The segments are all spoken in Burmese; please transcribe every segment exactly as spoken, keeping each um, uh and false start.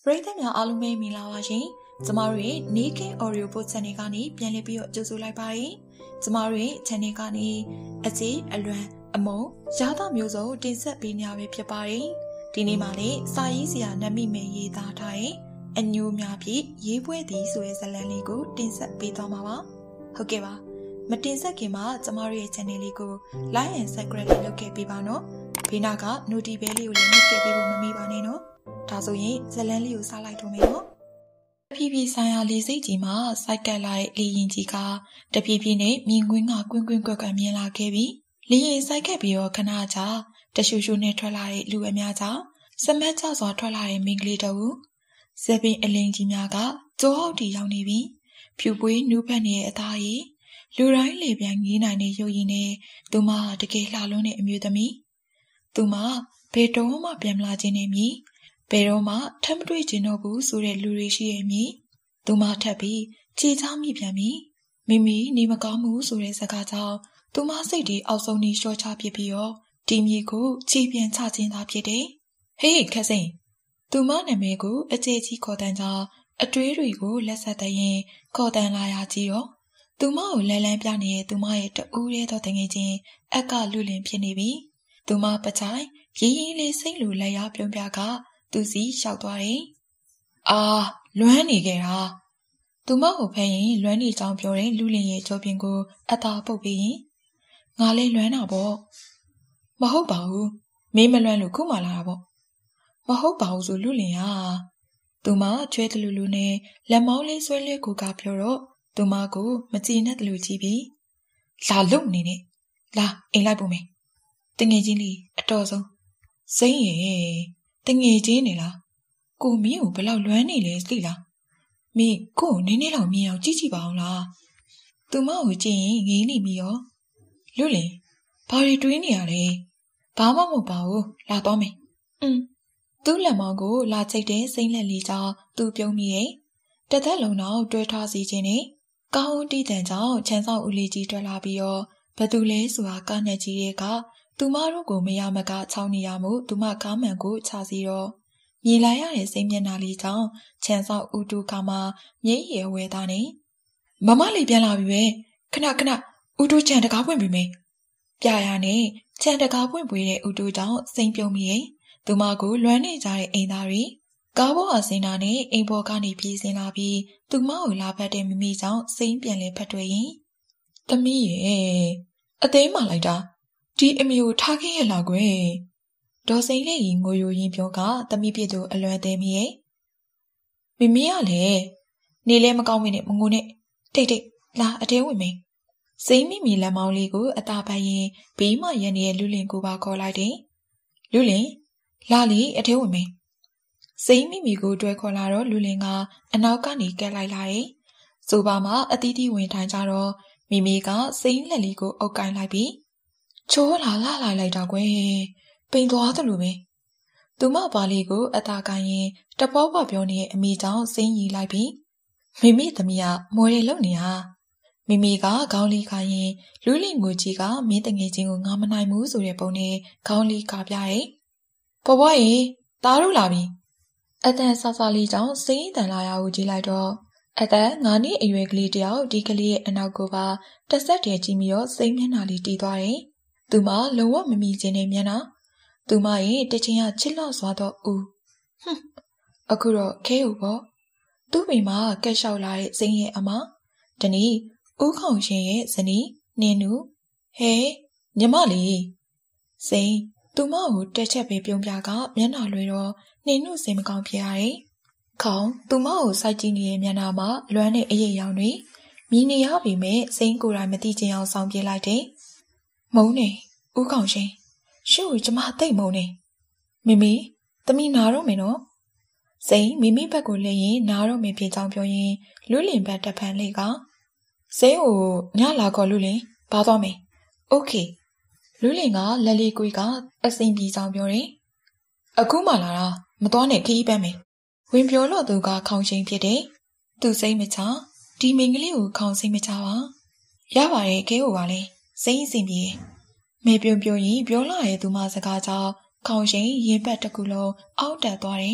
ပရိသတ်များအားလုံးပဲမင်္ဂလာပါရှင်။ကျမတို့ရဲ့ Naked Audio Book Channel ကနေပြန်လည်ပြီးတော့ကြိုဆိုလိုက်ပါတယ်။ကျမတို့ရဲ့ Channel ကနေအကျေးအလွမ်းအမုံရသမျိုးစုံတင်ဆက်ပေးနေရပဲဖြစ်ပါတယ်။ဒီနေ့မှလည်းစာရေးဆရာနတ်မိမယ်ရေးသားထားတဲ့အညိုများဖြင့်ရေးပွဲသည်ဆိုတဲ့ဇာတ်လမ်းလေးကိုတင်ဆက်ပေးသွားမှာပါ။ဟုတ်ကဲ့ပါ။မတင်ဆက်ခင်မှာကျမတို့ရဲ့ Channel လေးကို Like and Subscribe လုပ်ခဲ့ပေးပါနော်။ဘေးနားက Notification လေးကိုလည်းနှိပ်ခဲ့ပေးဖို့မမေ့ပါနဲ့နော်။ဒါဆိုရင်ဇာတ်လမ်းလေးကိုစလိုက်တော့မယ်နော်။တဖြည်းဖြည်းဆိုင်ရာလေးစိတ်ကြီးမှာစိုက်ကပ်လာတဲ့လေရင်ကြီးကတဖြည်းဖြည်းနဲ့မြင်ကွင်းကကွင်းကွင်းကွက်ကွက်မြင်လာခဲ့ပြီးလေရင်စိုက်ကပ်ပြီးတော့ခဏကြာတရှူရှူနဲ့ထွက်လာတဲ့လူအများကြာစမတ်ကျစွာထွက်လာတဲ့မိန်းကလေးတူဇပင်အလင်းကြီးများကကြောဟောက်တီရောက်နေပြီးဖြူပွေးနူးဖက်နေတဲ့အသားရည်လူတိုင်းလေပြန်ငေးနိုင်တဲ့ရုပ်ရည်နဲ့သူမတကယ်လှလွန်းတဲ့အမျိုးသမီးသူမဘယ်တော့မှပြန်မလာခြင်းနဲ့မြည်ဘယ်တော့မှထပ်မတွေ့ခြင်းတော့ဘူးဆိုတဲ့လူတွေရှိရဲ့မြည်သူမထပ်ပြီးခြေချောင်းမိပြန်ပြီမိမိနေမကောင်းမှုဆိုတဲ့စကားကြောင့်သူမစိတ်ဒီအောက်ဆုံးနေလျှော့ချဖြစ်ပြီးတော့ဒီမြေကိုခြေပြန်ချခြင်းသာဖြစ်တယ်ဟေးခက်စိန်သူမနာမည်ကိုအကျေကြီးခေါ်တန်းကြောင့်အတွေးတွေကိုလက်ဆက်တဲ့ရင်ခေါ်တန်းလာရကြည့်တော့သူမကိုလဲလန်းပြနေတဲ့သူမရဲ့တူးရဲသောတငယ်ချင်းအက်ကလူလင်ဖြစ်နေပြီသူမပချိုင်ရေးရေးလေးစိတ်လိုလက်ရပြုံးပြကသူစီလျှောက်သွားတယ်အာလွမ်းနေခဲ့တာသူမကိုဖဲရင်လွမ်းနေကြောင်းပြောတဲ့လူလင်ရဲ့ကြောပြင်ကိုအသာပုတ်ပြီးရင်ငါလေးလွမ်းတာပေါ့မဟုတ်ပါဘူးမင်းမလွမ်းလို့ခုမှလာတာပေါ့မဟုတ်ပါဘူးဆိုလူလင်ဟာသူမချွဲတလူလူနဲ့လက်မောင်းလေးဆွဲလဲကိုကပြောတော့သူမကိုမကြည်နဲ့တလူကြည့်ပြီးလာလုံနေနဲ့လာအိမ်လိုက်ပုံမယ်တငယ်ချင်းလေးအတော်ဆုံးစိမ့်ရဲ့တငယ်ချင်းနေလားကိုမင်းကိုဘယ်လောက်လွမ်းနေလဲသိလားမင်းကိုနည်းနည်းလောက်မြင်အောင်ကြည့်ကြည့်ပါအောင်လားသူမကိုကြည့်ရင်ငေးနေပြီရောလူလင်ဘာတွေတွေးနေရလဲဘာမှမဟုတ်ပါဘူးလာတော့မယ်อืมသူ့လက်မောင်းကိုလာချိတ်တဲ့စိမ့်လက်လေးကြောင့်သူပြုံးမိရဲ့တသက်လုံးတော့တွဲထားစီခြင်းနဲ့ကောင်းတီးတန်ကြောင့်ချမ်းဆောင်ဦးလေးကြီးတွေ့လာပြီးတော့ဘသူလဲဆိုတာကားညက်ကြီးရဲ့ကသူမတို့ကိုမရမကချောင်းနေရမှုသူမကားမှန်ကိုချစီတော့မြည်လိုက်ရတဲ့စိတ်မျက်နှာလေးကြောင့်ချမ်းဆောင်ဦးတူခါမှာမြည်ရဝဲသားနေမမလေးပြန်လာပြီပဲခဏခဏဦးတူချန်တကားပွင့်ပြီမေပြရနဲ့ချန်တကားပွင့်ပွေတဲ့ဦးတူကြောင့်စိမ့်ပြုံးမိရဲ့သူမကိုလွမ်းနေကြတဲ့အိမ်သားတွေကားပေါ်အစင်းနာနဲ့အိမ်ပေါ်ကနေပြေးစင်းလာပြီးသူမကိုလာဖတ်တဲ့မိမိကြောင့်စိမ့်ပြန်လဲဖတ်တွေ့ရင်သမီးရဲ့အသေးမှလိုက်တာဒီအမျိုးထားခဲ့ရလားကွယ်ဒေါ်စိမ့်လေးကြီးငိုယိုရင်းပြောကသမီးပြည့်သူအလွယ်သေးမိရဲ့မိမိကလည်းနေလဲမကောင်းမင်းနဲ့မငိုနဲ့တိတ်တိတ်လာအတဲဝင်မင်းစိမ့်မိမိလက်မောင်းလေးကိုအသာပတ်ရင်ဘေးမှရန်ရဲ့လူလင်ကိုပါခေါ်လိုက်တယ်လူလင်လာလီအထဲဝင်မင်းစိမ့်မိမိကိုတွဲခေါ်လာတော့လူလင်ကအနောက်ကနေကဲလိုက်လာတယ်ဆိုပါမှအတီးတီဝင်ထိုင်ကြတော့မိမိကစိမ့်လက်လေးကိုအုပ်ကိုင်းလိုက်ပြီးချိုးလာလာလိုက်လိုက်တော့ကွယ်ပိန်သွားသလိုပဲသူမပါလေးကိုအသာကိုင်းရင်တပေါပွားပြောနေတဲ့အမိကြောင့်စိမ့်ရီလိုက်ပြီးမိမိသမီးကမော်ရလုံနေဟာမိမိကခေါင်းလီခါရင်လူလင်ငိုကြီးကမင်းတငယ်ချင်းကိုငါမနိုင်ဘူးဆိုတဲ့ပုံနဲ့ခေါင်းလီခါပြရဲ့ဘဘရေသားတို့လာပြီအတန်ဆဆလေးကြောင့်စိမ့်တန်လာရကိုကြည့်လိုက်တော့အသက်ငါးနှစ်အရွယ်ကလေးတယောက်ဒီကလေးရဲ့အနောက်ကိုပါတက်ဆက်တည်းကြည့်ပြီးတော့စိမ့်မျက်နှာလေးတီးသွားတယ်သူမလုံးဝမမီခြင်းနဲ့မျက်နှာသူမရဲ့တချင်းကချစ်လော့စွာတော့ဦးဟွန်းအခုတော့ခဲဟုတ်ပေါ့သူ့မိမကက်လျှောက်လာတဲ့စိမ့်ရဲ့အမတနည်းဦးခေါင်ရှင်ရဲ့ဇနီးနင်းနူဟဲညီမလေးစိမ့်သူမကိုတက်ချက်ပဲပြုံးပြကမျက်နှာလွှဲတော့နင်းနူစိတ်မကောင်းဖြစ်ရတယ်ခေါင်သူမကိုစိုက်ကြည့်နေတဲ့မျက်နှာမှာလွမ်းတဲ့အရေးရောင်တွေမြင်နေရပေမဲ့စိမ့်ကိုယ်တိုင်မသိချင်အောင်ဆောင်ပြေးလိုက်တယ်မုံနေဦးခေါင်ရှင်ရှင့်ကိုကျမသိမ့်မုံနေမိမိသမီးနာတော့မယ်နော်စိမ့်မိမိဘက်ကိုလဲရင်နာတော့မယ်ဖြစ်ကြောင်းပြောရင်လူလင်ဘက်တက်ဖန်လေးကစိမ့်ကိုညလာခေါ်လူလင်ပါသွားမယ်โอเคလူလင်ကလက်လေးကွေးကအစိမ့်ပြေကြောင်းပြောတယ်အခုမှလာတာမသွားနဲ့ခီးပန်းမယ်ဝင်ပြောလို့သူကခေါင်းရှိန်ဖြစ်တယ်သူစိမ့်မချဒီမိန်းကလေးကိုခေါင်းစိမ့်မချပါရပါတယ်ခဲဟိုပါလေစိမ့်စိမ့်ပြေမေပြုံပြောရင်ပြောလာရဲ့သူမစကားကြောင့်ခေါင်းရှိန်ရင်ဘတ်တစ်ခုလုံးအောက်တက်သွားတယ်သူ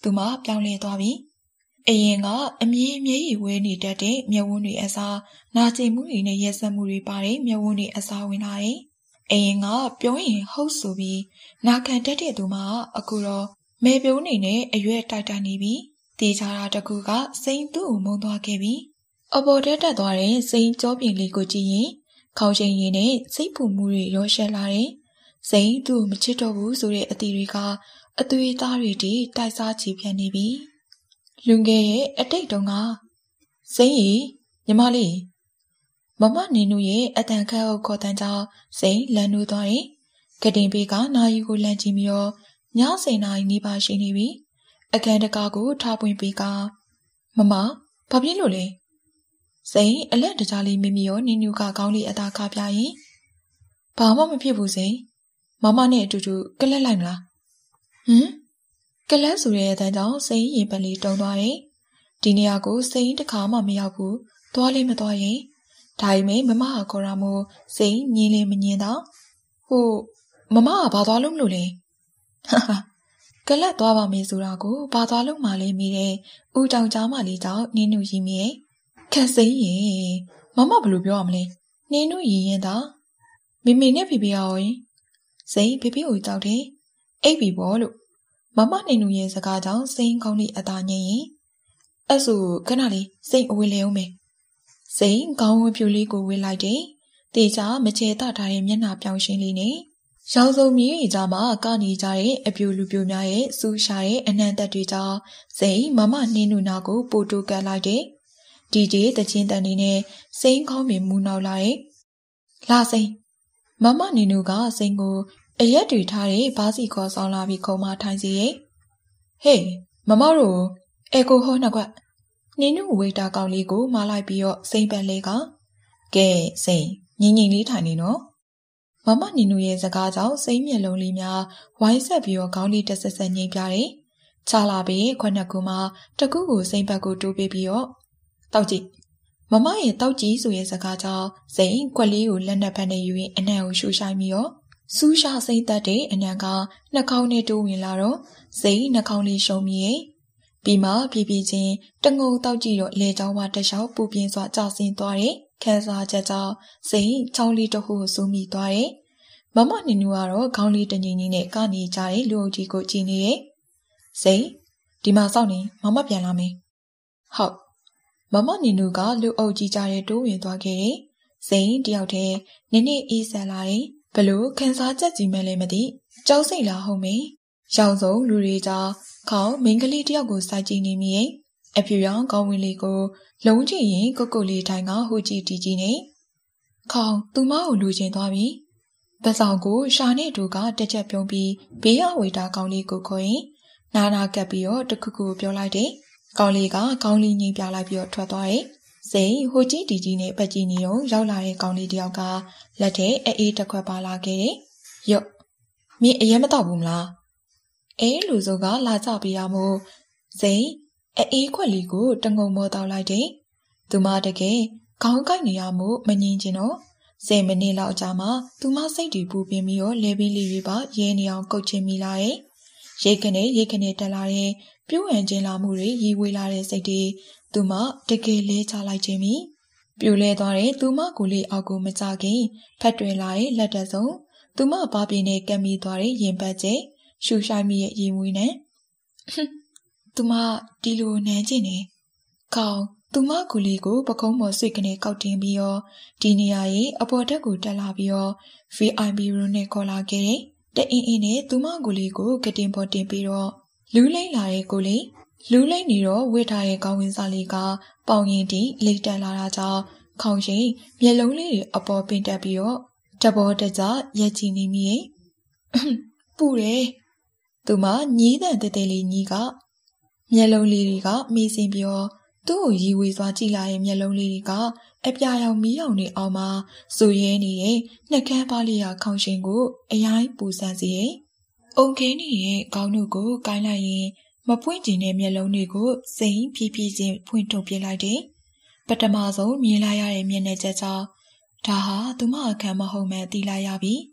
သူမပြောင်းလဲသွားပြီအရင်ကအမြဲအမြဲကြီးဝဲနေတတ်တဲ့မျက်ဝန်းတွေအစားနာကျင်မှုတွေနဲ့ရက်စက်မှုတွေပါတဲ့မျက်ဝန်းတွေအစားဝင်လာတယ်အရင်ကပြောရင်ဟုတ်ဆိုပြီးနာခံတတ်တဲ့သူမအခုတော့မဲပြုံးနေနဲ့အရွက်တိုက်တိုက်နေပြီတေချာတာတကူကစိန်သူ့ကိုမုန်းသွားခဲ့ပြီအပေါ်တက်တက်သွားတဲ့စိန်ကြောပြင်လေးကိုကြည့်ရင်ခေါင်းချိန်ရည်နဲ့စိတ်ပူမှုတွေရောရှက်လာတယ်စိန်သူ့ကိုမချစ်တော့ဘူးဆိုတဲ့အသီတွေကအသွေးသားတွေတိတိုက်စားချီပြတ်နေပြီလူငယ်ရဲ့အတိတ်တုန်းကစိန်ရီညီမလေးမမနေနုရဲ့အတန်ခတ်အုပ်ခေါ်တန်းကြောင့်စိန်လန်နိုးသွားတယ်ကတင်ပေးကနာယူကိုလန့်ကြည့်ပြီးတော့ညဆယ်နာရီနီးပါးရှိနေပြီအခန်းတကာကိုထားပွင့်ပေးကမမဘာဖြစ်လို့လဲစိန်အလက်တကြားလေးမိမိရောနင်းနူကကောင်းလေးအသာခါပြရင်ဘာမှမဖြစ်ဘူးစိန်မမနဲ့အတူတူကလက်လိုက်မလားဟမ်ကလက်ဆိုတဲ့အတန်းကြောင့်စိန်ရင်ပက်လေးတုံသွားတယ်ဒီနေရာကိုစိန်တခါမှမရောက်ဘူးသွားလေးမသွားရင်ဒါပေမဲ့မမကခေါ်ရမို့စိန်ညင်းလေးမညင်းတော့ဟိုမမကဘာသွားလို့မလို့လဲဟာဟာကလက်သွားပါမယ်ဆိုတာကိုဘာသွားလို့မှလဲမိတဲ့ဦးတောင်ကြားမလေးကြောင့်နင်းနူရီမိရဲ့ခက်စိန်ရင်မမဘယ်လိုပြောရမလဲနင်းနူရီရင်တော့မိမိနဲ့ဖေဖေရောရင်စိန်ဖေဖေကိုကြောက်တယ်အိပ်ပြီပေါ့လို့မမနင်းနူရဲ့စကားကြောင့်စိန်ကောင်းလေးအသာညင်ရင်အဲ့ဆိုခဏလေးစိန်အဝေးလဲအောင်မယ်စိန်ကောင်းဝပြူလေးကိုဝေးလိုက်တယ်တေချာမချေတထားတဲ့မျက်နှာပြောင်ရှင်လေးနဲ့ရောင်စုံမြေကြီးကြားမှာကနေကြတဲ့အပြူလူပြူများရဲ့စူးရှာတဲ့အနှံသက်တွေကြောင့်စိန်မမနှင်းနူနာကိုပိုတိုးကပ်လိုက်တယ်ဒီဒီတချင်းတန်နေနဲ့စိန်ကောင်းပင်မူနောက်လာတယ်လာစိန်မမနှင်းနူကစိန်ကိုအရက်တွေထားတဲ့ဘားစီခေါ်ဆောင်လာပြီးခုံမထိုင်စီရဲ့ဟေးမမတို့အေကိုဟောနှစ်ခွက်နင်းနူဝေတာကောင်လေးကိုမလိုက်ပြီးတော့စိန်ပန်လေးကကဲစိန်ငင်းငင်းလေးထိုင်နေနော်မမနင်နူရဲ့စကားကြောင့်စိတ်မျက်လုံးလေးများဝိုင်းဆက်ပြီးတော့ခေါင်းလေးတက်ဆက်ဆက်ငိမ့်ပြတယ်။ချလာပြီးခွနှစ်ကူမှာတကူကိုစိတ်ဘက်ကိုတိုးပေးပြီးတော့တောက်ကြည့်မမရဲ့တောက်ကြည့်ဆိုရဲ့စကားကြောင့်စိတ်ခွက်လေးကိုလက်နဲ့ဖက်နေယူရင်အနံ့ကိုရှူရှိုင်းပြီးတော့စူးရှာစိတ်သက်တဲ့အနံ့ကနှာခေါင်းနဲ့တိုးဝင်လာတော့စိတ်နှာခေါင်းလေးရှုံးပြီးရဲ့ပြီးမှပြေးပြေးချင်းတငုံတောက်ကြည့်တော့လေချောင်းဝတလျှောက်ပူပြင်းစွာကြောက်စင်းသွားတယ်။ခံစားချက်ကြောင့်စိတ်ချောင်းလေးတစ်ခုကိုစူးမိသွားတယ်။မမနင်နူကတော့ခေါင်းလေးတငင်ကြီးနဲ့ကနေကြတဲ့လူအုပ်ကြီးကိုကြည့်နေရဲ့စိန်ဒီမှာစောင့်နေမမပြန်လာမယ်ဟုတ်မမနင်နူကလူအုပ်ကြီးကြတဲ့တိုးဝင်သွားခဲ့တယ်စိန်တယောက်တည်းနည်းနည်းအေးဆက်လာတယ်ဘလို့ခန်းစားချက်ကြီးမဲလည်းမသိကြောက်စိတ်လာဟုတ်မေရောင်စုံလူတွေကြားခေါင်းမိန်းကလေးတယောက်ကိုစိုက်ကြည့်နေမိရဲ့အဖြူရောင်ကောင်းဝင်လေးကိုလုံးကြည့်ရင်ကုတ်ကုတ်လေးထိုင်ကဟိုကြည့်တီကြည့်နေခေါင်းသူမကိုလူချင်းသွားပြီပဆောင်ကိုရှာနဲ့တူကတက်ချက်ပြုံးပြီးဘေးအဝေတာကောင်းလေးကိုခေါ်ရင်နာနာကပ်ပြီးတော့တခုခုပြောလိုက်တယ်။ကောင်းလေးကကောင်းလေးငိမ့်ပြလိုက်ပြီးတော့ထွက်သွားတယ်။စိန်ဟိုကြီးတီကြီးနဲ့ပတ်ကြီးနေတော့ရောက်လာတဲ့ကောင်းလေးတယောက်ကလက်ထဲအေးတစ်ခွက်ပါလာခဲ့တယ်။ယော့မင်းအရင်မတော့ဘူးမလား။အဲလူစုကလာကြပြရမို့စိန်အေးခွက်လေးကိုတငုံမောတောက်လိုက်တယ်။သူမတကယ်ခေါင်းကိုက်နေရမို့မငင်းချင်တော့ဆယ်မိနစ်လောက်ကြာမှသူမစိတ်တွေပူပင်ပြီးတော့လဲပင်းလေးတွေပါရဲနေအောင်ကုတ်ချင်မိလာရဲ့ရိတ်ခနဲ့ရိတ်ခနဲ့တက်လာတဲ့ပြူးဟန်ချင်းလာမှုတွေရီဝေးလာတဲ့စိတ်တွေသူမတကယ်လဲချလိုက်ခြင်းမိပြူလဲသွားတဲ့သူမကိုလေးအောက်ကိုမကြခင်ဖက်တွင်လာတဲ့လက်တက်ဆုံးသူမပါပြင်းနဲ့ကပ်မိသွားတဲ့ရင်ပတ်ကျဲရှူဆိုင်မိရဲ့ရင်ဝေးနဲ့သူမဒီလိုနမ်းကျင်နေခေါင်းသူမကူလေးကိုပကုံးပေါ်စိတ်ကနေကောက်တင်ပြီးတော့ဒီနေရာရဲ့အပေါ်တက်ကိုတက်လာပြီးတော့ ဗီ အိုင် ပီ room နဲ့ခေါ်လာခဲ့တယ်။တအင်းအင်းနဲ့သူမကူလေးကိုကတင်ပေါ်တင်ပြီးတော့လူးလိမ့်လာတဲ့ကိုလေးလူးလိမ့်နေတော့ဝစ်ထားတဲ့ကောင်းဝင်စားလေးကပေါင်ရင်တီလိမ့်တက်လာတာကြောင့်ခေါင်းရှင်မျက်လုံးလေးတွေအပေါ်ပင်တက်ပြီးတော့တဘောတကြရက်ချီနေမိရဲ့ပူတယ်။သူမညီးတဲ့တဲတဲလေးညီးကမျက်လုံးလေးတွေကမေးစင်ပြီးတော့သူ့ကိုရီဝေစွာကြည့်လာတဲ့မျက်လုံးလေးတွေကအပြာရောင်မီးရောင်တွေအောက်မှာစူရဲနေတဲ့နှက်ကန်းပါးလေးရာခေါင်းရှင်ကိုအရိုင်းပူဆန်းစေရဲ့။အုံခင်းနေတဲ့ခေါင်းတို့ကိုကိုင်းလိုက်ရင်မပွင့်ကျင်တဲ့မျက်လုံးတွေကိုစိမ်ဖြည်းဖြည်းချင်းဖွင့်ထုတ်ပြလိုက်တယ်။ပထမဆုံးမြင်လိုက်ရတဲ့မျက်နှာချက်ကြောင့်ဒါဟာသူမအခန်းမဟုတ်မှန်းသိလိုက်ရပြီ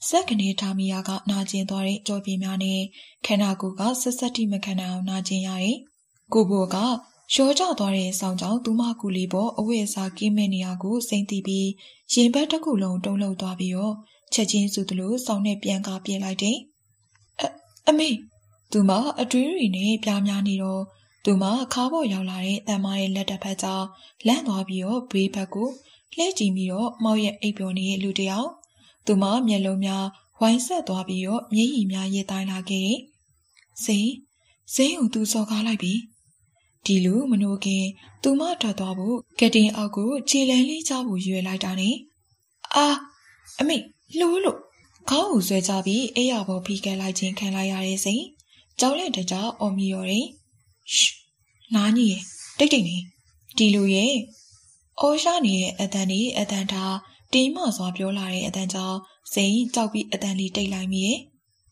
စက်ကနေထာမီယာကနာကျင်သွားတဲ့ကြော်ပြင်းများနဲ့ခန္ဓာကိုယ်ကဆက်ဆက်တိမခံနိုင်အောင်နာကျင်ရတယ်။ကိုဘိုကရောကျသွားတဲ့ဆောင်းကြောင့်သူမကူလေးပေါ်အဝတ်အစားကင်းမဲ့နေရကိုစိမ့်တီးပြီးရင်ဘတ်တစ်ခုလုံးတုံးလှုပ်သွားပြီးတော့ချက်ချင်းစုသလိုဆောင်းနဲ့ပြန်ကားပြေးလိုက်တယ်။အအမေသူမအတွင်းရီနဲ့ပြားများနေတော့သူမခါပေါ်ရောက်လာတဲ့တန်မရဲ့လက်တစ်ဖက်ကြောင့်လန့်သွားပြီးတော့ဘေးဘက်ကိုလှည့်ကြည့်ပြီးတော့မောက်ရဲ့အိပ်ပျော်နေတဲ့လူတစ်ယောက်သူမမျက်လုံးများဝိုင်းဆက်သွားပြီးတော့မျက်ရည်များရည်တိုင်းလာခဲ့တယ်။စိန်စိန်ကိုသူစော်ကားလိုက်ပြီ။ဒီလိုမနိုးခင်သူမထွက်သွားဖို့ကတင်အောက်ကိုခြေလန်းလေးချဖို့ရွယ်လိုက်တာနဲ့အာအမေလှိုးလို့ခေါင်းကိုဆွဲချပြီးအိယာပေါ်ဖိခဲ့လိုက်ခြင်းခံလိုက်ရတဲ့စိန်ကြောက်လက်တကြအော်မီရော်တယ်။ရှ်နားကြီးရဲ့တိတ်တိတ်နေဒီလိုရဲ့အော်ရှာနေတဲ့အတန်လေးအတန်ထားတင်းမစွာပြောလာတဲ့အတန်ကြောင့်စိန်ကြောက်ပြီးအတန်လေးတိတ်လိုက်မိရဲ့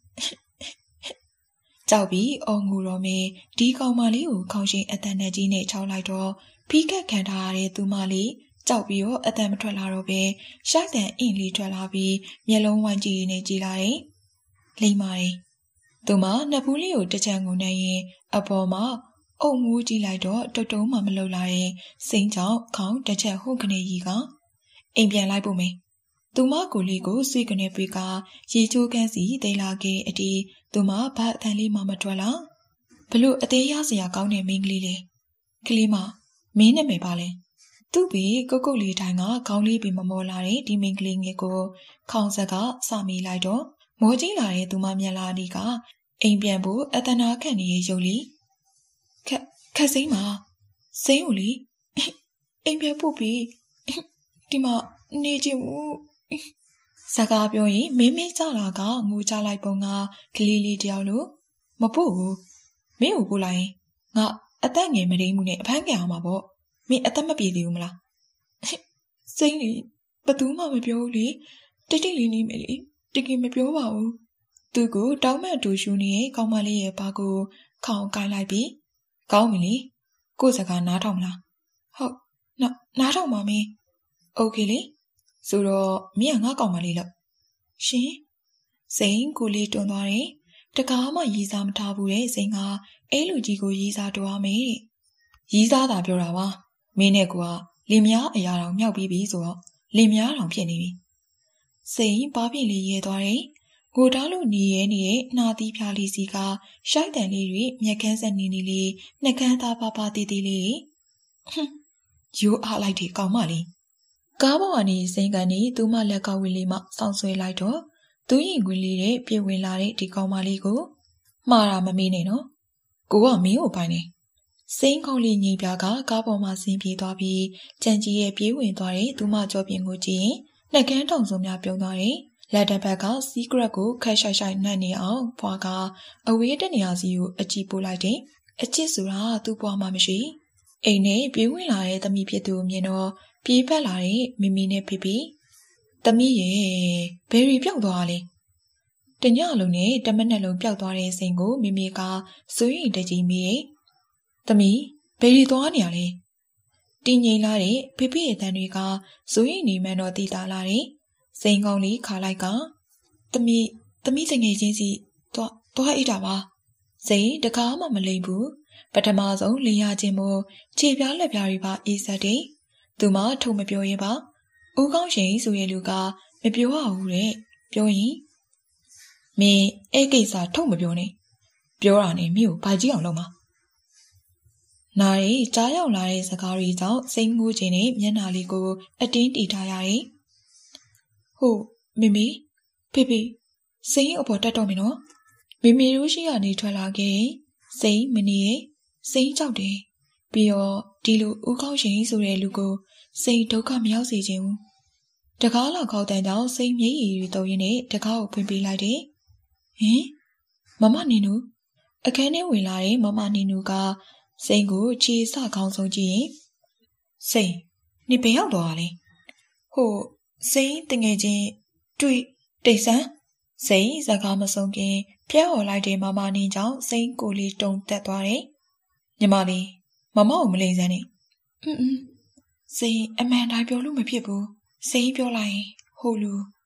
ကြောက်ပြီးအော်ငူတော်မယ်ဒီကောင်မလေးကိုခေါင်းရှင်အတန်နဲ့ကြီးနဲ့ချောက်လိုက်တော့ဖိကက်ခံထားရတဲ့သူမလေးကြောက်ပြီးတော့အတန်မထွက်လာတော့ပဲရှိုက်တန်အင်းလေးထွက်လာပြီးမျက်လုံးဝိုင်းကြည့်နေကြည့်လာတယ်လိမ့်ပါတယ်သူမနှစ်ဖူးလေးကိုတစ်ချမ်းကိုနှိုင်းရင်အပေါ်မှာအုံမူးကြည့်လိုက်တော့တုတ်တုံးမှမလှုပ်လာတဲ့စိန်ကြောင့်ခေါင်းတစ်ချက်ဟုတ်ကနေကြီးကအိမ်ပြန်လိုက်ဖို့မယ်သူမကိုလေးကိုဆွေကနေပြေကရေချိုးကန်းစီတိတ်လာခဲ့အတီးသူမဘာအတန်လေးမှမထွက်လာဘလို့အသေးရစရာကောင်းတဲ့မိန်းကလေးလေကလေးမမင်းနဲ့မယ်ပါလဲသူ့ဘီကုတ်ကုတ်လေးတိုင်းကခေါင်းလေးပြီးမမောလာတဲ့ဒီမိန်းကလေးငယ်ကိုခေါင်းဆက်ကစမိလိုက်တော့မောကြီးလာတဲ့သူမမျက်လာဒီကအိမ်ပြန်ဖို့အတနာခံနေရရုပ်လီခက်ခက်စိမ့်မှာစိမ့်ဦးလီအိမ်ပြန်ဖို့ပြီးဒီမှာနေချင်ဘူးစကားပြောရင်မင်းမင်းကြလာကငိုကြလိုက်ပုံကကလေးလေးတယောက်လို့မပို့ဘူးမင်းကိုပို့လိုက်ရင်ငါအသက်ငယ်မရင်းမှုနဲ့အဖမ်းခံအောင်မှာပေါ့မင်းအသက်မပြေသေးဘူးမလားစိမ့်လေဘသူမှမပြောဘူးလေတိတ်တိတ်လေးနေမယ်လေတကယ်မပြောပါဘူးသူကတောင်းမဲ့တူရှူနေတဲ့ကောင်းမလေးရဲ့ဘာကိုခေါင်းကိုင်းလိုက်ပြီးကောင်းပြီလေကို့စကားနားထောင်မလားဟုတ်နားနားထောင်ပါမင်းโอเคလေဆိုတော့မင်းကငါကောင်းမလေးလို့ရှင်စိန်ကိုလေးတွန်းသွားတယ်တကားမှရီးစားမထားဘူးတဲ့စိန်ကအဲလူကြီးကိုရီးစားတွားမယ်တဲ့ရီးစားတာပြောတာပါမင်းနဲ့ကွာလင်မယားအရာတော်မြောက်ပြီးပြီဆိုတော့လင်မယားတော်ဖြစ်နေပြီစိန်ဘာဖြစ်လေးရဲသွားတယ်ငိုတားလို့နေရဲနေတဲ့နှာသီးဖြားလေးစီကရှိုက်တန်လေးတွေမျက်ခမ်းဆက်နေနေလေးနှကန်းသားပါပါတီးတီးလေးဟွန်းရိုးအားလိုက်တယ်ကောင်းမလေးကားပေါ်ကနေစိန်ကန်နေသူမလက်ကဝီလေးမှစောင့်ဆွဲလိုက်တော့သူရင်ခွေလေးတဲ့ပြေဝင်လာတဲ့ဒီကောင်မလေးကိုမှားတာမမေးနဲ့နော်ကိုကမင်းကိုပိုင်နေစိန်ခေါင်းလေးငိမ့်ပြကကားပေါ်မှာဆင်းပြေးသွားပြီးကြံကြီးရဲ့ပြေးဝင်သွားတဲ့သူမကြောပြင်ကိုကြည့်ရင်နှကန်းတောင်စုံများပြုံးသွားတယ်လက်တစ်ဖက်ကစီးကရက်ကိုခက်ရှိုက်ရှိုက်နှံ့နေအောင်ဖွာကအဝေးတဲ့နေရာစီကိုအကြည့်ပို့လိုက်တယ်အချစ်ဆိုတာသူ့ဘွားမှမရှိအိမ်နဲ့ပြေးဝင်လာတဲ့သမီးဖြစ်သူမြင်တော့ပြေးပတ်လာတဲ့မိမိနဲ့ဖေဖေသမီးရဲ့ဘယ်ရီပြောက်သွားလဲတညလုံးနဲ့တမက်နဲ့လုံးပြောက်သွားတဲ့စိန်ကိုမိမိကစိုးရိမ်တကြီးမိရဲ့သမီးဘယ်ရီသွားနေရလဲတင်းငိမ့်လာတဲ့ဖေဖေရဲ့တန်တွေကစိုးရိမ်နေမှန်းတော့တည်တာလာတယ်စိန်ကောင်းလေးခါလိုက်ကသမီးသမီးတငယ်ချင်းစီသွားသွားအိတ်တာပါစိန်တကားမှမလိမ့်ဘူးပထမဆုံးလင်းရခြင်းမို့ခြေပြားလက်ပြားတွေပါအေးဆက်တယ်သူမထုံမပြောရင်ပါဦးကောင်းရှင်ဆိုရလူကမပြောရဘူးတဲ့ပြောရင်မင်းအဲ့ကိစ္စထုံမပြောနဲ့ပြောတာနဲ့မြို့ဘာကြီးအောင်လုပ်မှာနားရီကြားရောက်လာတဲ့စကားတွေကြောင့်စိတ်ငိုခြင်းနဲ့မျက်နှာလေးကိုအတင်းတီထားရတယ်ဟုတ်မမီဖေဖေစိတ်အပေါ်တက်တော့မယ်နော်မမီတို့ရှိကနေထွက်လာခဲ့စိတ်မနေရဲ့စိတ်ကြောက်တယ်ပြီးတော့ဒီလိုဦးကောင်းရှင်ဆိုတဲ့လူကိုစိတ်ဒုက္ခမရောက်စေခြင်းဘူးတကားလောက်ခေါက်တန်းကြောင့်စိတ်မြိတ်ရည်တွေတုံရင်းနဲ့တကားကိုဖွင့်ပေးလိုက်တယ်ဟင်မမနေနူအခန်းထဲဝင်လာတဲ့မမနေနူကစိတ်ကိုခြေစခေါင်းဆုံးကြည့်ရင်စိတ်နေဘယ်ရောက်သွားလဲဟိုစိတ်တငယ်ချင်းတွေ့တိတ်ဆန်းစိတ်စကားမဆုံးခင်ဖျက်ဟော်လိုက်တဲ့မမနင်းကြောင့်စိတ်ကိုလေးတုံတက်သွားတယ်ညီမလေးမမကိုမလိမ့်စမ်းနဲ့အင်းအင်းစိတ်အမှန်တိုင်းပြောလို့မဖြစ်ဘူးစိတ်ပြောလိုက်ရင်ဟိုလူ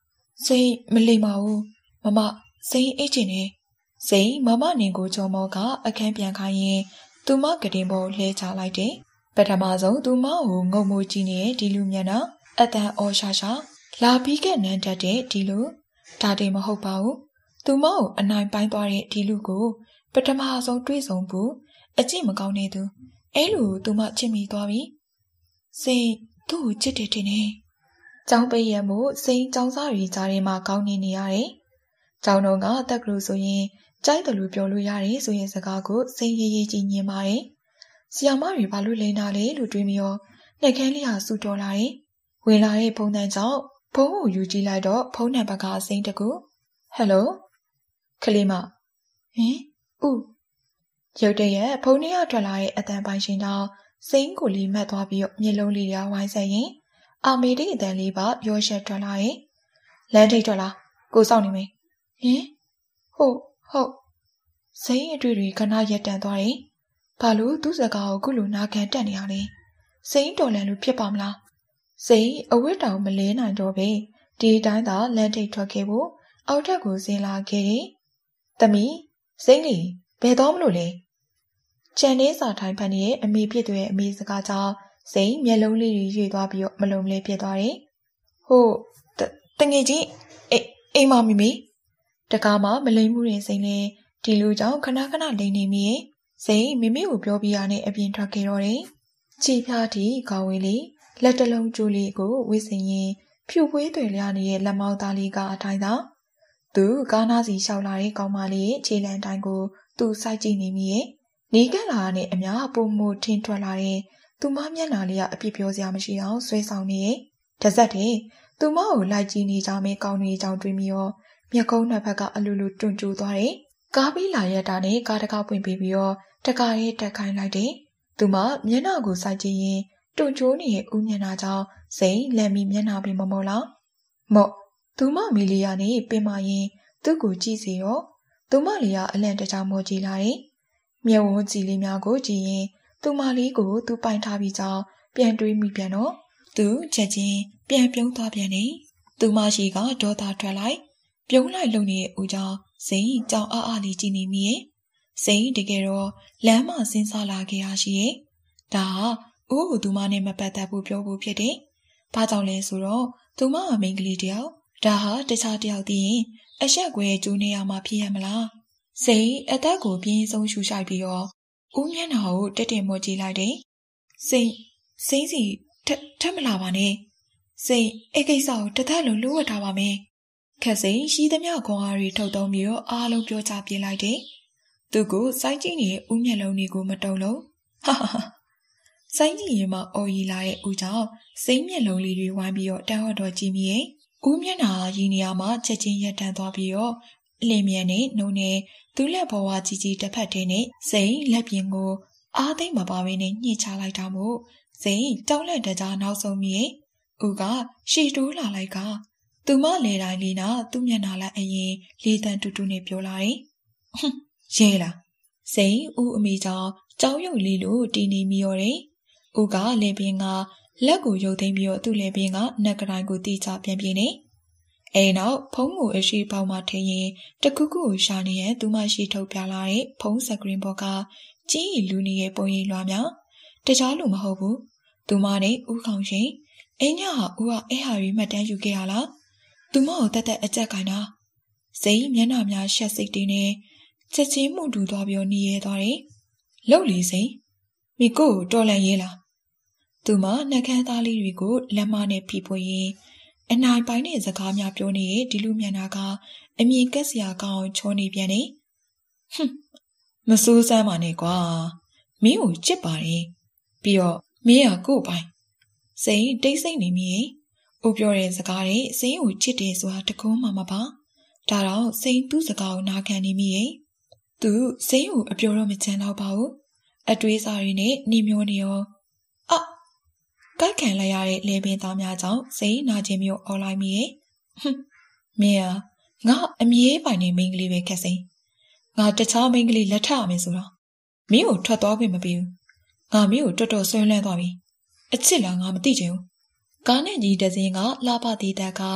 စိတ်မလိမ္မာဘူးမမစိတ်အိတ်ချင်နေစိတ်မမနင်ကိုကြော်မောကအခန်းပြန်ခိုင်းရင်သူမကတင်ပေါ်လှဲချလိုက်တယ်ပထမဆုံးသူမကိုငုံမိုးကြည့်နေတဲ့ဒီလူမျက်နှာအတန်အော်ရှာရှာလာပြီးကနန်းတက်တဲ့ဒီလူဒါတင်မဟုတ်ပါဘူးသူမကိုအနိုင်ပိုင်းသွားတဲ့ဒီလူကိုပထမဆုံးတွေ့ဆုံဖို့အကြည့်မကောင်းနေသူအဲလိုသူမချစ်မိသွားပြီစိတ်သူ့ကိုချစ်တယ်တင်နေကျောင်းပိတ်ရမှုစိတ်ကျောင်းသားတွေကြားထဲမှာကောင်းနေနေရတယ်ကျောင်းတော်ကတက်ကလူဆိုရင်ကြိုက်တယ်လို့ပြောလို့ရတယ်ဆိုရင်စကားကိုစိတ်ရေးရေးကြီးညင်ပါတယ်ဆီယာမတွေဘာလို့လဲနာလဲလို့တွေးပြီးတော့နှက်ခမ်းလေးဟာစူတော်လာတယ်ဝင်လာတဲ့ဖုန်းတန်းကြောင့်ဖုန်းကိုယူကြည့်လိုက်တော့ဖုန်းနံပါတ်ကအစိမ်းတကူဟယ်လိုခလေးမဟင်ဦးရုတ်တရက်ဖုန်းထဲကထွက်လာတဲ့အတန်ပိုင်ရှင်တော့စိမ်းကိုလေးမှတ်သွားပြီးတော့မျက်လုံးလေးဝိုင်းဆက်ရင်အာမေဒီအတန်လေးပါရောရှက်ထွက်လာရင်လမ်းထိပ်ထွက်လာကိုစောင့်နေမယ်ဟင်ဟုတ်ဟုတ်စိမ်းအတွေ့တွေခဏရက်တန်သွားတယ်ဘာလို့သူ့စကားကိုခုလိုနာခံတက်နေရလဲစိမ်းတော်လန်လို့ဖြစ်ပါမလားစိမ်းအဝတ်တောင်မလဲနိုင်တော့ပဲဒီတိုင်းသာလမ်းထိပ်ထွက်ခဲ့ဖို့အောက်ထက်ကိုဆင်းလာခဲ့တယ်သမီးစိမ်းလေးဘယ်တော့မလို့လဲချန်နေစာထိုင်ဖန်ရဲ့အမေဖြစ်တဲ့အမေစကားကြောင့်စိမ်းမျက်လုံးလေးတွေရွေသွားပြီးတော့မလုံးလဲဖြစ်သွားတယ်ဟုတ်တငယ်ချင်းအိအိမ်မမီမီတကားမှမလိမ့်မှုတဲ့စိမ်းလေဒီလူကြောင့်ခဏခဏလိမ့်နေမိရဲ့စိမ်းမိမိကိုပြောပြရတဲ့အပြင်ထွက်ခဲ့တော့တယ်ချီဖျားတီခေါင်းဝေးလေးလက်တလုံးကျိုးလေးကိုဝစ်စင်ရင်ဖြူပွေးတွေလျာနေတဲ့လက်မောင်းသားလေးကအထိုင်သာသူကားနာစီလျှောက်လာတဲ့ကောင်မလေးခြေလမ်းတိုင်းကိုသူစိုက်ကြည့်နေမိရဲ့နီးကပ်လာတဲ့အများပုံမှုထင်းထွက်လာတဲ့သူမမျက်နှာလေးကအပြစ်ပြောစရာမရှိအောင်ဆွဲဆောင်နေရဲ့တစက်တည်းသူမကိုလိုက်ကြည့်နေကြမယ့်ကောင်းနေကြောင်တွေးပြီးတော့မျက်ကုန်းနှစ်ဖက်ကအလူလူတွန့်ကျိုးသွားတယ်ကားပြီးလာရတာနဲ့ကားတကားပွင့်ပြီးပြီးတော့တကားရဲတက်ခိုင်းလိုက်တယ်သူမမျက်နှာကိုစိုက်ကြည့်ရင်တွန့်ကျိုးနေတဲ့ဦးမျက်နှာကြောင့်စိန်လက်မီမျက်နှာပြီးမမော်လားမော့သူမမီလီယာနဲ့ပင်မရင်သူ့ကိုကြည့်စီတော့သူမလေးကအလန့်တကြားမော်ကြည့်လာတယ်မျက်ဝန်းကြည့်လေးများကိုကြည့်ရင်သူမလေးကိုသူပိုင်ထားပြီးကြောင်းပြန်တွေးမိပြန်တော့သူချက်ချင်းပြန်ပြုံးသွားပြန်နေသူမရှိကဒေါသထွက်လိုက်ပြုံးလိုက်လုံနေတဲ့ဦးကြောင့်စိန်ကြောင်အားအားလေးကြည့်နေမိရဲ့စိန်တကယ်တော့လမ်းမှာစဉ်းစားလာခဲ့ရရှိရဲ့ဒါဟာဦးကိုသူမနဲ့မပတ်သက်ဘူးပြောဖို့ဖြစ်တယ်ဘာကြောင့်လဲဆိုတော့သူမကမိန်းကလေးတယောက်ဒါဟာတခြားတယောက်သိရင်အဆက်ကွဲကျိုးနေရမှာဖြစ်ရမလားစိန်အသက်ကိုပြင်းဆုံးရှူရှိုက်ပြီးတော့ဦးမျက်နှာကိုတက်တင်မော်ကြည့်လိုက်တယ်စိန်စိန်စီထထမလာပါနဲ့စိန်အဲ့ကိစ္စကိုတသက်လုံးလိုးဝတ်ထားပါမယ်ခက်စိန်ရှိသမျှခွန်အားတွေထုတ်သုံးပြီးတော့အားလုံးပြောချပြလိုက်တယ်သူကိုစိုင်းကြည့်နေတဲ့ဦးမျက်လုံးတွေကိုမတုံလို့ဟာဟာစိုင်းကြည့်ရင်မှအော်ရီလာတဲ့ဦးကြောင့်စိန်မျက်လုံးလေးတွေဝိုင်းပြီးတော့တန်းဟော့တော်ကြည့်မိရဲ့ဦးမျက်နှာရည်နေရမှာချက်ချင်းရက်တန်းသွားပြီးတော့အလင်းမြန်နဲ့နှုံနဲ့သူ့လက်ဘဝကြီးကြီးတစ်ဖက်တည်းနဲ့စိန်လက်ပြင်ကိုအားသိမ့်မပါဘဲနဲ့ညှစ်ချလိုက်တာမို့စိန်တောင်းလက်တကြားနောက်ဆုံးမိရဲ့ဦးကရှီတိုးလာလိုက်ကသူမလေတိုင်းလေးနာသူ့မျက်နှာလိုက်အရင်လေးတန်းတူတူနဲ့ပြောလာတယ်ဟွန်းရဲလားစိန်ဦးအမေကြောင့်ကြောင်းရုပ်လေးလိုတီနေမိရောတယ်ဦးကလေပင်ကလက်ကိုရုပ်သိမ်းပြီးတော့သူ့လေပင်ကနက်ကတိုင်းကိုတီချပြန်ပြင်းနေအဲနောက်ဖုံးကိုအရှိပေါက်မှထင်းရင်တခုခုကိုရှာနေရသူမရှိထုတ်ပြလာတဲ့ဖုံးစကရင်ဘောကကြီးလူနေရဲ့ပုံရိပ်လွှာများတခြားလူမဟုတ်ဘူးသူမနဲ့ဦးခေါင်ရှင်အင်းညဟာဦးကအဲ့ဟာရီမှတ်တမ်းယူခဲ့ရလားသူမကိုတက်တက်အကြက်ခိုင်းတာစိတ်မျက်နှာများရှက်စိတ်တင်းနဲ့ချက်ချင်းမှုတူသွားပြီးနေရဲသွားတယ်လှုပ်လီစိတ်မိကိုကိုတော်လန်ရေးလားသူမနှက်ခမ်းသားလေးတွေကိုလက်မနဲ့ဖိပွေရင်အနိုင်ပိုင်းတဲ့စကားများပြောနေတဲ့ဒီလူမျက်နှာကအမြင်ကက်စရာကောင်းချောနေပြန်နေဟွန်းမစိုးစမ်းပါနဲ့ကွာမင်းကိုချစ်ပါတယ်ပြီးတော့မင်းကကို့ပိုင်စိန်တိတ်ဆိတ်နေမိရဲ့ဦးပြောတဲ့စကားနဲ့စိန်ကိုချစ်တယ်ဆိုတာတကုံးမှမပါဒါတော့စိန်သူ့စကားကိုနာခံနေမိရဲ့သူစိန်ကိုအပြောတော့မချမ်းတော့ပါဘူးအတွေးစားရင်းနဲ့နေမျောနေရောအာကိုက်ခံလိုက်ရတဲ့လေပင်သားများကြောင့်စိတ်နာကျင်မျိုးအော်လိုက်မိရဲ့ဟွန်းမင်းကငါအမြဲပိုင်နေမိန်းကလေးပဲခက်စိန်ငါတခြားမိန်းကလေးလက်ထပ်ရမယ်ဆိုတော့မင်းကိုထွက်သွားခွင့်မပေးဘူးငါမင်းကိုတော်တော်ဆွဲလန်းသွားပြီအချစ်လားငါမသိချင်ဘူးကားနဲ့ကြီးတစင်းကလှပသေးတက်က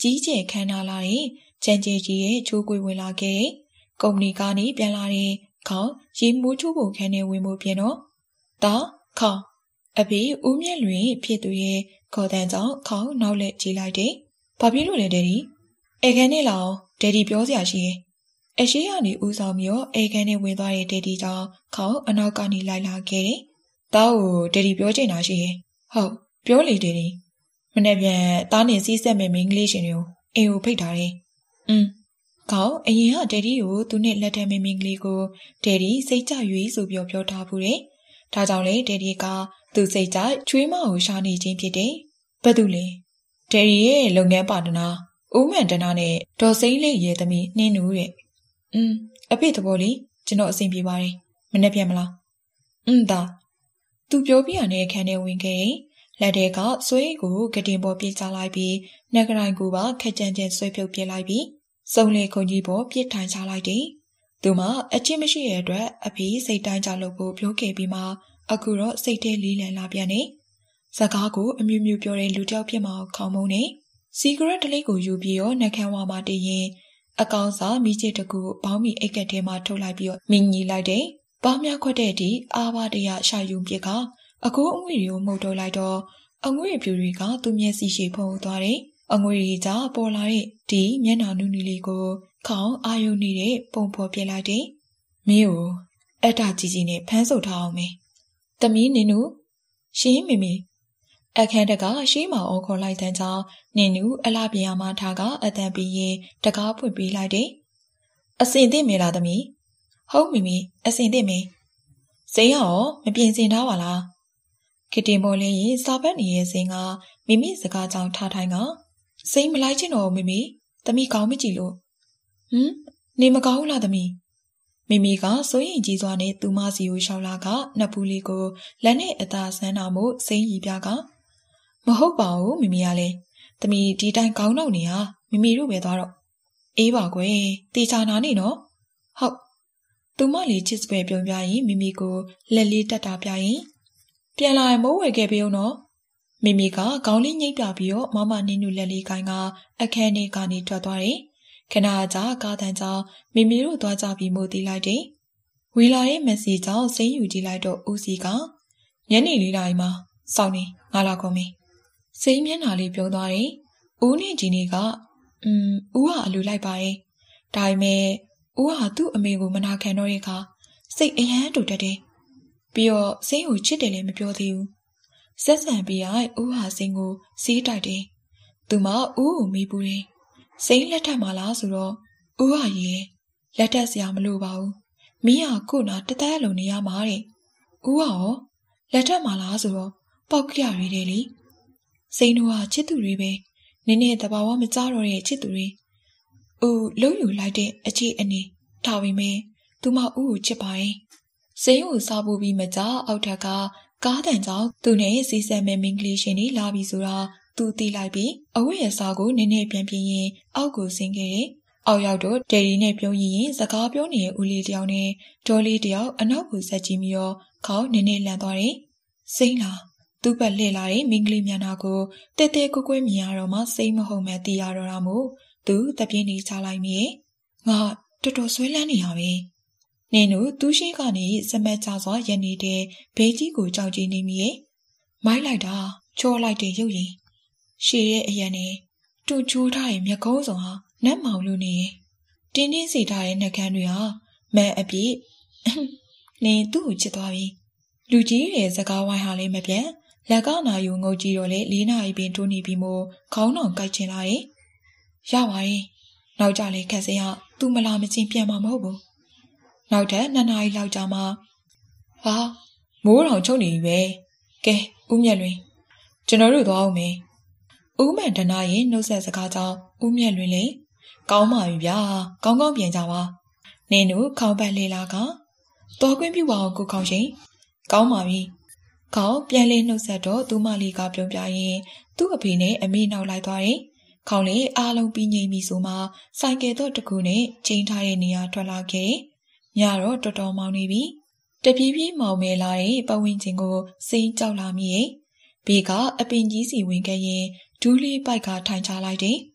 ကြီးကျယ်ခမ်းနားလာတဲ့ကြံကျဲကြီးရဲ့ချိုးကွေဝင်လာခဲ့တဲ့ကုမ္ပဏီကနေပြန်လာတဲ့ခေါင်းရေမိုးချိုးဖို့ခန်းနေဝင်မှုပြင်တော့တာခေါင်းအဖေဦးမြတ်လွင်ဖြစ်သူရဲ့ခေါ်တန်းကြောင့်ခေါင်းနောက်လက်ကြည့်လိုက်တယ်။ဘာဖြစ်လို့လဲဒယ်ဒီ။အဲခန်းနဲ့လောင်ဒယ်ဒီပြောစရာရှိရဲ့။အရှိကနေဦးဆောင်ပြီးတော့အဲခန်းနဲ့ဝင်သွားတဲ့ဒယ်ဒီကြောင့်ခေါင်းအနောက်ကနေလိုက်လာခဲ့တယ်။တားကိုဒယ်ဒီပြောချင်တာရှိရဲ့။ဟုတ်ပြောလေဒယ်ဒီ။မနေ့ပြန်တားနေစီးဆက်မဲ့မင်းကလေးရှင်တွေကိုအိမ်ကိုဖိတ်ထားတယ်။อืมခေါင်းအရင်ကဒယ်ဒီကိုသူနဲ့လက်ထက်မင်းမင်းကလေးကိုဒယ်ဒီစိတ်ကြရွေးဆိုပြောပြောထားဘူးတယ်။ဒါကြောင့်လေဒယ်ဒီကသူစိတ်ကြချွေးမကိုရှာနေခြင်းဖြစ်တယ်။ဘာတူလဲဒယ်ဒီရဲ့လုပ်ငန်းပါတနာဦးမန်တနာနဲ့ဒေါ်စိမ့်လေးရဲ့သမီးနှင်းနူတဲ့။อืมအဖေသဘောလေးကျွန်တော်အဆင်ပြေပါတယ်မနေ့ပြန်မလား။อืมဒါသူပြောပြရတဲ့ခန်းထဲဝင်ခဲ့ရင်လက်ထဲကဆွဲကိုကတင်ပေါ်ပြေးချလိုက်ပြီးနှက်ကရိုင်ကိုပါခက်ကြမ်းကြမ်းဆွဲပြုတ်ပြလိုက်ပြီးစုံလေခုန်ကြီးပေါ်ပြစ်ထိုင်ချလိုက်တယ်။သူမှအချင်းမရှိရဲ့အတွက်အဖေစိတ်တိုင်းကြလို့ကိုပြောခဲ့ပြီးမှအခုတော့စိတ်ထဲလေးလံလာပြန်နေ။စကားကိုအမျိုးမျိုးပြောတဲ့လူတစ်ယောက်ဖြစ်မှခေါင်းမုံနေ။စီဂရက်တလိပ်ကိုယူပြီးတော့နှက်ခမ်းဝါမှာတည်ရင်အကောင်စားမိချစ်တကူဘောင်းမီအိတ်ကက်ထဲမှာထုတ်လိုက်ပြီးတော့မင်းကြီးလိုက်တယ်။ပေါင်းများခွက်တဲ့အထိအာဘတရရှာယူပြစ်ကအခုအငွေတွေကိုမှုတ်ထုတ်လိုက်တော့အငွေပြူတွေကသူ့မျက်စိရှိဖုံးသွားတယ်။အငွေတွေကြပေါ်လာတဲ့ဒီမျက်နှာနုနီလေးကိုခေါင်းအာယုန်နေတဲ့ပုံဖော်ပြလိုက်တယ်။မင်းကိုအဲ့ဒါကြီးကြီးနဲ့ဖမ်းဆုပ်ထားအောင်မေ။တမီးနင်နူရှင်းမေမေအခန်းတကရှေးမအောင်ခေါ်လိုက်တဲ့ကြောင့်နင်နူအလားပြန်မှထားကအတန်ပြီးရင်တကားဖွင့်ပေးလိုက်တယ်။အစင်သိမေလားတမီးဟုတ်မေမေအစင်သိမေဇိမ်းရောမပြင်ဆင်ထားပါလားကတင်မော်လေးရင်စာပတ်နေရဲ့ဇင်းကမိမိစကားကြောင့်ထားထိုင်ကစိတ်မလိုက်ချင်တော့မိမိသမီးကောင်းမကြည့်လို့ဟမ်နေမကောင်းလားသမီးမိမိကစိုးရင်ကြီးစွာနဲ့သူမစီကိုရှောက်လာကနှစ်ပူလေးကိုလက်နဲ့အသာဆန်းနာမှုစိမ့်ရီပြကမဟုတ်ပါဘူးမိမိကလည်းသမီးဒီတိုင်းကောင်းတော့နေဟာမိမိတို့ပဲသွားတော့အေးပါကွယ်တေချာနာနေနော်ဟုတ်သူမလေးချစ်စပယ်ပြုံးပြရင်မိမိကိုလက်လေးတက်တာပြရင်ပြန်လာရင်မိုးဝယ်ခဲ့ပြုံးနော်မိမိကခေါင်းလေးညှိပ်ပြပြီးတော့မမနင်းနူလက်လေးကိုင်းကအခန်းထဲကနေထွက်သွားတယ်ခဏကြာကားတန်းကြောင့်မိမိတို့သွားကြပြီးမို့တီးလိုက်တယ်ဝီလာရဲ့မက်ဆေ့ကြောင့်စိမ့်ယူကြည့်လိုက်တော့ဦးစီကညနေလေးတိုင်းမှာစောင့်နေငါလာကုန်ပြီစိမ့်မျက်နှာလေးပြုံးသွားတယ်ဦးနဲ့ဂျီနီကအင်းဦးဟာအလူလိုက်ပါရဲ့ဒါပေမဲ့ဦးဟာသူ့အမေကိုမနာခံတော့တဲ့အခါစိတ်အယမ်းတူတက်တယ်ပြီးတော့စိမ့်ကိုချစ်တယ်လည်းမပြောသေးဘူးဆက်ဆံပြီးရင်ဦးဟာစိမ့်ကိုစီးတိုက်တယ်သူမဦးကိုမေးပူတယ်စိမ့်လက်ထက်မှာလားဆိုတော့ဦးဟာရေလက်ထက်စရာမလိုပါဘူးမင်းဟာခုနာတသက်လုံးနေရမှာတဲ့ဦးဟာရောလက်ထက်မှာလားဆိုတော့ပေါက်ကြရတွေတယ်လေစိမ့်တို့ဟာချစ်သူတွေပဲနင်းနဲ့တဘာဝမကြတော့တဲ့ချစ်သူတွေဦးလုံးယူလိုက်တဲ့အခြေအနေထားပြီးမယ်သူမဦးကိုချစ်ပါရဲ့စိမ့်ကိုစားဖို့ပြီးမကြအောက်ထက်ကကားတန်ကြောင့်သူနဲ့စီးဆက်မဲ့မင်းကလေးရှင်တွေလာပြီးဆိုတာသူသိလိုက်ပြီးအဝတ်ရစားကိုနည်းနည်းပြန်ပြင်းရင်အောက်ကိုဆင်းခဲ့တယ်။အောက်ရောက်တော့ဒယ်ရီနဲ့ပြုံးရင်စကားပြောနေတဲ့ဦးလေးတယောက်နဲ့ဒေါ်လေးတယောက်အနောက်ကိုဆက်ကြည့်ပြီးတော့ခေါင်းနည်းနည်းလန့်သွားတယ်။စိမ့်လာသူ့ဘက်လှည့်လာတဲ့မင်းကလေးမျက်နှာကိုတဲတဲကွကွဲမြင်ရတော့မှစိမ့်မဟုတ်မှသိရတော့တာမို့သူတပြင်းနေချလိုက်မိရဲ့။ငါတော်တော်ဆွဲလန်းနေရပဲ။နင်တို့သူရှိကနေစမတ်ကြစွာရနေတဲ့ဘေးကြီးကိုကြောက်ကြည့်နေမိရဲ့။မိုက်လိုက်တာချောလိုက်တဲ့ရုပ်ရည်ရှည်ရဲ့အရန်နဲ့တူချိုးထားတဲ့မျက်ကုံးစုံဟာနတ်မောင်လိုနေတင်းတင်းစီထားတဲ့နှက်ခမ်းတွေဟာမန်အပြည့်နင်သူ့ကိုချစ်သွားပြီလူကြီးရဲ့စကားဝိုင်းဟာလည်းမပြတ်လက်ကနာယူငုတ်ကြည့်တော့လေလေးနာရီပင်ထိုးနေပြီးမို့ခေါင်းတော်ကိုက်ချင်လာရဲ့ရပါရဲ့နောက်ကြလေခက်စင်ကသူ့မလာမချင်းပြန်မှာမဟုတ်ဘူးနောက်ထပ်နှစ်နာရီလောက်ကြာမှဟာမိုးတော်ချုပ်နေပြီပဲကဲဦးမြတ်လွင်ကျွန်တော်တို့သွားအောင်မယ်ဦးမန်တနာရဲ့နှုတ်ဆက်စကားကြောင့်ဦးမြတ်လွင်လေကောင်းပါပြီဗျာကောင်းကောင်းပြန်ကြပါနင်တို့ခေါင်းပတ်လေလာကတော်ခွင့်ပြုပါအောင်ကိုခေါင်းရှင်ကောင်းပါပြီခေါင်းပြန်လေနှုတ်ဆက်တော့သူမလေးကပြုံးပြရင်သူ့အဖေနဲ့အမေနောက်လိုက်သွားတယ်ခေါင်းလေးအားလုံးပြီးငိမ့်ပြီဆိုမှဆိုင်ကယ်တော့တကူနဲ့ချိန်ထားတဲ့နေရာထွက်လာခဲ့ညတော့တော်တော်မောင်းနေပြီတပြေးပြေးမောင်မဲလာတဲ့ပတ်ဝန်းကျင်ကိုစိမ့်ကြောက်လာမိရဲ့ဘေးကအပင်ကြီးစီဝင်ခဲ့ရင်ဒူးလေးပိုက်ကထိုင်ချလိုက်တယ်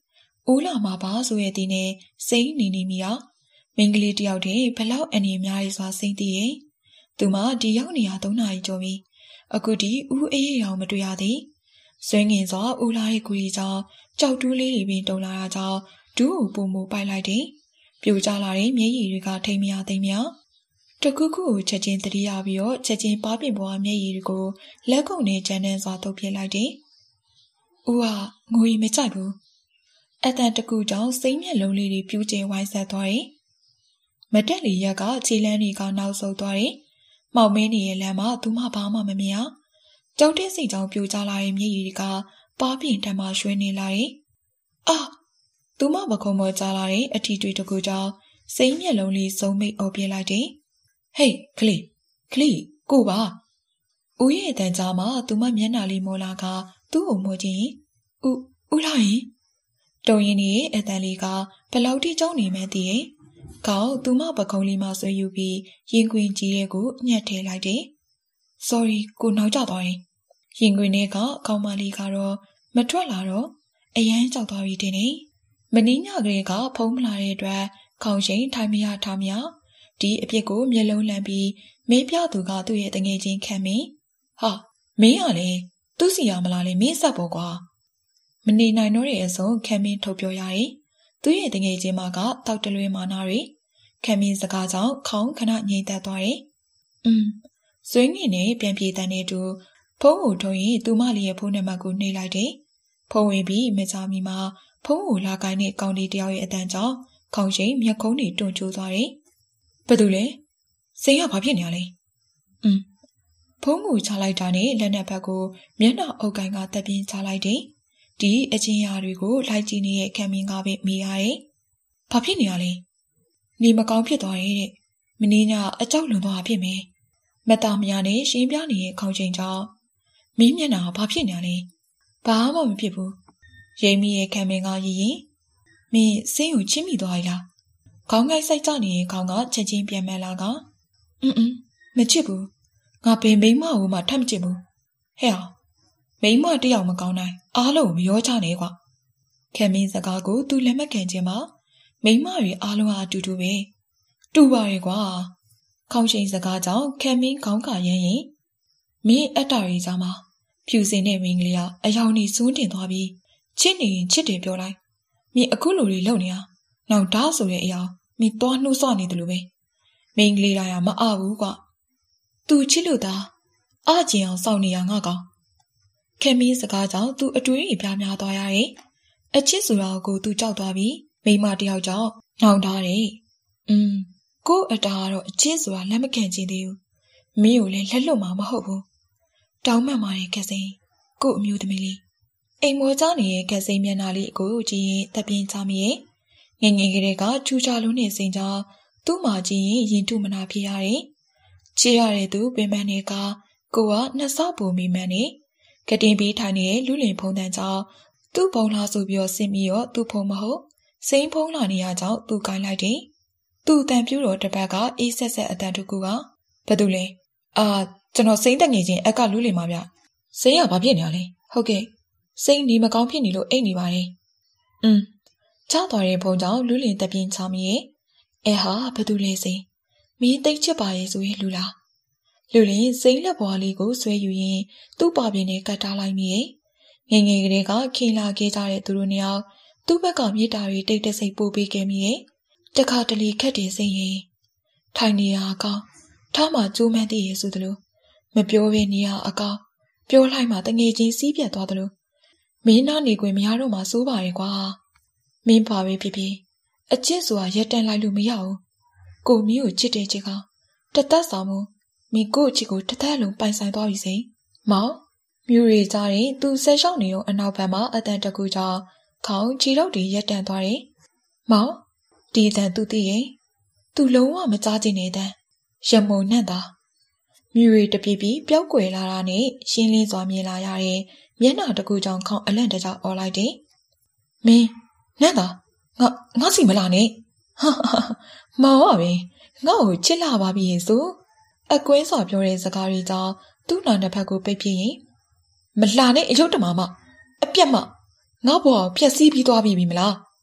ဦးလာမှာပါဆိုရဲ့ဒီနဲ့စိတ်နေနေမိတာမင်းကလေးတယောက်တည်းဘလောက်အနေများရေးစွာစိတ်တည်ရင်သူမဒီရောက်နေရသုံးနာရီကျော်ပြီအခုဒီဦးအေးရောင်မတွေ့ရသေးဆွေးငင်စွာဦးလာရဲ့ကိုကြီးကြောင့်ကြောက်တူးလေးတွေပင်တုံလာတာကြောင့်ဒူးကိုပုံမပိုက်လိုက်တယ်ပြိုကျလာတဲ့မျက်ရည်တွေကထိမ်မရသိမ်းမြတခုခုကိုချက်ချင်းတတိယပြီးတော့ချက်ချင်းပါပြင်ပေါ်မျက်ရည်တွေကိုလက်ကုပ်နဲ့ကြမ်းတမ်းစွာတုပ်ပြလိုက်တယ်ဦးကငိုရီမကြိုက်ဘူးအတန်တကူကြောင့်စိမ့်မျက်လုံးလေးတွေပြူးကျဝိုင်းဆက်သွားတယ်မတက်လီရက်ကခြေလမ်းတွေကနောက်ဆုတ်သွားတယ်မောင်မင်းနေရဲ့လမ်းမှာသူမှဘာမှမမြင်အောင်ကြောက်တဲ့စိတ်ကြောင့်ပြိုကျလာတဲ့မျက်ရည်တွေကပါပြင်တမ်းမှရွှဲနေလာတယ်အာသူမပခုံးပေါ်ကျလာတဲ့အထီတွေတကူကြောင့်စိမ့်မျက်လုံးလေးစုံမိတ်အော်ပြလိုက်တယ်ဟေးကလေးကလေးကိုပါဦးရဲ့တန်ကြားမှာသူမမျက်နှာလေးမောလာကသူ့ကိုမောချင်းဦးဦးလာရင်တုံရင်နေအတန်လေးကဘလောက်ထိကြောက်နေမှန်းသိရဲ့ကောင်းသူမပခုံးလေးမှဆွဲယူပြီးရင်ခွင်ကြီးရဲ့ကိုညှက်ထဲလိုက်တယ် sorry ကိုနောက်ကျသွားရင်ရင်ခွင်ထဲကကောင်းမလေးကတော့မထွက်လာတော့အရန်ကြောက်သွားပြီတင်နေမင်းညကလေးကဖုံးမလာတဲ့အတွက်ခေါင်းချိန်ထိုင်မရထားမြဒီအပြစ်ကိုမျက်လုံးလန့်ပြီးမေးပြသူကသူ့ရဲ့တငယ်ချင်းခံမင်းဟာမင်းကလေသူ့စီရမလားလေမင်းဆက်ပေါ်ကွာမနေနိုင်တော့တဲ့အစုံခံမင်းထုတ်ပြောရတယ်သူ့ရဲ့တငယ်ချင်းမကတောက်တလွဲမာနာတွေခံမင်းစကားကြောင့်ခေါင်းခဏငြိမ်သက်သွားတယ်อืมဆွေးငင်နဲ့ပြန်ပြေးတဲ့နေတူဖုံးကိုထုံရင်သူမလေးရဲ့ဖုန်းနံပါတ်ကိုနှိပ်လိုက်တယ်ဖုံးဝင်ပြီးမချမီမှာဖုံးကိုလာကိုင်းတဲ့ကောင်လေးတယောက်ရဲ့အတန်းကြောင့်ခေါင်းချိန်မျက်ခုံးတွေတွန့်ကျိုးသွားတယ်ဘာလို့လဲစိတ်ကဘာဖြစ်နေရလဲอืมဖုံးကိုချလိုက်တာနဲ့လက်နက်ဘက်ကိုမျက်နှာအုပ်ကိုင်းကတက်ပြင်းချလိုက်တယ်ဒီအချင်းရာတွေကိုလိုက်ကြည့်နေတဲ့ခံမင်းကပဲမိရတယ်ဘာဖြစ်နေရလဲနေမကောင်းဖြစ်သွားရဲ့တဲ့မင်းညအကြောက်လွန်သွားဖြစ်မယ်မတမယာနဲ့ရှင်းပြနေတဲ့ခေါင်းချိန်ကြောင့်မင်းမျက်နှာဘာဖြစ်နေရလဲဘာမှမဖြစ်ဘူးရိမီရဲ့ခံမင်းကရည်ရင်မင်းစိတ်ကိုချင်းမိသွား ਈ လားခေါင်းကိုက်စိုက်ကြနေတဲ့ခေါင်းကချက်ချင်းပြန်မှန်လာကအင်းအင်းမချစ်ဘူးငါဘယ်မိန်းမကိုမှထပ်မချစ်ဘူးဟဲ့အောင်မိန်းမတယောက်မကောင်းနိုင်အားလုံးမရောချနဲ့ကွာခံမင်းစကားကိုသူလက်မခံခြင်းမှာမိန်းမတွေအားလုံးအတူတူပဲတူပါရဲ့ကွာခေါင်းချိန်စကားကြောင့်ခံမင်းခေါင်းကရမ်းရင်မင်းအတ္တရီစားမှာဖြူစင်တဲ့မိန်းကလေးကအယောင်နေစွန်းတင်သွားပြီးချစ်နေရင်ချစ်တယ်ပြောလိုက်မင်းအခုလိုတွေလုပ်နေတာနောက်ဓာတ်ဆိုတဲ့အရာမင်းသွားနှိုးဆွနေတယ်လို့ပဲမိန်းကလေးတိုင်းကမအားဘူးကွာသူချစ်လို့သာအကျင်အောင်စောင့်နေရငါကောင်ခံမင်းစကားကြောင့်သူအတွေးကြီးပြားများသွားရရဲ့အချစ်ဆိုတာကိုသူကြောက်သွားပြီးမိန်းမတယောက်ကြောင့်နှောင်ထားတယ်อืมကို့အတားကတော့အချစ်ဆိုတာလက်မခံချင်သေးဘူးမင်းကိုလည်းလက်လွတ်မှာမဟုတ်ဘူးတောင်းမှန်ပါတယ်ကစိန်ကို့အမျိုးသမီးလေးအိမ်မောကြနေတဲ့ကစိန်မျက်နှာလေးကိုကြည့်ရင်တပြင်းချမိရဲ့ငငယ်ကလေးကထူချလုံးနဲ့စိန်ကြောင့်သူ့မှာကြည့်ရင်ရင်ထုမနာဖြစ်ရတယ်ချစ်ရတဲ့သူပင်ပန်းနေကကိုကနှစ်ဆောက်ပုံမိမှန်းနေကတင်ပြီးထိုင်နေတဲ့လူလင်ဖုံးတန်းကြောင့်သူ့ဖုံးလားဆိုပြီးတော့ဆင်းပြီးတော့သူ့ဖုံးမဟုတ်စိန်ဖုံးလာနေရကြောင်းသူကိုင်းလိုက်တယ်သူ့အတန်ပြူတော့တစ်ပတ်ကအေးဆက်ဆက်အတန်တကူကဘာတူလဲအာကျွန်တော်စိန်တက်ငယ်ချင်းအက်ကလူလင်ပါဗျစိန်ကဘာဖြစ်နေရလဲဟုတ်ကဲ့စိန်ဒီမကောင်းဖြစ်နေလို့အိတ်နေပါတယ်อืมချသွားတဲ့ဖုံးကြောင့်လူလင်တက်ပြင်းချမီရဲ့အဲဟာဘာတူလဲစိန်မင်းတိတ်ချစ်ပါရဲ့ဆိုရင်လူလားလူလင်စိန်လက်ဘွားလေးကိုဆွဲယူရင်သူ့ပါပြင်းနဲ့ကတ်ထားလိုက်မိရဲ့ငငယ်ကလေးကခင်လာခဲ့ကြတဲ့သူတို့နှစ်ယောက်သူ့ဘက်ကမြေတာတွေတိတ်တဆိတ်ပို့ပေးခဲ့မိရဲ့တခါတလေခက်တယ်စိန်ရင်ထိုင်နေရအကောင်ထားမှကျိုးမှန်းသိရဆိုသလိုမပြောဘဲနေရအကောင်ပြောလိုက်မှတငယ်ချင်းစီးပြတ်သွားသလိုမင်းနာနေခွင့်မရတော့မှစိုးပါရဲ့ကွာမင်းပါပဲဖြစ်ဖြစ်အချစ်ဆိုတာရက်တန်လိုက်လို့မရဘူးကိုမင်းကိုချစ်တဲ့ချစ်ကတသက်ဆောင်မှုမင်းကိုချစ်ကိုတစ်သက်လုံးပိုင်ဆိုင်သွားပြီစိမောင်မြူရီကြတဲ့သူဆက်လျှောက်နေရောအနောက်ဘက်မှာအတန်တကူကြောင့်ခေါင်းခြေတော့တွေရက်တန်သွားတယ်မောင်ဒီအတန်သူသိရင်သူလုံးဝမကြားချင်တဲ့တန်ရမုံနဲ့သာမြူရီတပြည့်ပြည့်ပျောက်ကွယ်လာတာနဲ့ရှင်းလင်းစွာမြင်လာရတဲ့မျက်နှာတကူကြောင့်ခေါင်းအလန့်တကြားအော်လိုက်တယ်မင်းနဲ့သာငါငါစီမလာနဲ့ဟာမောင်ကပဲငါ့ကိုချစ်လာပါပြီဆိုအကွင်းစွာပြောတဲ့စကားတွေကြောင့်သူ့နာတစ်ဖက်ကိုပိတ်ပြင်းရင်မလှနဲ့အယုတ်တမမအပြက်မငါ့ဘောကိုဖျက်ဆီးပြီးသွားပြီမလား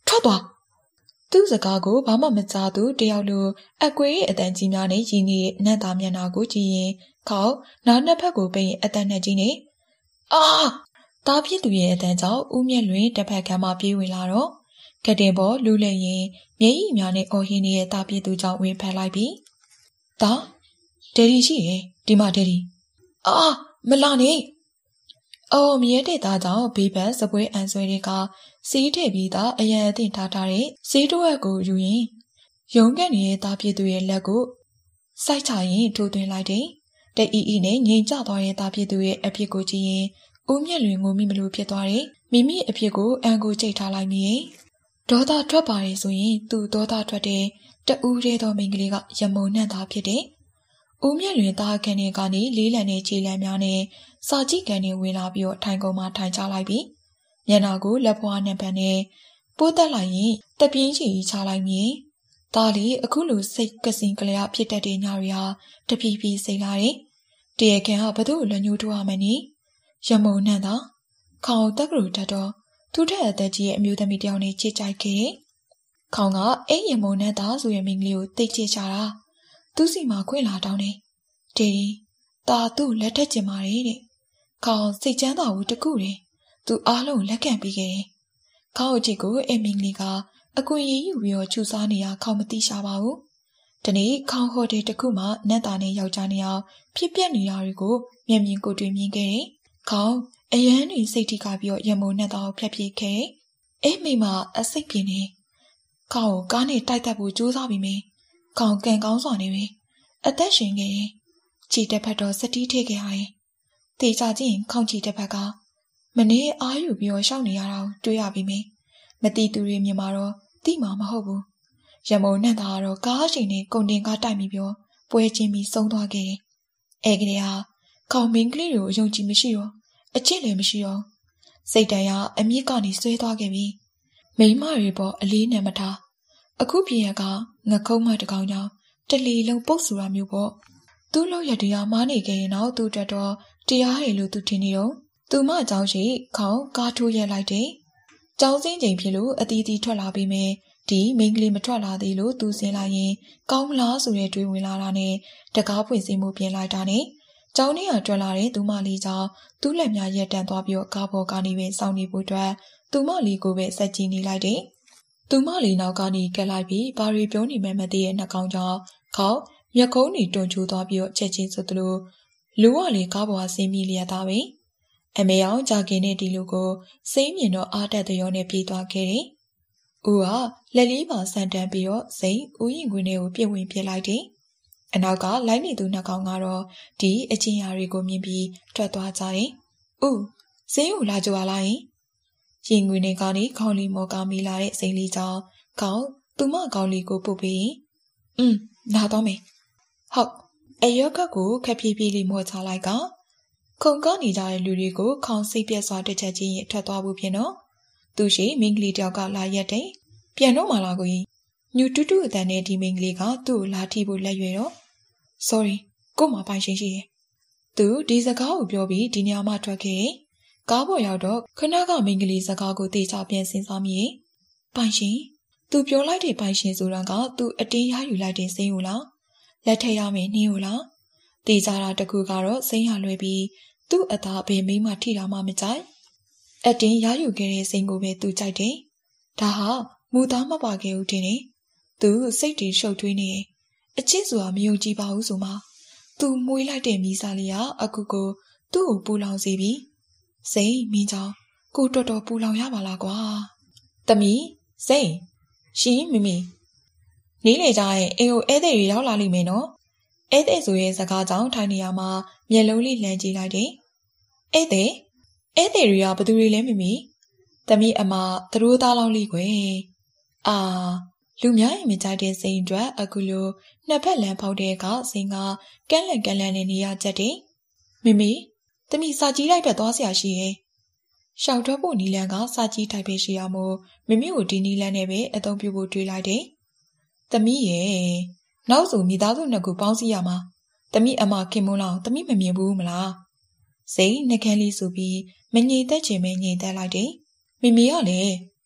ထွက်သွားသူ့စကားကိုဘာမှမကြားသူတယောက်လိုအကွေရဲ့အတန်ကြီးများနဲ့ရင်းနေတဲ့နတ်သားမျက်နှာကိုကြည့်ရင်ခေါင်းနောက်နှစ်ဖက်ကိုပိတ်ရင်အတန်နဲ့ကြီးနေအာတားဖြစ်သူရဲ့အတန်ကြောင့်ဦးမြက်လွင်တစ်ဖက်ကမှပြေးဝင်လာတော့ကတင်ပေါ်လူလည်းရင်မျက်ရည်များနဲ့အော်ဟင်းနေတဲ့တားဖြစ်သူကြောင့်ဝင်ဖက်လိုက်ပြီဒါဒယ်ဒီရှိရဲ့ဒီမှာဒယ်ဒီအာမလာနဲ့အော်မြဲတဲ့သားကြောင့်ဘေးဘက်စပွဲအန်ဆွဲတွေကစီးထည့်ပြီးသားအရန်အသင့်ထားထားတဲ့စီးတော့ကိုယူရင်ရုံးကန်နေတဲ့တားဖြစ်သူရဲ့လက်ကိုစိုက်ချရင်ထိုးသွင်းလိုက်တယ်တအီအီနဲ့ငိန်ကျသွားတဲ့တားဖြစ်သူရဲ့အဖြစ်ကိုကြည့်ရင်ဦးမြက်လွင်ငိုမိမလို့ဖြစ်သွားတယ်မိမိအဖြစ်ကိုအန်ကိုကြိတ်ထားလိုက်မိရင်ဒေါသထွက်ပါတယ်ဆိုရင်သူ့ဒေါသထွက်တဲ့တူးတဲ့သောမိန်းကလေးကရမုံနှံ့သားဖြစ်တယ်ဦးမြက်လွင်သားခန်းတွေကနေလေးလံတဲ့ခြေလမ်းများနဲ့စာကြည့်ကန်တွေဝင်လာပြီးတော့ထိုင်ကုန်မှထိုင်ချလိုက်ပြီးမျက်နှာကိုလက်ဖွားနှံပန်းနဲ့ပိုးတက်လိုက်ရင်တပြင်းချီချလိုက်မြင်ဒါလီအခုလိုစိတ်ကစင်ကလျာဖြစ်တတ်တဲ့ညတွေဟာတဖြည်းဖြည်းစိတ်လာတယ်တရခင်ကဘသူ့လက်ညှိုးထိုးရမယ်နီရမုံနှံ့သာခေါင်တက်ကလူတတ်တော့သူ့ထက်အသက်ကြီးရဲ့အမျိုးသမီးတယောက်နဲ့ချစ်ကြိုက်ခဲ့တယ်ခေါင်ကအဲ့ရမုံနှံ့သာဆိုရဲ့မိန်းကလေးကိုသိချစ်ချတာသူ့စီမှာခွင့်လာတောင်းတယ်ဒေဒီတာသူ့လက်ထက်ကျင်ပါတယ်တဲ့ခေါင်စိတ်ချမ်းသာဘူးတကူတယ်သူအားလုံးလက်ခံပေးခဲ့တယ်ခေါင်အချစ်ကိုအဲ့မိန်းကလေးကအကွင်ရည်ယူပြီးတော့ချူစားနေရခေါင်မသိရှာပါဘူးဒီနေ့ခေါင်ဟိုတယ်တခုမှနတ်သားနဲ့ယောက်ျားနဲ့အောင်ဖြစ်ပျက်နေတာတွေကိုမျက်မြင်ကိုတွေ့မြင်ခဲ့တယ်ခေါင်အရန်တွေစိတ်ထိခါပြီးတော့ရမုံနဲ့သားကိုဖျက်ပြေးခဲ့အဲ့မိမအစိတ်ပြင်းနေခေါင်ကိုကားနဲ့တိုက်တက်ဖို့ကြိုးစားပြီးမယ်ခေါင်ကန်ကောင်းစွာနေပြီအသက်ရှင်ခဲ့ရင်ခြေတစ်ဖက်တော့စတီးထိခဲ့ရတယ်တေချာချင်းခေါင်ခြေတစ်ဖက်ကမနေအားယူပြီးတော့ရှောက်နေရတာကိုတွေ့ရပြီမယ်မတိသူတွေမြင်မှာတော့တိမှာမဟုတ်ဘူးရမုံနဲ့သားကတော့ကားချိန်နဲ့ကုန်တင်ကားတိုက်ပြီးပြောပွဲချင်းပြီးဆုံးသွားခဲ့တယ်အဲ့ကလေးဟာခေါင်မင်းကလေးကိုယုံကြည်မရှိတော့အချစ်လည်းမရှိတော့စိတ်တန်ရအမြင့်ကနေဆွဲသွားခဲ့ပြီမိမတွေပေါ်အလေးနဲ့မထားအခုပြရကငကုံးမတကောင်ကြောင့်တလီလုံးပုတ်ဆူတာမျိုးပေါ့သူ့လောက်ရတရားမားနေခဲ့ရင်တော့သူ့အတွက်တော့တရားရည်လို့သူထင်နေတော့သူမအကြောင်းရှိခေါင်ကားထိုးရက်လိုက်တယ်ကြောင်းစင်းချိန်ဖြစ်လို့အတီးတီထွက်လာပြီးမယ်ဒီမိန်းကလေးမထွက်လာသေးလို့သူစင်းလိုက်ရင်ကောင်းမလားဆိုတဲ့တွေးဝင်လာတာနဲ့တကားဖွင့်စင်းမှုပြင်လိုက်တာနဲ့ကျောင်းထဲကထွက်လာတဲ့သူမလေးကြောင့်သူ့လက်များရက်တန့်သွားပြီးတော့ကားပေါ်ကနေပဲစောင့်နေဖို့အတွက်သူမလေးကိုပဲစက်ကြည့်နေလိုက်တယ်သူမလေးနောက်ကနေကက်လိုက်ပြီးဘာတွေပြောနေမှမသိရဲ့နှာခေါင်းကြောင့်ခေါင်းမျက်ကုံးတွေတွန်ချိုးသွားပြီးတော့ချက်ချင်းဆိုသလိုလူကလေကားပေါ်ကဆင်းမိလျက်သားပဲအမေအောင်ကြာကင်းတဲ့ဒီလူကိုစိမ့်မြင်တော့အားတက်တဲ့ရောနဲ့ပြေးသွားခဲ့တယ်။ဦးကလက်လေးပါဆန်တန်းပြီးတော့စိမ့်ဦးရင်ခွင်ထဲကိုပြစ်ဝင်ပြစ်လိုက်တယ်။အနောက်ကလိုက်နေသူနှကောင်ကတော့ဒီအချင်းရာတွေကိုမြင်ပြီးထွက်သွားကြတယ်။ဦးစိမ့်ကိုလာကြွားလိုက်ရင်ခွင်ထဲကနေခေါင်းလီမော်ကမိလာတဲ့စိမ့်လေးကြောင့်ခေါင်းသူမခေါင်းလီကိုပုတ်ပြီးอืมလာတော့မယ်။ဟုတ်အယောက်ကကိုခက်ပြေးပြေးလေးမော်ချလိုက်ကခုန်ကနေကြတဲ့လူတွေကိုခေါင်းစိတ်ပြက်စွာတစ်ချက်ချင်းထွက်သွားဖို့ဖြစ်တော့သူရှိမင်းကလေးတယောက်ကလာရက်တယ်ပြန်တော့မှလာကိုကြီးညူတူတူအတန်နဲ့ဒီမင်းကလေးကသူ့ကိုလာထိဖို့လက်ရွယ်တော့ sorry ကို့မှာပိုင်ရှင်ရှိတယ်သူဒီစကားကိုပြောပြီးဒီနေရာမှာထွက်ခဲ့ကားပေါ်ရောက်တော့ခဏကမင်းကလေးစကားကိုတေချာပြန်စဉ်းစားမိပိုင်ရှင်သူပြောလိုက်တဲ့ပိုင်ရှင်ဆိုတာကသူအတင်းရယူလိုက်တဲ့စိမ့်ကိုလားလက်ထက်ရမယ်နှင်းကိုလားတေချာတာတကူကတော့စိမ့်ရလွယ်ပြီးသူ့အသားအပင်မိမထိတာမှမကြိုက်အတင်းရယူခဲ့တဲ့စိမ့်ကိုပဲသူကြိုက်တယ်ဒါဟာမူသားမပါခဲ့ဘူးတင်တယ်သူစိတ်တွေရှုပ်ထွေးနေအချစ်ဆိုတာမယုံကြည်ပါဘူးဆိုမှသူမွေးလိုက်တဲ့မိစားလေးကအခုကိုသူ့ကိုပူလောင်စေပြီစိမ့်မင်းကြောင့်ကိုတော်တော်ပူလောင်ရပါလားကွာတမီစိမ့်ရှင်မမီနေလေကြရင်အိမ်ကိုဧည့်သည်တွေရောက်လာလိမ့်မယ်နော်ဧည့်သည်ဆိုရဲ့စကားကြောင့်ထိုင်နေရမှာမျက်လုံးလေးလှမ်းကြည့်လိုက်တယ်ဧည့်သည်ဧည့်သည်တွေကဘသူတွေလဲမမီတမီအမသူတို့သားလောင်းလေးကွယ်အာလူများရင်မကြိုက်တဲ့စိန်အတွက်အခုလိုနှစ်ဖက်လမ်းဖောက်တဲ့ကစိန်ကကန်းလန့်ကန်းလန့်နေနေရချက်တယ်မမီတမီစာကြီးလိုက်ပဲသွားเสียရှိရဲ့ရှောက်ထွက်ဖို့နီလန်းကစာကြီးထိုက်ပဲရှိရမို့မမီကိုဒီနီလန်းနဲ့ပဲအသုံးပြုဖို့တွေးလိုက်တယ်တမီရဲ့နောက်ဆိုမိသားစုနှစ်ခုပေါင်းစည်းရမှာတမီအမခင်မုန်းလောက်တမီမမြင်ဘူးမလားစိန်နှကန်းလေးဆိုပြီးမငြိမ်သက်ချင်မငြိမ်သက်လိုက်တယ်မိမိကလည်း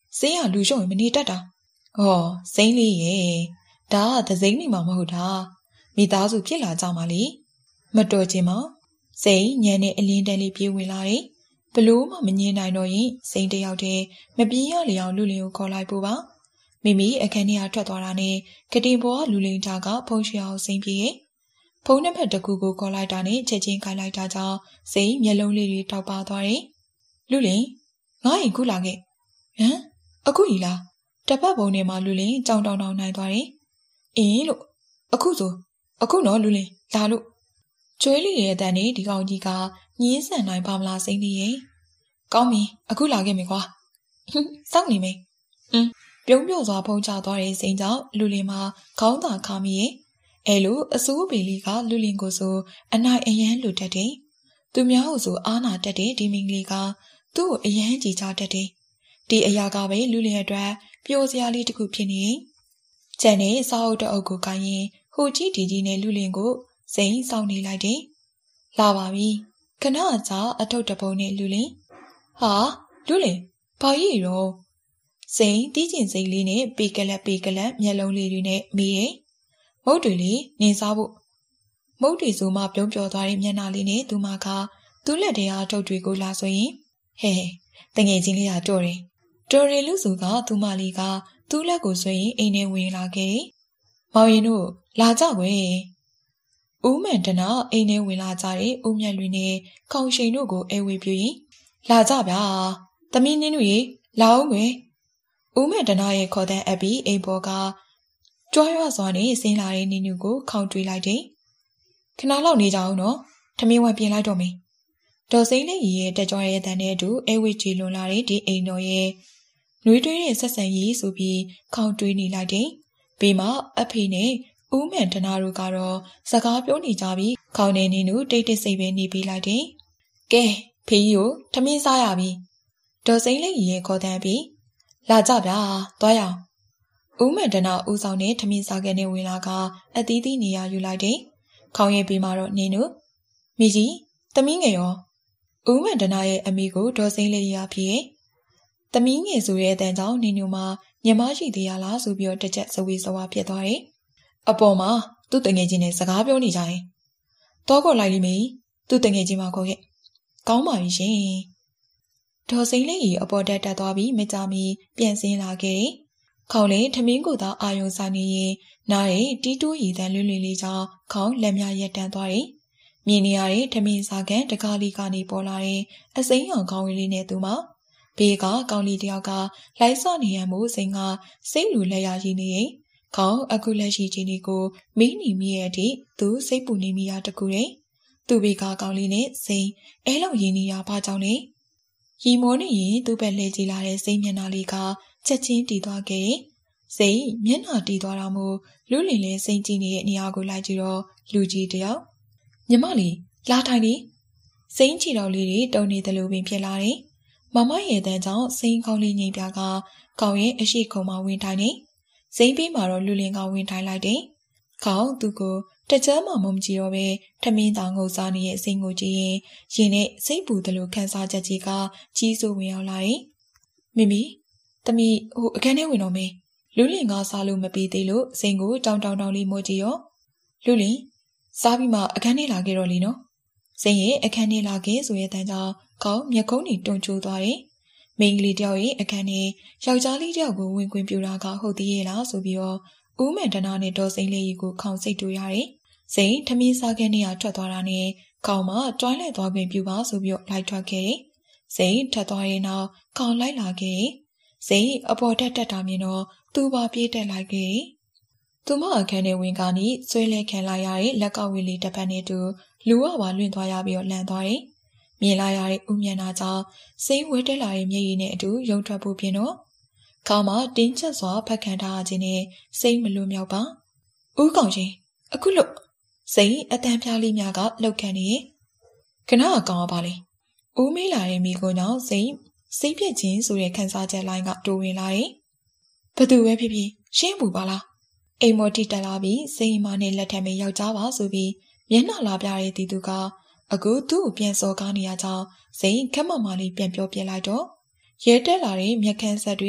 စိမ်းရလူရှုံရင်မနေတတ်တာ။ဟောစိမ်းလေးရဲ့ဒါကသစိမ်းနေမှာမဟုတ်တာ။မိသားစုဖြစ်လာကြမှာလေ။မတော်ချင်းမစိမ်းညံနဲ့အလင်းတန်းလေးပြေးဝင်လာတယ်။ဘလို့မှမငင်းနိုင်တော့ရင်စိမ်းတယောက်တည်းမပြေးရလေအောင်လူလင်ကိုခေါ်လိုက်ပို့ပါ။မိမိအခန်းထဲကထွက်သွားတာနဲ့ကတင်ပေါ်ကလူလင်သားကဖုံးရှောင်စိမ်းပြေးရဲ့။ဖုံးနှစ်ဖက်တစ်ခုကိုခေါ်လိုက်တာနဲ့ချက်ချင်းခိုင်းလိုက်တာကြောင့်စိမ်းမျက်လုံးလေးတွေတောက်ပါသွားတယ်။လူလင်ငါ့ရင်ခုလာခဲ့ဟမ်အခုကြီးလားတပတ်ပုံထဲမှာလူလင်ကြောင်တောင်တောင်နိုင်သွားတယ်အင်းလို့အခုဆိုအခုနော်လူလင်လာလို့ကျွေးလေးရဲ့အတန်နဲ့ဒီကောင်ကြီးကညင်းဆန်နိုင်ပါမလားစိမ့်လေးရဲ့ကောင်းပြီအခုလာခဲ့မယ်ကွာစောင့်နေမယ်အင်းပြုံးပြုံစွာဖုံးချသွားတဲ့စိမ့်ကြောင့်လူလင်မှာခေါင်းသာခါမိရဲ့အဲလိုအစိုးပေလေးကလူလင်ကိုဆိုအနိုင်အယမ်းလူတက်တယ်သူများကိုဆိုအားနာတက်တဲ့ဒီမင်းကလေးကသူ့ကိုအယမ်းကြည်ချတတ်တယ်ဒီအရာကပဲလူလင်အတွက်ပျော်စရာလေးတစ်ခုဖြစ်နေကျန်တဲ့စာအုပ်တအုပ်ကိုကိုင်းရင်ဟိုကြီးဒီကြီးနဲ့လူလင်ကိုစိမ့်ဆောင်နေလိုက်တယ်လာပါပြီခဏကြာအထုပ်တပုံနဲ့လူလင်ဟာလူလင်ဘာကြီးရောစိမ့်တီးကျင်စိမ့်လေးနဲ့ပေကလက်ပေကလက်မျက်လုံးလေးတွေနဲ့မေးရဲ့မုတ်တွေလေးနင်းစားဖို့မုတ်တွေဆိုမှပြုံးပြောသွားတဲ့မျက်နှာလေးနဲ့သူမကသူ့လက်ထဲအားထုတ်တွေကိုလာဆိုရင်ဟဲဟဲတငယ်ချင်းလေးကတော်တယ်တော်ရီလူစုကသူမလေးကသူ့လက်ကိုဆွဲရင်အိမ်ထဲဝင်လာခဲ့။မောင်ရင်တို့လာကြွယ်။ဦးမန်တနာအိမ်ထဲဝင်လာကြတဲ့ဦးမြတ်လွင်နဲ့ခေါင်ရှိန်တို့ကိုအဲဝေပြရင်လာကြဗျာ။သမီးနင်းတို့ရေလာအောင်ကွယ်။ဦးမန်တနာရဲ့ခေါ်တဲ့အပ်ပြီးအိမ်ပေါ်ကကြွားရွစွာနဲ့ဆင်းလာတဲ့နင်းနူကိုခေါင်တွေးလိုက်တယ်။ခဏလောက်နေကြအောင်နော်။ထမင်းဝက်ပြင်လိုက်တော့မယ်။ဒေါ်စိမ့်လေးရဲ့တက်ကြွရဲ့တန်တဲ့အတူအဲဝေချီလွန်လာတဲ့ဒီအိမ်တော်ရဲ့နှွေးတွေးတဲ့ဆက်ဆံရေးဆိုပြီးခေါင်းတွေးနေလိုက်တယ်။ဘေးမှာအဖေနဲ့ဦးမန်တနာတို့ကတော့စကားပြောနေကြပြီးခေါင်းနေနေတို့တိတ်တိတ်ဆိတ်ပဲနေပြီးလိုက်တယ်။ကဲဖေးကြီးကိုထမင်းစားရပြီ။ဒေါ်စိမ့်လေးရဲ့ခေါ်တန်းပြီးလာကြဗျာသွားရအောင်။ဦးမန်တနာဦးဆောင်နဲ့ထမင်းစားကနေဝင်လာကအသီးသီးနေရယူလိုက်တယ်။ခေါင်းရဲ့ဘေးမှာတော့နေနုမိကြီးသမီးငယ်ရောဦးမန်တနာရဲ့အမိကိုဒေါ်စိမ့်လေးရဖြစ်သမီးငယ်ဆိုတဲ့အတန်ကြောင့်နင်ညိုမှာညီမရှိသေးရလားဆိုပြီးတော့တစ်ချက်စဝေးစဝါဖြစ်သွားတယ်။အပေါ်မှာသူ့တငယ်ချင်းနဲ့စကားပြောနေကြရင်တော့ခေါ်လိုက်လိမ့်မယ်။သူ့တငယ်ချင်းမခေါ်ခဲ့။ကောင်းပါပြီရှင်။ဒေါ်စိမ့်လေးကြီးအပေါ်တက်တက်သွားပြီးမကြမီပြန်ဆင်းလာခဲ့တယ်။ခေါင်းလေးထမင်းကိုသာအာယုံဆိုင်နေရင်နားရဲ့တီးတိုးရည်တန်းလွင်လွင်လေးကြောင့်ခေါင်းလက်များရက်တန်းသွားတယ်။မြင်နေရတဲ့ထမင်းစားကန်တကားလေးကနေပေါ်လာတဲ့အစိမ်းရောင်ခေါင်းလေးနဲ့သူမဘေးကကောင်းလီတယောက်ကလိုက်စောနေရမှုစိန်ကစိတ်လူလက်ရည်နေရင်ခေါင်းအခုလက်ရှိချင်းတွေကိုမင်းနီမိရဲ့အထိသူစိတ်ပူနေမိရတကူတယ်သူဘေးကကောင်းလီနဲ့စိန်အဲလောက်ရင်းနေရပါကြောင်းလေရီမိုးနေရင်သူ့ဘက်လှည့်ကြည့်လာတဲ့စိန်မျက်နှာလေးကချက်ချင်းတည်သွားခဲ့စိန်မျက်နှာတည်သွားတာမို့လူလင်လေးစိန်ကြည့်နေတဲ့နေရာကိုလိုက်ကြည့်တော့လူကြီးတယောက်ညီမလေးလာထိုင်လေစိန်ချီတော်လေးတွေတုံနေတယ်လို့ပင်ဖြစ်လာတယ်မမရဲ့တန်းကြောင့်စိန်ကောင်းလေးငိမ့်ပြကကောင်းရဲ့အရှိခုံမှာဝင်ထိုင်နေစိန်ပြီးမှာတော့လူလင်ကဝင်ထိုင်လိုက်တယ်ခေါင်းသူကိုတကြမ်းမှမုံကြည့်တော့ပဲထမင်းတောင်ငုတ်စားနေရဲ့စိန်ကိုကြည့်ရင်ရင်နဲ့စိတ်ပူတယ်လို့ခံစားချက်ကြီးကကြီးစိုးဝင်ရောက်လာတယ်မိမိသမီးဟိုအခန်းထဲဝင်တော့မေးလူလင်ကစားလို့မပြီးသေးလို့စိန်ကိုတောင်းတောင်းတောင်းလေးမို့ကြည့်ရောလူလင်စားပြီးမှအခန်းထဲလာခဲ့တော့လीနော်စိန်ရဲ့အခန်းထဲလာခဲ့ဆိုရဲ့တန်းကြောင့်ခေါင်းမျက်ခုံးတွေတွန်ချိုးသွားတယ်။မိန်းကလေးတယောက်ရဲ့အခန်းထဲယောက်ျားလေးတယောက်ကိုဝင်ခွင့်ပြုတာကဟုတ်သေးရဲ့လားဆိုပြီးတော့ဦးမန်တနာနဲ့ဒေါ်စိမ့်လေးကိုခေါင်းစိတ်တူရတယ်။စိန်ထမင်းစားခန်းထဲကထွက်သွားတာနဲ့ခေါင်းမှာတွိုင်းလိုက်သွားခွင့်ပြုပါဆိုပြီးတော့လိုက်ထွက်ခဲ့တယ်။စိန်ထပ်သွားတဲ့နောက်ခေါင်းလိုက်လာခဲ့တယ်။စိန်အပေါ်တက်တက်တာမြင်တော့သူ့ပါပြေးတက်လိုက်ခဲ့တယ်။သူမအခန်းထဲဝင်ကနေဆွဲလဲခံလိုက်ရတဲ့လက်ကဝေးလေးတစ်ဖက်နဲ့တူလူဝပါလွင့်သွားရပြီးတော့လန့်သွားတယ်။မြင်လာရတဲ့ဥမျက်နှာကြောင့်စိတ်ဝဲတက်လာတဲ့မျက်ရည်နဲ့အတူရုံထွက်ဖို့ပြင်တော့ခေါင်းမှာတင်းကျပ်စွာဖက်ခံထားခြင်းနဲ့စိတ်မလွတ်မြောက်ပါဥကောင်ချင်းအခုလို့စိတ်အတန်ပြားလေးများကလှုပ်ခန့်နေခဏအကောင်ပါလေဦးမေးလာတဲ့မိကိုကြောင့်စိတ်စိတ်ပြည့်ခြင်းဆိုတဲ့ခံစားချက်လိုင်းကတိုးဝင်လာတယ်ဘသူပဲဖြစ်ဖြစ်ရှင်းဘူးပါလားအိမ်မော်တီတက်လာပြီးစိတ်မနဲ့လက်ထက်မဲ့ယောက်ျားပါဆိုပြီးမျက်နှာလာပြတဲ့တီသူကအခုသူ့ကိုပြန်စော်ကားနေရကြောင်းစိန်ခက်မမလေးပြန်ပြောပြလိုက်တော့ရဲတက်လာတဲ့မျက်ခမ်းဆက်တွေ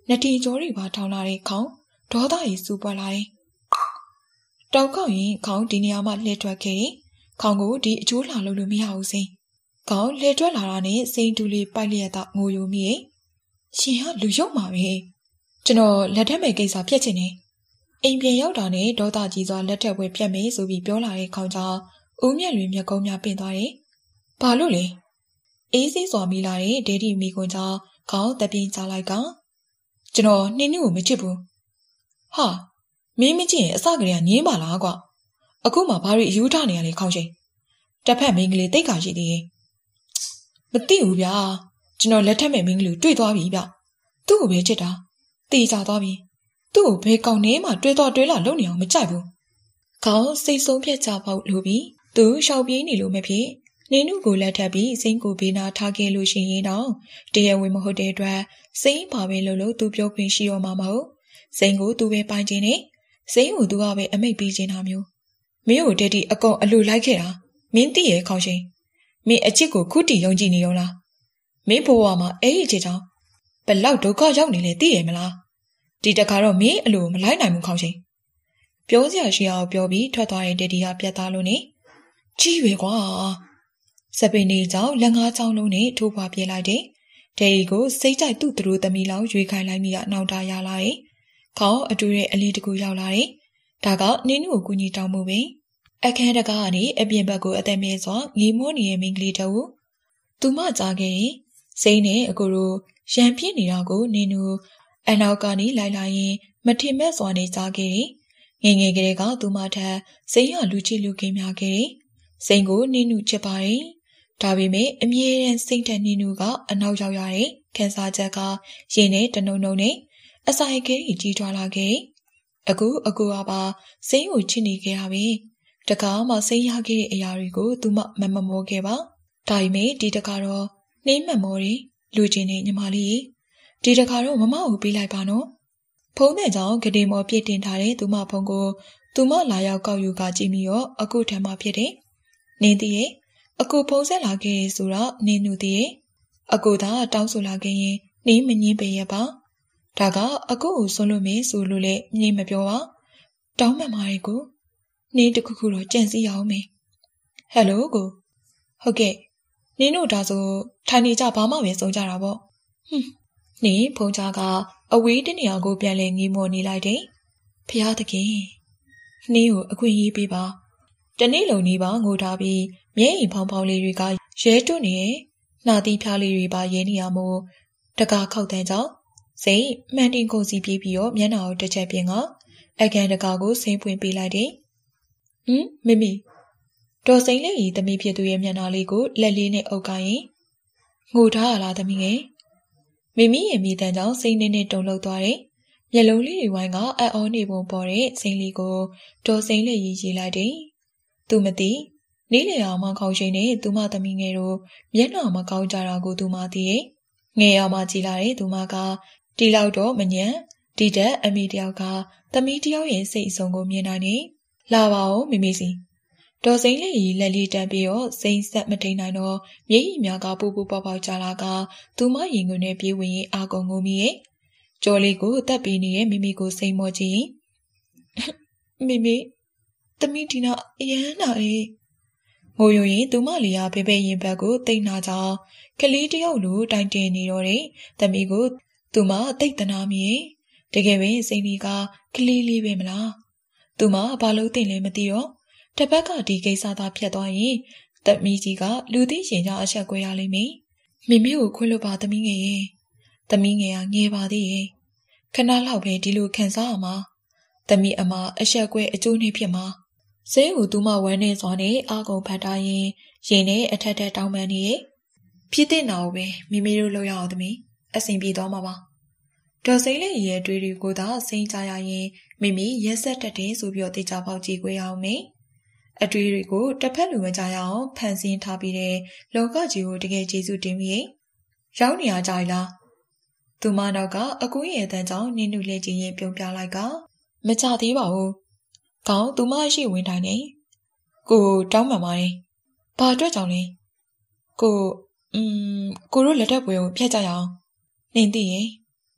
နတီကျော်တွေပါထောင်လာတဲ့ခေါင်းဒေါသကြီးစူပွက်လာတယ်။တောက်ကောက်ရင်ခေါင်းဒီနေရာမှာလှည့်ထွက်ခဲ့တယ်။ခေါင်းကိုဒီအကျိုးလာလို့လို့မရဘူးစိန်။ခေါင်းလှည့်ထွက်လာတာနဲ့စိန်တူလေးပိုက်လျက်တော့ငိုယိုမိရဲ့။ရှင်ကလူရုပ်မှာပဲ။ကျွန်တော်လက်ထက်မဲ့ကိစ္စပြက်ချင်တယ်။အိမ်ပြန်ရောက်တာနဲ့ဒေါသကြီးစွာလက်ထက်ဝဲပြက်မယ်ဆိုပြီးပြောလာတဲ့ခေါင်းကြောင့်ဦးမြတ်လွင်မျက်ကုံးများပင်သွားတယ်။ဘာလို့လဲ။အေးစေးစွာမိလာတဲ့ဒေဒီမိကွန်ကြောင့်ခေါင်းတပြင်းချလိုက်ကကျွန်တော်နှင်းနှင်းကိုမချစ်ဘူး။ဟာမင်းမကြည့်ရင်အစကတည်းကငင်းပါလားကွာအခုမှဘာတွေအယူထားနေရလဲခေါင်းချင်းတစ်ဖက်မင်းကလေးတိတ်ခါရှိသေးရဲ့မသိဘူးဗျာကျွန်တော်လက်ထက်မဲ့မင်းကလေးတွေ့သွားပြီဗျသူ့ကိုပဲချစ်တာတေးကြသွားပြီသူ့ကိုဘယ်ကောင်နေမှတွေ့တော့တွေ့လာလုံနေအောင်မကြိုက်ဘူးခေါင်းစိတ်ဆုံးဖြတ်ကြပေါ့လို့ပြီးသူရှောက်ပြေးနေလို့မဖြစ်နင်းနုကိုလက်ထပ်ပြီးစိမ့်ကိုဘေးနာထားခဲ့လို့ရှိရင်တော့တရားဝင်မဟုတ်တဲ့အတွက်စိမ့်ပါပဲလို့လို့သူပြောခွင့်ရှိတော့မှာမဟုတ်စိမ့်ကိုသူပဲပိုင်ခြင်းနဲ့စိမ့်ကိုသူကပဲအမိတ်ပေးခြင်းတာမျိုးမင်းကိုတက်တီအကောင်အလိုလိုက်ခဲ့တာမင်းသိရဲ့ခေါင်းရှင်မင်းအချစ်ကိုခုတီယုံကြည်နေရောလားမင်းဘဝမှာအဲ့ဒီအချစ်ကြောင့်ဘလောက်ဒုက္ခရောက်နေလဲသိရမလားဒီတခါတော့မင်းအလိုမလိုက်နိုင်ဘူးခေါင်းရှင်ပြောစရာရှိအောင်ပြောပြီးထွက်သွားတဲ့တက်တီကပြတ်သားလို့နေကြီးရွယ်ကွာစပင်းနေကြောင်လက်ငါးချောင်းလုံးနဲ့ထိုးပွားပြေးလိုက်တယ်ဒယ်ရီကိုစိတ်ကြိုက်သူ့သူတို့သမီးလောင်ရွေးခိုင်းလိုက်မိတာနောက်တာရလာတယ်ခေါင်းအတူရဲ့အလီတကူရောက်လာတယ်ဒါကနင်းနုကိုကူညီတောင်းမှုပဲအခန်းတကားကနေအပြင်ဘက်ကိုအသက်မဲစွာငေးမောနေတဲ့မိန်းကလေးတူသူမကြားခဲ့ရင်စိမ့်နဲ့အကိုတို့ရံပြစ်နေတာကိုနင်းနုအနောက်ကနေလိုက်လာရင်မထင်မဲ့စွာနေကြားခဲ့တယ်ငယ်ငယ်ကလေးကသူမထက်စိမ့်ရလူချစ်လူကင်းများခဲ့တယ်စိမ့်ကိုနင်းနုချစ်ပါတယ်ဒါပေမဲ့အမြဲတမ်းစိတ်တဲ့နင်းနုကအနောက်ရောက်ရတဲ့ခန်းစားချက်ကရင်နဲ့တနုံနုံနဲ့အစာအိတ်ကြီးကြီးထွားလာခဲ့အခုအကူကပါစိမ့်ကိုချစ်နေခဲ့ရပြီတကားမှစိမ့်ရခဲ့တဲ့အရာတွေကိုသူမမမမောခဲ့ပါဒါပေမဲ့ဒီတကားတော့နှင်းမမောတွေလူချင်းနေညီမလေးဒီတကားတော့မမကိုပေးလိုက်ပါနော်ဖုံးတဲ့ကြောင့်ဂဒေမောပြည့်တင်ထားတဲ့သူမဖုံးကိုသူမလာရောက်ကောက်ယူကကြည့်ပြီးတော့အခုထမ်းမှဖြစ်တယ်နင်းတည်းရဲ့အကူဖုံးဆက်လာခဲ့ဆိုတော့နင်းနူတည်းရဲ့အကူသာတောင်းဆိုလာခဲ့ရင်နင်းမငင်းပေရပါဒါကအကူကိုစွန့်လို့မေးဆိုလို့လည်းညင်မပြောပါတောင်းမှန်ပါရဲ့ကိုနင်းတခုခုတော့ကြံစည်ရအောင်မေးဟယ်လိုကိုဟုတ်ကဲ့နင်းတို့ဒါဆိုထိုင်နေကြဘာမှပဲစုံကြတာပေါ့ဟွန်းနင်းဖုံးကြားကအဝေးတနေရာကိုပြန်လဲငေးမော်နေလိုက်တယ်ဖျားတခင်နင်းကိုအခွင့်ရေးပေးပါတနေ့လုံးနေပါငိုထားပြီးမျက်ရည်ဖောင်းဖောင်းလေးတွေကရဲတွနေနှာသီးဖျားလေးတွေပါရဲနေရမို့တကားခောက်တန်းကြောင့်စိတ်မှန်တင်ကုန်စီပြေးပြီးတော့မျက်နှာကိုတစ်ချက်ပြင်ကအခန်းတကာကိုစိမ့်ပွင့်ပေးလိုက်တယ်ဟမ်မမီဒေါ်စိမ့်လေးဤသမီးဖြစ်သူရဲ့မျက်နှာလေးကိုလက်လေးနဲ့အုပ်ကိုင်းရင်ငိုထားရလားသမီးငယ်မိမိရဲ့မိတန်းကြောင့်စိမ့်နေနဲ့တုန်လှုပ်သွားတယ်မျက်လုံးလေးတွေဝိုင်းကအံ့ဩနေပုံပေါ်တဲ့စိမ့်လေးကိုဒေါ်စိမ့်လေးရေးရေးလိုက်တယ်သူမသိနေလေအောင်မခေါင်းရှိနေသူမသမီးငယ်တို့မျက်နှာမကောင်းကြတာကိုသူမသိရဲ့ငယ်အောင်မကြည်လာတဲ့သူမကဒီလောက်တော့မညံဒီတဲ့အမိတယောက်ကသမီးတယောက်ရဲ့စိတ်အစုံကိုမြင်နိုင်နေလာပါဦးမိမိစီဒေါ်စိမ့်လေးကြီးလက်လေးတန်းပြီးတော့စိမ့်ဆက်မထိန်နိုင်တော့မျက်ရည်များကပူပူပေါက်ပေါက်ကြလာကသူမရင်ခွင်နဲ့ပြေးဝင်ရင်အာကုန်ငုံမိရဲ့ကြော်လေးကိုတက်ပြီးနေတဲ့မိမိကိုစိမ့်မောကြည့်မိမိသမီးဒီနောက်အရန်နာရဲ့ငိုယိုရင်သူမလေးကဖေဖေရင်ဘက်ကိုတိတ်နာကြောင်ကလေးတယောက်လိုတိုင်တင်နေတော့တယ်သမီးကိုသူမတိတ်တနာမိရဲ့တကယ်ပဲစိမ့်လေးကကလေးလေးပဲမလားသူမဘာလို့တင်လဲမသိတော့တစ်ဖက်ကဒီကိစ္စသာဖြတ်သွားရင်သမီးကြီးကလူသိရှင်ကြောင့်အဆက်ကွဲရလိမ့်မယ်မိမိကိုခွင့်လွှတ်ပါသမီးငယ်ရဲ့သမီးငယ်ကငယ်ပါသေးရဲ့ခဏလောက်ပဲဒီလိုခံစားရမှာသမီးအမအဆက်ကွဲအကျိုးနေဖြစ်မှာဇဲကိုသူမဝမ်းနေစွာနဲ့အာကုန်ဖတ်ထားရင်ရင်နဲ့အထက်ထက်တောင်းပန်နေရဲ့ဖြစ်တဲ့နာကိုပဲမိမိတို့လောက်ရအောင်သမီးအဆင်ပြေသွားမှာပါဒေါ်စိမ့်လေးရဲ့တွေးတွေကိုသာစိမ့်ကြရရင်မိမိရက်ဆက်တက်တယ်ဆိုပြီးတော့တေချာပေါက်ကြည့်ခွေးအောင်မေအတွေးတွေကိုတစ်ဖက်လူမကြရအောင်ဖန်ဆင်းထားပြီးတဲ့လောကကြီးကိုတကယ်ကျေးဇူးတင်ပြီးရောက်နေရကြလားသူမတော့ကအကူရဲ့အတန်းကြောင့်နင်းနုလေးချင်းရင်ပြုံးပြလိုက်ကမကြသေးပါဘူးကောင်းသူမရှိဝင်တိုင်းနေကိုတောင်းပန်ပါတယ်ဘာအတွက်ကြောင့်လဲကိုอืมကိုတို့လက်ထပ်ပွဲကိုဖျက်ကြရအောင်နင်းသိရင်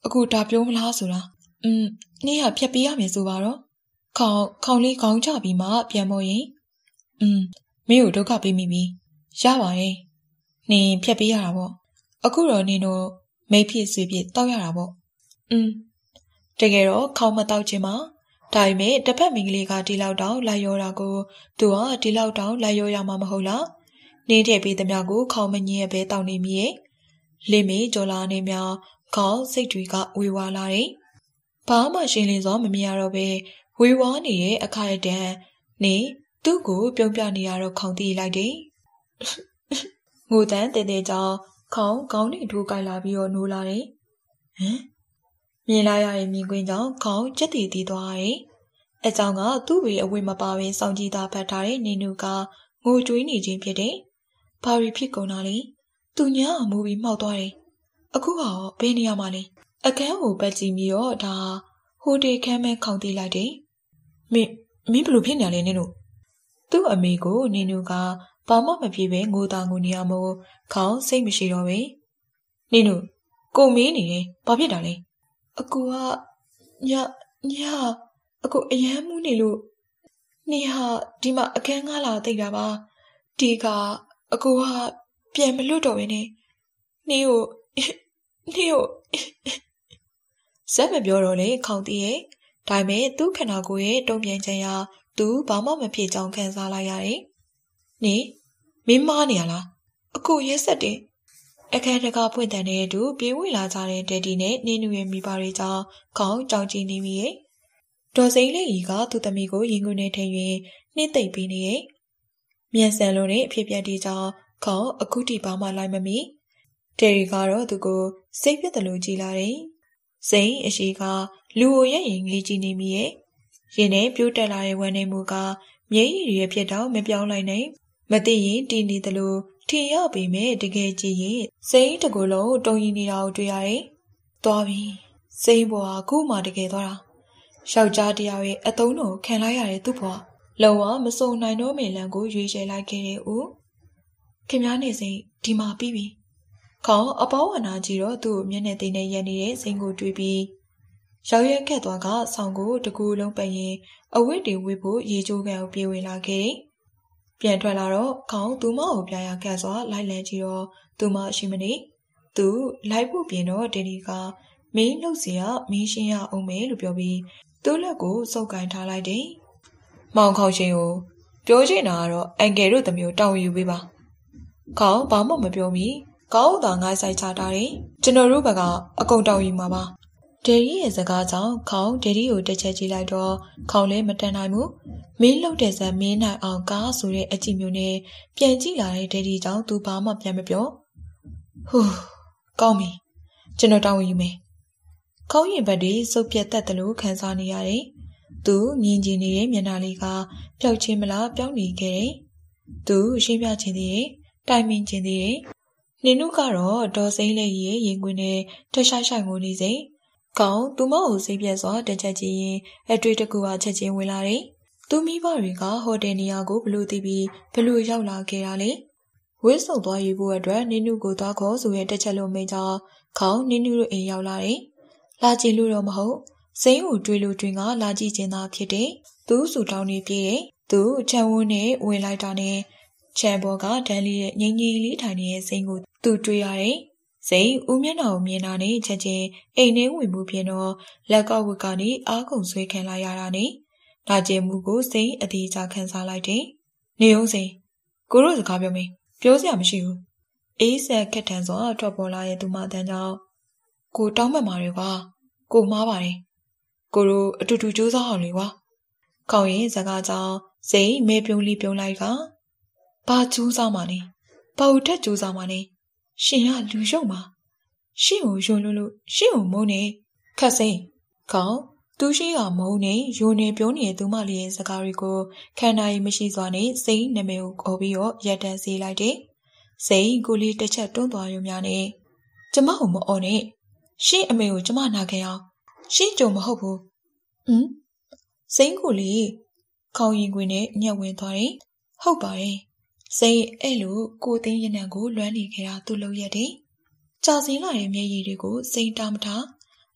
အခုဒါပြောမလားဆိုတာอืมနေ့ကဖြတ်ပေးရမယ်ဆိုပါတော့ခေါင်းခေါင်းလေးခေါင်းချပြီးမှပြန်မောရင်อืมမင်းကိုဒုက္ခပေးမိပြီရပါရဲ့နင်ဖြတ်ပေးရတာပေါ့အခုတော့နင်တို့မိတ်ဖြစ်ဆွေဖြစ်တောက်ရတာပေါ့อืมတကယ်တော့ခေါင်းမတောက်ခြင်းမှာဒါပေမဲ့တစ်ဖက်မိန်းကလေးကဒီလောက်တောင်လိုက်ရောတာကိုသူကဒီလောက်တောင်လိုက်ရောရမှာမဟုတ်လားနင်းထည့်ပေးသမျှကိုခေါင်းမငင်းရပဲတောက်နေမိရဲ့လင်းမေကြော်လာနေမြခေါင်းစိတ်တွေကဝေဝါလာတယ်ဘာမှရှင်းလင်းစွာမမြင်ရတော့ပဲဝေဝါနေတဲ့အခါတည်းနေသူ့ကိုပြုံးပြနေရတော့ခေါင်းတီးလိုက်တယ်ငိုတန်းတဲတဲကြောင်ခေါင်းခေါင်းနဲ့ထိုးကြိုက်လာပြီးတော့နိုးလာတယ်ဟမ်မြင်လိုက်ရတဲ့မြင်ကွင်းကြောင့်ခေါင်းကြက်တီတီးသွားတယ်။အကြောင်းကသူ့ဝေအဝေးမပါဘဲစောင့်ကြည့်တာဖတ်ထားတဲ့နေနုကငိုကြွေးနေခြင်းဖြစ်တယ်။ဘာရီဖြစ်ကုန်တာလဲ။သူညာအမူပြီးမှောက်သွားတယ်။အခုကဘယ်နေရာမှာလဲ။အခန်းကိုပတ်ကြည့်ပြီးတော့ဒါဟိုတေခမ်းမဲခေါင်းတီးလိုက်တယ်။မင်းမင်းဘလို့ဖြစ်နေလဲနေနု။သူ့အမေကိုနေနုကဘာမှမဖြစ်ပဲငိုတာငိုနေရမို့ခေါင်းစိတ်မရှိတော့ပဲ။နေနုကိုမေးနေတယ်။ဘာဖြစ်တာလဲ။အကူကညညအကူအယမ်းမှုနေလို့နေဟာဒီမှာအခန်းငါလာတိတ်တာပါဒီကအကူကပြန်မလွတ်တော့ဘဲနဲ့နေကိုနေကိုစက်မပြောတော့လေခေါင်းတီးရဲ့ဒါပေမဲ့သူ့ခန္ဓာကိုယ်ရဲ့တုံ့ပြန်ခြင်းရာသူဘာမှမဖြစ်ကြောင်းခံစားလိုက်ရတယ်နေမင်းမားနေရလားအကူရက်ဆက်တယ်အခန်းတကာဖွင့်တဲ့တဲ့သူပြေးဝင်လာကြတဲ့ဒက်ဒီနဲ့နေနူရဲ့မိဘတွေကြောင့်ခေါင်းကြောင်ကြည့်နေမိရဲ့ဒေါ်စိန်လေးကြီးကသူ့သမီးကိုရင်ခွင်ထဲထည့်၍နှိမ့်သိမ့်ပေးနေရဲ့မြန်ဆန်လို့တဲ့အဖြစ်ပြက်တွေကြောင့်ခေါင်းအခုထိဘာမှလိုက်မမီတယ်ရီကတော့သူကိုစိတ်ပြတ်တယ်လို့ကြည်လာတယ်စိန်အရှိကလူကိုရဲ့ရင်ငေးကြည့်နေမိရဲ့ရင်ထဲပြိုးတက်လာတဲ့ဝမ်းနေမှုကမျက်ရည်တွေဖြစ်တော့မပြောင်းလိုက်နိုင်မသိရင်တည်နေတယ်လို့ထင်ရပေမဲ့တကယ်ကြည့်ရင်စိန်တကူလုံးတုံရင်နေတာကိုတွေ့ရတယ်သွားပြီစိန်ဘွားအခုမှတကယ်သွားတာယောက်ျားတရားရဲ့အတုံးတော်ခံလိုက်ရတဲ့သူ့ဘွားလုံဝမစုံနိုင်တော့မေလန်ကိုရွေးချယ်လိုက်ခဲ့တဲ့ဦးခင်ဗျားနေစိန်ဒီမှာပြီးပြီခေါင်းအပေါဝနာကြီးတော့သူ့မျက်နှာသိနေရနေတဲ့စိန်ကိုတွေ့ပြီးရောက်ရက်ခက်သွားကဆောင်းကိုတကူလုံးပတ်ရင်အဝတ်တွေဝေဖို့ရေချိုးကန်ကိုပြေးဝင်လာခဲ့တယ်ပြန်ထွက်လာတော့ခေါင်းသူမကိုပြရခက်စွာလိုက်လံကြည့်တော့သူမရှိမနေသူလိုက်ဖို့ပြင်တော့ဒေဒီကမင်းလှုပ်เสียမင်းရှင်းရအောင်မယ်လို့ပြောပြီးသူ့လက်ကိုစုပ်ကင်ထားလိုက်တယ်။မောင်ခေါင်းရှင်ကိုပြောချင်တာကတော့အန်ကယ်တို့သမီးကိုတောင်းယူပေးပါ။ခေါင်းဘာမှမပြောမီခေါင်းသာငိုင်းဆိုင်ချတာတယ်။ကျွန်တော်တို့ဘက်ကအကုန်တောင်းယူမှာပါ။ဒေဒီရဲ့စကားကြောင့်ခေါင်းဒေဒီကိုတစ်ချက်ကြည့်လိုက်တော့ခေါင်းလည်းမတန်နိုင်ဘူး။မင်းလှုပ်တဲ့ဇက်မင်းနိုင်အောင်ကားဆိုတဲ့အကြည့်မျိုးနဲ့ပြန်ကြည့်လာတဲ့ဒေဒီကြောင့်သူဘာမှပြန်မပြော။ဟူးကောင်းပြီ။ကျွန်တော်တောင်းယူမယ်။ခေါင်းရင်ဘက်တွေစုပ်ပြတ်တတ်တယ်လို့ခံစားနေရတယ်။သူမြင်ကျင်နေတဲ့မျက်နှာလေးကပျောက်ချင်းမလားပြောင်းနေခဲ့တယ်။သူရှင်းပြခြင်းသေးတယ်။တိုင်ပင်ခြင်းသေးတယ်။နင်တို့ကတော့ဒေါ်စိမ့်လေးရဲ့ရင်ခွင်နဲ့တရှိုက်ရှိုက်ငိုနေစိ။ခေါင်းသူမကိုစိတ်ပြတ်စွာတချက်ကြည့်ရင်အတွေ့တကူကချက်ချင်းဝင်လာတယ်။သူမိဘတွေကဟိုတယ်နေရာကိုဘလို့သိပြီးဘလို့ရောက်လာခဲ့တာလဲ။ဝစ်ဆုံသွားယူဖို့အတွက်နင်တို့ကိုသွားခေါ်ဆိုရဲတစ်ချက်လုံးမိကြောင်းခေါင်းနင်တို့အိမ်ရောက်လာတယ်။လာကြည့်လို့တော့မဟုတ်စိမ့်ကိုတွေးလို့တွင်ကလာကြည့်ခြင်းသာဖြစ်တယ်။သူစူတောင်းနေပြေးတယ်။သူချမ်းဝန်းနဲ့ဝင်လိုက်တာနဲ့ချမ်းဘောကဒန်းလေးရဲ့ငိမ့်ကြီးလေးထိုင်နေတဲ့စိမ့်ကိုသူတွေးရတယ်။စိမ့်ဦးမျက်နှာကိုမြင်တာနဲ့ချက်ချင်းအိမ်ထဲဝင်မှုပြင်တော့လက်ကဝတ်ကနေအားကုန်ဆွဲခံလိုက်ရတာနဲ့နာကျင်မှုကိုစိမ့်အသေးချခံစားလိုက်တယ်။နေအောင်စိမ့်ကိုတို့စကားပြောမေးပြောစရာမရှိဘူး။အေးဆက်ခက်ထန်စွာထွက်ပေါ်လာတဲ့သူမတန်းကြောင့်ကိုတောင်းပန်ပါတယ်ကွာကိုမှားပါတယ်ကိုတို့အတူတူကြိုးစားအောင်လေကွာခေါင်းရင်စကားကြောင့်စိတ်မဲပြုံးလေးပြုံးလိုက်ကဘာကြိုးစားမှလဲဘာလို့ထက်ကြိုးစားမှလဲရှင်ကလူရုံမှာရှင့်ကိုယွန်းလို့လို့ရှင့်ကိုမုန်းနေခက်စိမ့်ခေါင်းသူရှိကမုန်းနေယွန်းနေပြုံးနေတဲ့သူမလေးရဲ့စကားတွေကိုခန္ဓာရည်မရှိစွာနဲ့စိတ်နာမည်ကိုခေါ်ပြီးတော့ရက်တန်းစေးလိုက်တယ်စိတ်ကိုလေးတစ်ချက်တွန်းသွားရုံများနဲ့ကျမကိုမအော်နဲ့ရှင့်အမေကိုကျမနာခဲ့အောင်ရှင့်ကြုံမဟုတ်ဘူးဟမ်စိမ့်ကိုလေခေါင်းရင်ခွင်နဲ့ညက်ဝင်သွားတယ်ဟုတ်ပါတယ်စိမ့်အဲ့လိုကိုသိန်းရနံကိုလွမ်းနေခဲ့တာသူ့လုံးရက်တယ်ကြာစင်းလာတဲ့မျက်ရည်တွေကိုစိမ့်တာမထား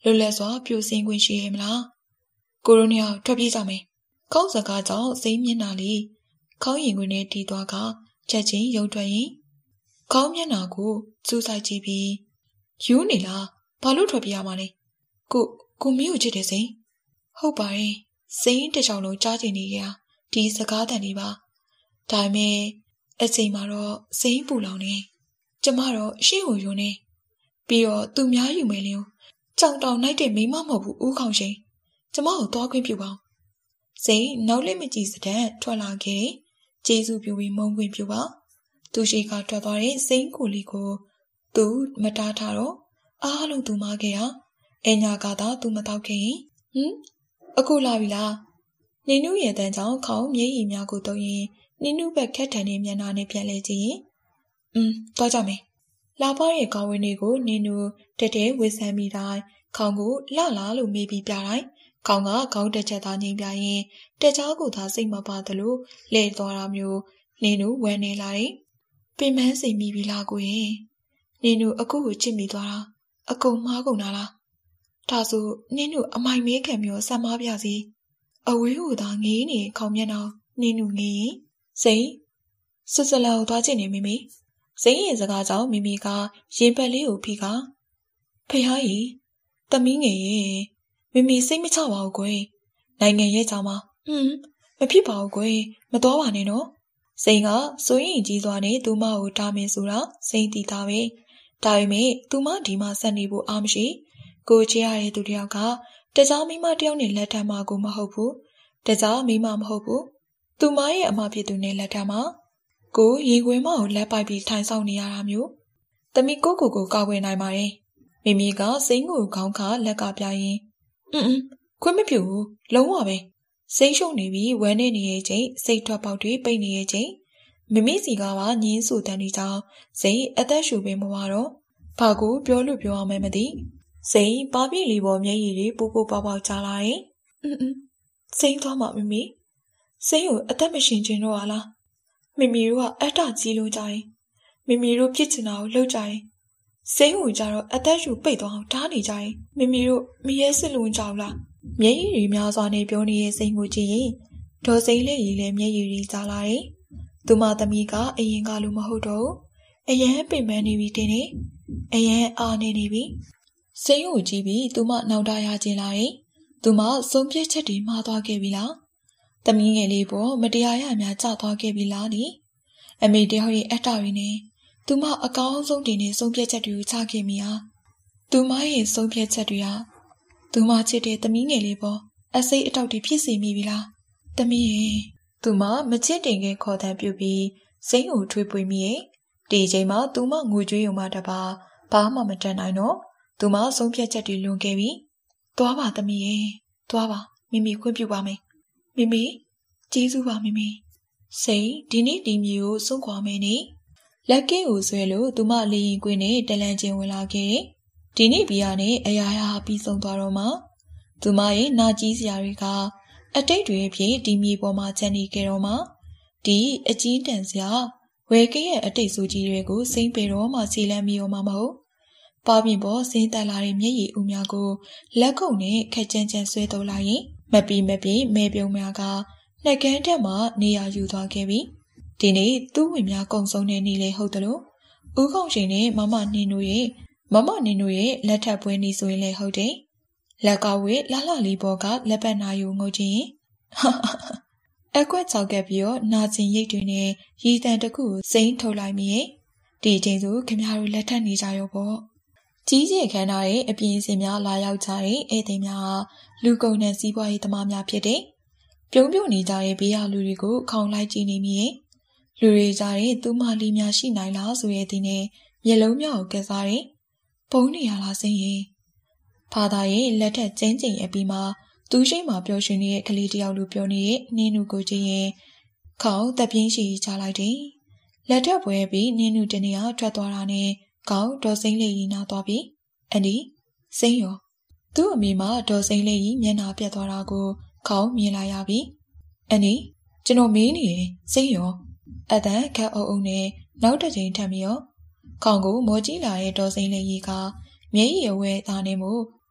လွတ်လပ်စွာပြိုစင်ခွင့်ရှိရမလားကိုရိုနီယာထွက်ပြေးကြမယ်ခေါင်းစကားကြောင့်စိတ်မျက်နှာလေးခေါင်းရင်ခွင်နဲ့တီးသွားကချက်ချင်းရုံထွက်ရင်ခေါင်းမျက်နှာကိုစူးစိုက်ကြည့်ပြီးယူနေလားဘာလို့ထွက်ပြေးရမှာလဲကိုကိုမင်းကိုချစ်တယ်စိန်ဟုတ်ပါရဲ့စိန်တစ်ချောင်းလုံးကြားချင်နေကြဒီစကားတန်လေးပါဒါပေမဲ့အချိန်မှာတော့စိန်ပူလောင်နေကျမတော့ရှေ့ကိုယွန်းနေပြီးတော့သူများယူမယ်လင်းကြောင်တောင်နိုင်တဲ့မိမမဟုတ်ဘူးဦးခေါင်ရှင်ကျမကိုသွားခွင့်ပြုပါစိန်နောက်လေးမကြည့်စတဲ့ထွက်လာခဲ့တယ်ကျေးဇူးပြုပြီးမုန်းခွင့်ပြုပါသူရှိကထွက်သွားတဲ့စိန်ကိုလေးကိုသူမတားထားတော့အားလုံးသူမခဲ့ရအညာကသာသူမတော့ခဲ့ရင်ဟမ်အခုလာပြီလားနင်နုရဲ့တန်းကြောင့်ခေါင်းမျက်ရည်များကိုတုံးရင်နင်နုဘက်ခက်ထန်တဲ့မျက်နှာနဲ့ပြန်လဲကြည့်ရင်อืมသွားကြမယ်လာပါရဲ့ခေါင်းဝင်းလေးကိုနင်နုတက်တဲ့ဝေဆမ်းမိတိုင်းခေါင်းကိုလှလာလို့မေးပြီးပြတိုင်းခေါင်းကခေါင်းတစ်ချက်သားငိမ့်ပြရင်တက်ချားကိုသာစိတ်မပါသလိုလဲသွားတာမျိုးနင်နုဝမ်းနေလာတယ်ပင်မန်းစိမ်မိပြီလားကိုရင်နင်နုအခုကိုချစ်မိသွားတာအကုန်မှားကုန်တာလားဒါဆိုနင်နုအမိုင်မဲခံမျိုးဆက်မားပြစီအဝေးဟူသာငေးနေခေါင်းမျက်နှာနင်နုငေးရင်စိန်ဆွတ်စလန်ကိုသွားချင်နေမိမိစိန်ရဲ့စကားကြောင့်မိမိကရင်ပက်လေးကိုဖိကဖေဟာကြီးတမင်းငယ်ရဲ့မိမိစိတ်မချပါဘူးကွယ်နိုင်ငံရဲ့ကြောင်မှာဟွန်းမဖြစ်ပါဘူးကွယ်မတော်ပါနဲ့နော်စိန်ကစိုးရင်ကြီးစွာနဲ့သူမကိုတားမင်းဆိုတာစိန်တီးသားပဲဒါပေမဲ့သူမဒီမှာဆက်နေဖို့အားမရှိကိုချေရတဲ့သူတယောက်ကတခြားမိမတယောက်နဲ့လက်ထပ်မှာကိုမဟုတ်ဘူးတခြားမိမမဟုတ်ဘူးသူမရဲ့အမဖြစ်သူနဲ့လက်ထပ်မှာကိုရေခွေမကိုလက်ပိုက်ပြီးထိုင်ဆောင်နေရတာမျိုးတမီကိုကိုကိုကောက်ွယ်နိုင်ပါတယ်မိမိကစိန်ကိုခေါင်းခါလက်ကပြရင်အင်းခွင့်မပြုဘူးလုံးဝပဲစိတ်ရှုံနေပြီးဝမ်းနေနေရဲ့ချိန်စိတ်ထွက်ပေါက်တွေပိတ်နေရဲ့ချိန်မိမိစီကပါညင်းဆူတန်နေကြောင်းစိတ်အသက်ရှူပင်မဝတော့ဘာကိုပြောလို့ပြောအောင်မမသိစိတ်ပါပြည့်လေးပေါ်မျက်ရည်တွေပူပူပေါက်ပေါက်ကြားလာတယ်အင်းစိတ်သွားမှမိမိစိတ်ကိုအသက်မရှင်ခြင်းတော့ဟာလားမိမိတို့ကအတ္တကြီးလုံးကြရင်မိမိတို့ဖြစ်ချင်တာကိုလုပ်ကြရင်စိတ်ကိုကြတော့အသက်ရှူပိတ်သွားအောင်ဓားနေကြရင်မိမိတို့မရဲစစ်လုံးကြောက်လားမျက်ရည်တွေများစွာနဲ့ပြောနေတဲ့စိတ်ကိုကြည့်ရင်ဒေါ်စိမ့်လေးကြီးလည်းမျက်ရည်တွေကြားလာတယ်သူမသမီးကအရင်ကလိုမဟုတ်တော့အရန်ပင်ပန်းနေပြီတင်နေအရန်အားနေနေပြီစိတ်ကိုကြည့်ပြီးသူမနောက်တာရခြင်းလာတယ်သူမဆုံးဖြတ်ချက်တွေမှားသွားခဲ့ပြီလားသမီးငယ်လေးပေါ်မတရားရများကျသွားခဲ့ပြီလားနိအမေတယောက်ရဲ့အတ္တတွေနဲ့သူမအကောင်းဆုံးတင်နေဆုံးဖြတ်ချက်တွေကိုချခဲ့မိဟာသူမရဲ့ဆုံးဖြတ်ချက်တွေကသူမချစ်တဲ့သမီးငယ်လေးပေါ်အစိတ်အတောက်တွေဖြစ်စေမိပြီလားသမီးရဲ့သူမမချစ်တင်ခဲ့ခေါ်တမ်းပြုပြီးစိတ်ကိုထွေးပွေမိရဲ့ဒီချိန်မှာသူမငိုကြွေးုံမှတပါဘာမှမတတ်နိုင်တော့သူမဆုံးဖြတ်ချက်တွေလွန်ခဲ့ပြီသွားပါသမီးရဲ့သွားပါမိမိခွင့်ပြုပါမယ်မိမိကျေးဇူးပါမိမိစိတ်ဒီနေ့ဒီမျိုးကိုစွန့်ခွာမယ်နိလက်ကဲကိုဆွဲလို့သူမလေရင်ကွင်းနဲ့တလန့်ချင်းဝင်လာခဲ့ဒီနေ့ဘီယာနဲ့အရာရာပြီးဆုံးသွားတော့မှသူမရဲ့နာကြီးစရာတွေကအတိတ်တွေအဖြစ်ဒီမြေပေါ်မှာချန်နေခဲ့တော့မှဒီအကြီးတန်းစရာဝဲကဲရဲ့အတိတ်ဆိုကြီးတွေကိုစိမ့်ပေတော့မှခြေလမ်းမီရောမှမဟုတ်ပါပြင်ပေါ်စင်းတက်လာတဲ့မျက်ရည်ဦးများကိုလက်ကုပ်နဲ့ခက်ချမ်းချမ်းဆွဲထုတ်လိုက်ရင်မပီမပီမဲပြုံများကနှက်ကန်းတက်မှနေရာယူသွားခဲ့ပြီဒီနေ့သူ့ဝင်များကုံဆုံးတဲ့နေ့လေဟုတ်တယ်လို့ဦးကောင်ရှင်နဲ့မမနင်းတို့ရဲ့မမနင်းတို့ရဲ့လက်ထပ်ပွဲနေဆိုရင်လေဟုတ်တယ်လက်ကဝေးလှလှလေးပေါ်ကလက်ပတ်နာယူငုတ်ချင်းအကွက်ချောက်ကပ်ပြီးတော့နာကျင်ရိတ်တွေနဲ့ရည်တန်တစ်ခုကိုစိမ့်ထုတ်လိုက်မိရဲ့ဒီချိန်ဆိုခင်ဗျားတို့လက်ထပ်နေကြရောပေါ့ကြီးကျယ်ခမ်းနားရဲ့အပြင်းစင်များလာရောက်ကြတဲ့ဧည့်သည်များဟာလူကုန်နဲ့စီးပွားရေးသမားများဖြစ်တဲ့ပြုံးပြုံနေကြတဲ့ဘေးရလူတွေကိုခေါင်းလိုက်ကြည့်နေမိရဲ့လူတွေကြတဲ့သူမလေးများရှိနိုင်လားဆိုရဲ့ဒီနဲ့မျက်လုံးများကိုကက်စားတယ်ပုံနေရလားစိမ့်ရဲ့ဖာသာရဲ့လက်ထက်ကျင်းကျင်အပြီးမှာသူရှိမှပျော်ရွှင်နေတဲ့ကလေးတယောက်လိုပြောနေတဲ့နင်းနုကိုကြည့်ရင်ခေါင်းတက်ပြင်းရှိချလိုက်တယ်လက်ထက်ပွဲပြီးနင်းနုတနေရာထွက်သွားတာနဲ့ခေါင်းဒေါ်စိမ့်လေးကြီးနာသွားပြီအန်ဒီစိမ့်ရောသူ့အမေမှာဒေါ်စိမ့်လေးကြီးမျက်နှာပြတ်သွားတာကိုခေါင်းမြင်လာရပြီအန်ဒီကျွန်တော်မေးနေရင်စိမ့်ရောအတန်ခက်အုပ်အုပ်နဲ့နောက်တစ်ချိန်ထပ်ပြီးရောခေါင်းကိုမော်ကြီးလာတဲ့ဒေါ်စိမ့်လေးကြီးကမျက်ရည်အဝဲသားနေမှု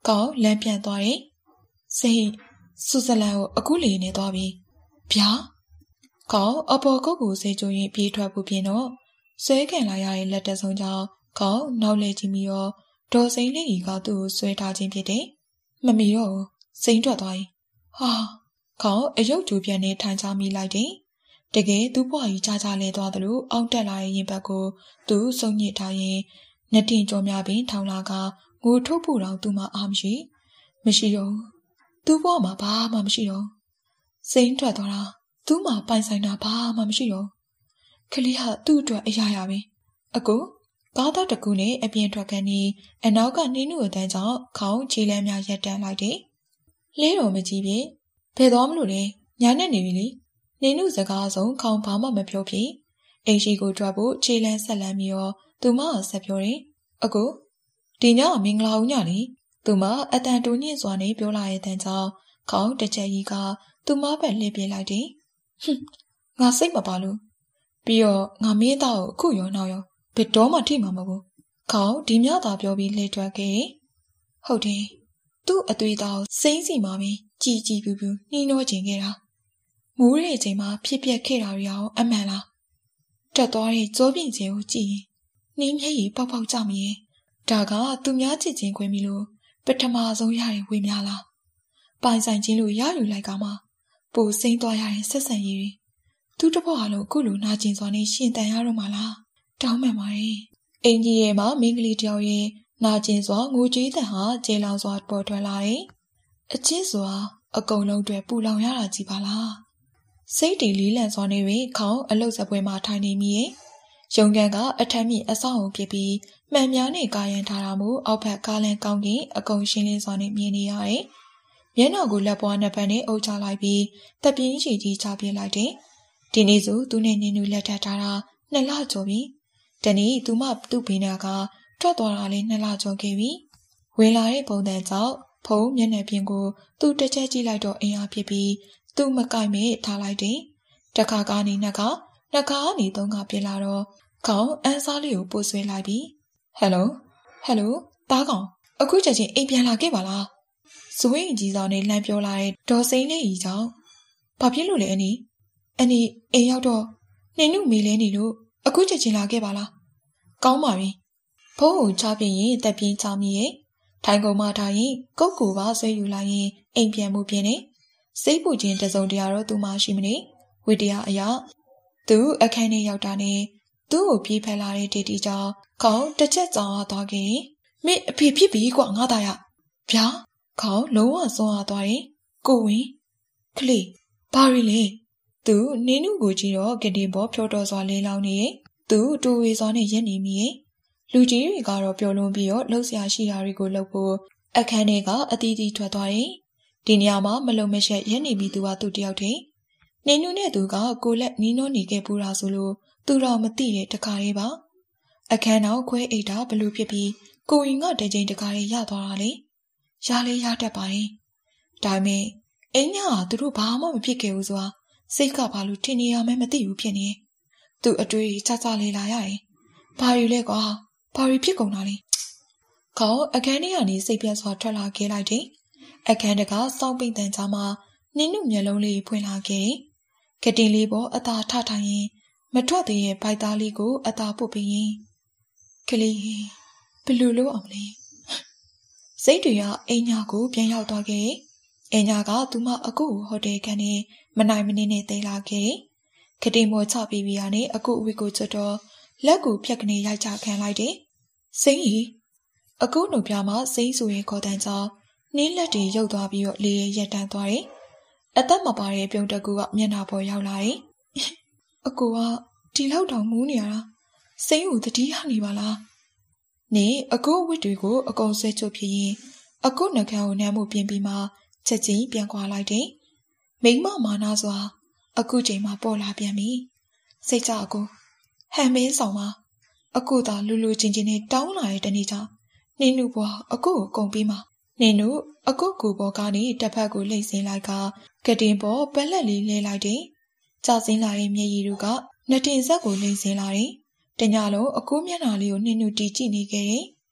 ကောလမ်းပြန်သွားတယ်စိတ်ဆွစ်ဇာလန်ကိုအခုလေနေသွားပြီဗျာကောအပေါ်ကုတ်ကိုစေချိုရင်ပြေးထွက်ဖို့ပြင်တော့ဆွဲခံလာရတဲ့လက်တဆုံကြောင့်ကောနောက်လေကြည့်ပြီးတော့ဒေါ်စိန်လေးကြီးကသူ့ကိုဆွဲထားခြင်းဖြစ်တယ်မမီတော့စိန်ထွက်သွားရင်ဟာကောအယုတ်ကျူပြန်နေထိုင်ချမိလိုက်တယ်တကယ်သူ့ဘွားကြီးချာချာလဲသွားသလိုအောင့်တက်လာတဲ့ရင်ဘတ်ကိုသူစုံညစ်ထားရင်နှတင်ကြောများပင်ထောင်လာကငိုထုတ်ဖို့တော့သူ့မှာအားမရှိမရှိတော့သူ့ဘွားမှာဘာမှမရှိတော့စိန်ထွက်သွားတာသူ့မှာပိုင်ဆိုင်တာဘာမှမရှိတော့ကလေးဟာသူ့အတွက်အရာရာပဲအကူကားသားတစ်ခုနဲ့အပြင်ထွက်ကနေအနောက်ကနေနုအတန်းကြောင့်ခေါင်းခြေလမ်းများရက်တန်းလိုက်တယ်လဲတော်မကြီးပြေဖယ်သွားမလို့လေညာနဲ့နေပြီလေနေနုစကားဆုံးခေါင်းဘာမှမပြောဖြစ်အိမ်ရှိကိုထွက်ဖို့ခြေလမ်းဆက်လန်းပြီးတော့သူမဆက်ပြောတယ်အကူဒီညမင်္ဂလာဦးညလေသူမအတန်တူညင်စွာနဲ့ပြောလာတဲ့တန်းကြောင့်ခေါင်းတစ်ချက်ကြီးကသူမဘက်လှည့်ပြေးလိုက်တယ်ဟွန်းငါစိတ်မပါလို့ပြီးတော့ငါမင်းသားကိုအခုရောနောက်ရောဘယ်တော့မှထိမှာမဟုတ်ခေါင်းဒီမြသာပြောပြီးလှည့်ထွက်ခဲ့ဟုတ်တယ်သူ့အသွေးသားစိမ့်စီမှာပဲကြည်ကြည်ပြူပြူနှီးနှောကျင်ခဲ့တာမိုးရဲ့အချိန်မှာဖြစ်ပျက်ခဲ့တာတွေအောင်အမှန်လားတက်သွားတဲ့ကြောပြင်းခြင်းကိုကြည့်ရင်နှင်းမျက်ရည်ပေါက်ပေါက်ကြမြင်ဒါကသူများချစ်ချင်းခွင့်ပြီလို့ပထမဆုံးရတဲ့ဝေများလားပိုင်ဆိုင်ခြင်းလို့ရယူလိုက်ကမှပိုစိမ့်သွားရတဲ့ဆက်ဆံရေးတွေသူတဘောအလုံးအခုလိုနာကျင်စွာနဲ့ရှင်တန်ရတော့မှလားတောင်းမှန်ပါရဲ့အင်ကြီးရဲ့မှာမင်းကလေးတယောက်ရဲ့နာကျင်စွာငိုကြွေးတဲ့ဟာကျေလောင်စွာပေါ်ထွက်လာတယ်အချစ်စွာအကုန်လုံးတွေပူလောင်ရတာကြီးပါလားစိတ်တည်လေးလံစွာနေရင်ခေါင်းအလုတ်စပွဲမှာထိုင်နေမိရဲ့ရုံကန်ကအထက်မြင့်အဆောက်အုံဖြစ်ပြီးမှန်များနဲ့ကာယံထားတာမို့အောက်ဘက်ကားလန်ကောင်းကင်အကုန်ရှင်းလင်းစွာနဲ့မြင်နေရတယ်မျက်နှာကိုလက်ပွားနှစ်ဖက်နဲ့အုပ်ချလိုက်ပြီးတပ်ပြင်းချီကြီးချပြလိုက်တယ်ဒီနေ့ဆိုသူနဲ့နင်းနူလက်ထပ်ထားတာနှစ်လကျော်ပြီတနေ့သူမသူ့ဘေးနာကထွက်သွားတာလေးနှစ်လကျော်ခဲ့ပြီဝင်လာတဲ့ပုံစံကြောင့်ဖုံးမျက်နှာပြင်ကိုသူ့တစ်ချက်ကြည့်လိုက်တော့အင်အားဖြစ်ပြီးသူ့မကိုက်မဲ့ထားလိုက်တယ်တခါကနေနှစ်ခါနှစ်ခါကနေသုံးခါပြလာတော့ခေါင်းအန်းစားလေးကိုပို့ဆွဲလိုက်ပြီးဟယ်လိုဟယ်လိုတားကောင်အခုချက်ချင်းအိမ်ပြန်လာခဲ့ပါလားဇွေးကြီးဆောင်နဲ့လမ်းပြောလာတဲ့ဒေါ်စိန်လေးကြီးကြောင့်ဘာဖြစ်လို့လဲအနီအနီအိမ်ရောက်တော့နေနုမေလဲနေလို့အခုချက်ချင်းလာခဲ့ပါလားကောင်းပါပြီဖုန်းကိုချပြင်းရင်တက်ပြင်းချမိရဲ့ထိုင်ကုန်မှထားရင်ကုတ်ကူပါဆွဲယူလိုက်ရင်အိမ်ပြန်မှုပြင်းနေစိတ်ပူခြင်းတစုံတရာတော့သူမှရှိမနေဝိတရားအရာသူအခန်းထဲရောက်တာနဲ့သူ့ကိုပြေးဖက်လာတဲ့ဒေတီကြောင့်ခေါင်းတစ်ချက်ကြောင်အားသွားခဲ့မင်းအဖေဖြစ်ပြီကွာငါသားရဗျာခေါင်းလုံးဝဆုံးအားသွားတယ်ကိုဝင်ကလေးဘာရီလဲသူနင်းနုကိုကြည့်တော့ကတင်ပေါ်ဖြောတော်စွာလဲလောင်းနေသူတူဝေစွာနဲ့ရက်နေမိရဲ့လူကြီးတွေကတော့ပျော်လွန်ပြီးတော့လှုပ်ရှားရှိတာတွေကိုလှုပ်ဖို့အခန်းထဲကအတီးတီးထွက်သွားတယ်ဒီနေရာမှာမလုံမရှက်ရက်နေပြီးသူကသူ့တယောက်တည်းနေနုနဲ့သူကကိုလက်နီးနိုးနေခဲ့ပူတာဆိုလို့သူတော့မသိတဲ့တခါလေးပါအခန်းနောက်ခွဲအိတ်တာဘလို့ဖြစ်ပြီးကိုရင်ကတကြိမ်တခါလေးရသွားတာလေရလေးရတတ်ပါရဲ့ဒါပေမဲ့အင်းညာကသူတို့ဘာမှမဖြစ်ခဲ့ဘူးဆိုတာစိတ်ကဘာလို့ထင်နေရမှန်းမသိဘူးဖြစ်နေသူအတွေ့ချာချာလေးလာရတယ်ဘာယူလဲကွာဘာရီဖြစ်ကုန်တာလဲခေါင်းအခန်းထဲကနေစိတ်ပြတ်စွာထွက်လာခဲ့လိုက်တယ်အခန်းတကစောင်းပိတ်တန်ချာမှာနင်းနုမျက်လုံးလေးဖွင့်လာခဲ့ကတင်လေးပေါ်အသာထထိုင်ရင်မထွက်သေးရဲ့ဘိုက်သားလေးကိုအသာပုတ်ပြီးရင်ကလေးဘလူလို့အောင်လဲစိတ်တွေကအိမ်ညာကိုပြန်ရောက်သွားခဲ့အိမ်ညာကသူမအကူဟိုတယ်ခန်းနဲ့မနိုင်မနေနဲ့တိတ်လာခဲ့ကတင်မောချပြီးပြီးရနဲ့အကူအဝစ်ကိုချွတ်တော့လက်ကိုဖြတ်ကနေရိုက်ချခံလိုက်တယ်စိမ့်ကြီးအကူနှုတ်ပြမှာစိမ့်ဆိုရင်ခေါ်တန်းကြောင်းနင်းလက်တွေရုပ်သွားပြီးတော့လေရဲရက်တန်းသွားတယ်အသက်မပါတဲ့ပြုံးတကူကမျက်နှာပေါ်ရောက်လာတယ်အကူကဒီလောက်တောင်မူးနေရတာစိမ့်ကိုတတိယနေပါလားနေအကူအဝတ်တွေကိုအကုန်ဆွဲချုပ်ဖြစ်ရင်အကူနှကန်းကိုနမ်းမှုပြင်ပြီးမှချက်ချင်းပြန်ခွာလိုက်တယ်မိမမာနာစွာအကူချိန်မှာပေါ်လာပြန်ပြီစိတ်ကြအကူဟန်မင်းဆောင်မှာအကူသာလူလူချင်းချင်းနဲ့တောင်းလာတဲ့တနေ့ကျနေနုဘွားအကူကိုကုန်ပြီးမှနေနုအကူကူပေါ်ကနေတစ်ဖက်ကိုလှိမ့်စင်းလိုက်ကကတင်ပေါ်ပက်လက်လေးလဲလိုက်တယ်ကြောက်စင်းလာတဲ့မျက်ရည်တွေကနှတင်ဆက်ကိုလှိမ့်စင်းလာတယ်တညလုံးအကူမျက်နှာလေးကိုနေနုတီးကြည့်နေခဲ့တယ်